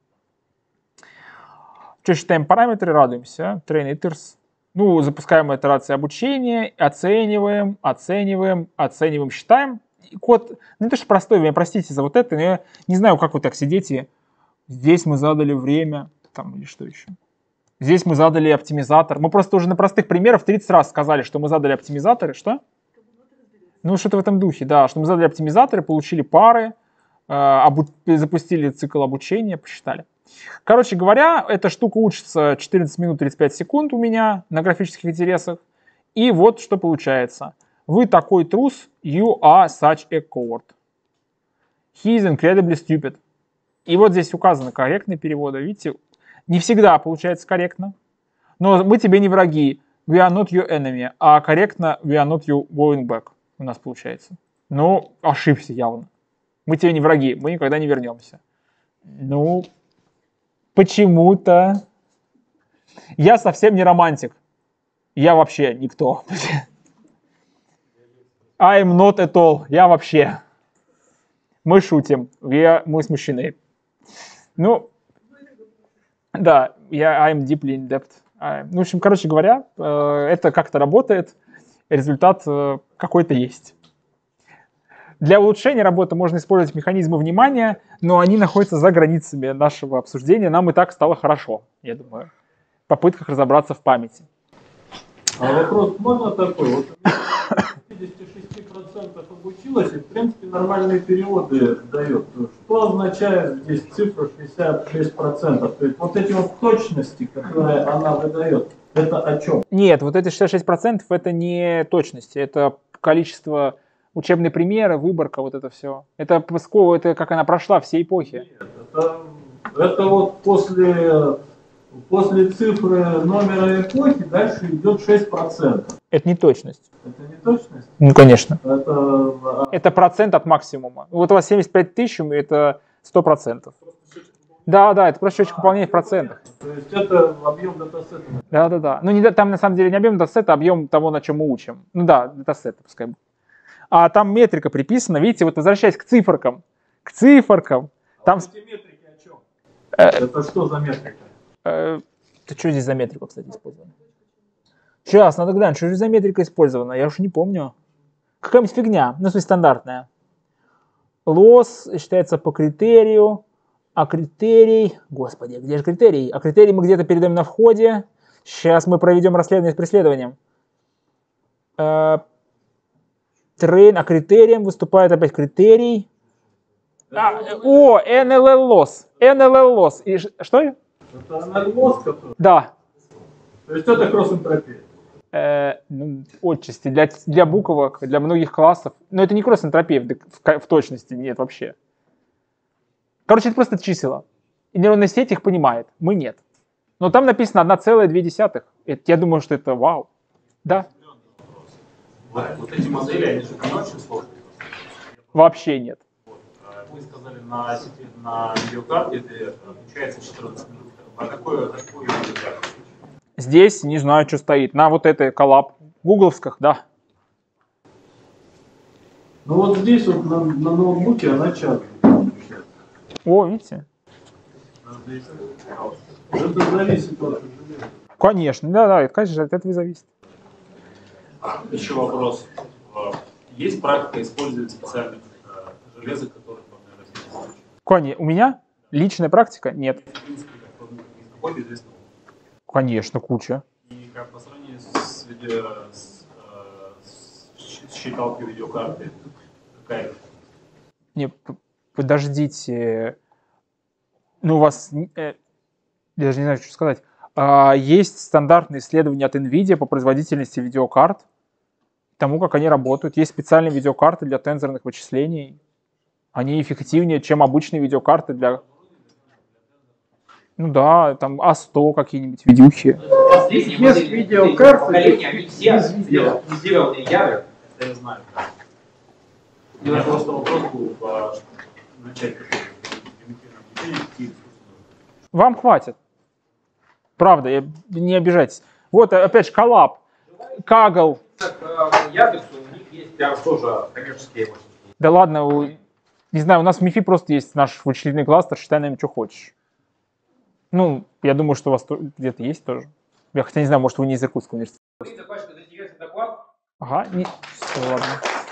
Что считаем параметры, радуемся. Train iters. Ну, запускаем итерации обучения, оцениваем, оцениваем, оцениваем, считаем. И код, ну это же простой, меня простите за вот это, но я не знаю, как вы так сидите. Здесь мы задали время, там или что еще. Здесь мы задали оптимизатор. Мы просто уже на простых примерах тридцать раз сказали, что мы задали оптимизаторы. Что? Ну, что-то в этом духе, да. Что мы задали оптимизаторы, получили пары, э, обу- запустили цикл обучения, посчитали. Короче говоря, эта штука учится четырнадцать минут тридцать пять секунд у меня на графических интересах. И вот что получается. Вы такой трус, you are such a coward. He is incredibly stupid. И вот здесь указаны корректные переводы. Видите, не всегда получается корректно. Но мы тебе не враги. We are not your enemy. А корректно we are not you going back. У нас получается. Ну, ошибся явно. Мы тебе не враги. Мы никогда не вернемся. Ну, почему-то... Я совсем не романтик. Я вообще никто. I'm not at all. Я вообще. Мы шутим. We, мы смущены. Ну, да, я I'm deeply in debt. I'm, ну, в общем, короче говоря, это как-то работает. Результат какой-то есть. Для улучшения работы можно использовать механизмы внимания, но они находятся за границами нашего обсуждения. Нам и так стало хорошо, я думаю, в попытках разобраться в памяти. А вопрос можно такой? Вот пятьдесят шесть процентов обучилась и, в принципе, нормальные переводы дает. Что означает здесь цифра шестьдесят шесть процентов? То есть вот эти вот точности, которые она выдает, это о чем? Нет, вот эти шестьдесят шесть процентов это не точности, это количество учебные примеры, выборка, вот это все. Это, это как она прошла все эпохи. Нет, это, это вот после... После цифры номера эпохи дальше идет шесть процентов. Это не точность. Это не точность? Ну, конечно. Это, это процент от максимума. Вот у вас семьдесят пять тысяч, это сто процентов. Да, да, это просто счетчик выполнения в процентах. То есть это объем датасета? Да, да, да. Ну, не, там на самом деле не объем датасета, а объем того, на чем мы учим. Ну да, датасета, пускай. А там метрика приписана, видите, вот возвращаясь к циферкам. К циферкам. Там... А эти метрики о чем? Это что за метрика? Это что здесь за метрика, кстати, использована? Сейчас, надо глянуть, что же за метрика использована, я уж не помню. Какая-нибудь фигня, ну, в смысле, стандартная. Лосс считается по критерию, а критерий... Господи, где же критерий? А критерий мы где-то передаем на входе. Сейчас мы проведем расследование с преследованием. Трейн, а критерием выступает опять критерий. А, о, эн эл эл лосс. эн эл эл лосс. И что? Это анализ, который? Да. То есть это кросс-энтропия? Э, ну, отчасти. Для, для буквок, для многих классов. Но это не кросс-энтропия в, в, в точности, нет вообще. Короче, это просто числа. И нейронная сеть их понимает, мы нет. Но там написано одна целая две десятых. Это, я думаю, что это вау. Да. Вот, вот эти модели, они же не очень сложные. Вообще нет. Вот, вы сказали, на, на видеокарте это обучается четырнадцать минут. А какое, какое видеокарта? Здесь не знаю, что стоит. На вот этой коллаб. Гугловских, да. Ну вот здесь вот на, на ноутбуке она час. О, видите? Это зависит от железа. Конечно, да, да, конечно, от этого и зависит. Еще вопрос. Есть практика использовать специальных железок, которые вам, наверное, Конечно. У меня личная практика? Нет. в принципе, какой известный опыт? Конечно, куча. И как по сравнению с, видео, с, с считалкой видеокарты, какая? Не, подождите. Ну, у вас... Э, я даже не знаю, что сказать. А, есть стандартные исследования от NVIDIA по производительности видеокарт, тому, как они работают. Есть специальные видеокарты для тензорных вычислений. Они эффективнее, чем обычные видеокарты для... Ну да, там а сто какие-нибудь видюхи. Без видеокарты, Они все без видео. сделаны яры. Я не знаю. У меня просто вопрос был по начать Вам хватит. Правда, я, не обижайтесь. Вот, опять же, коллаб, Kaggle. Яндексу у них есть прям тоже коммерческие мощности. Да ладно, у, не знаю, у нас в МИФИ просто есть наш вычислительный кластер, считай нам, что хочешь. Ну, я думаю, что у вас где-то есть тоже. Я хотя не знаю, может, вы не из Иркутского университета. Вы закончили заинтересный доклад? Ага, не... Все, ладно.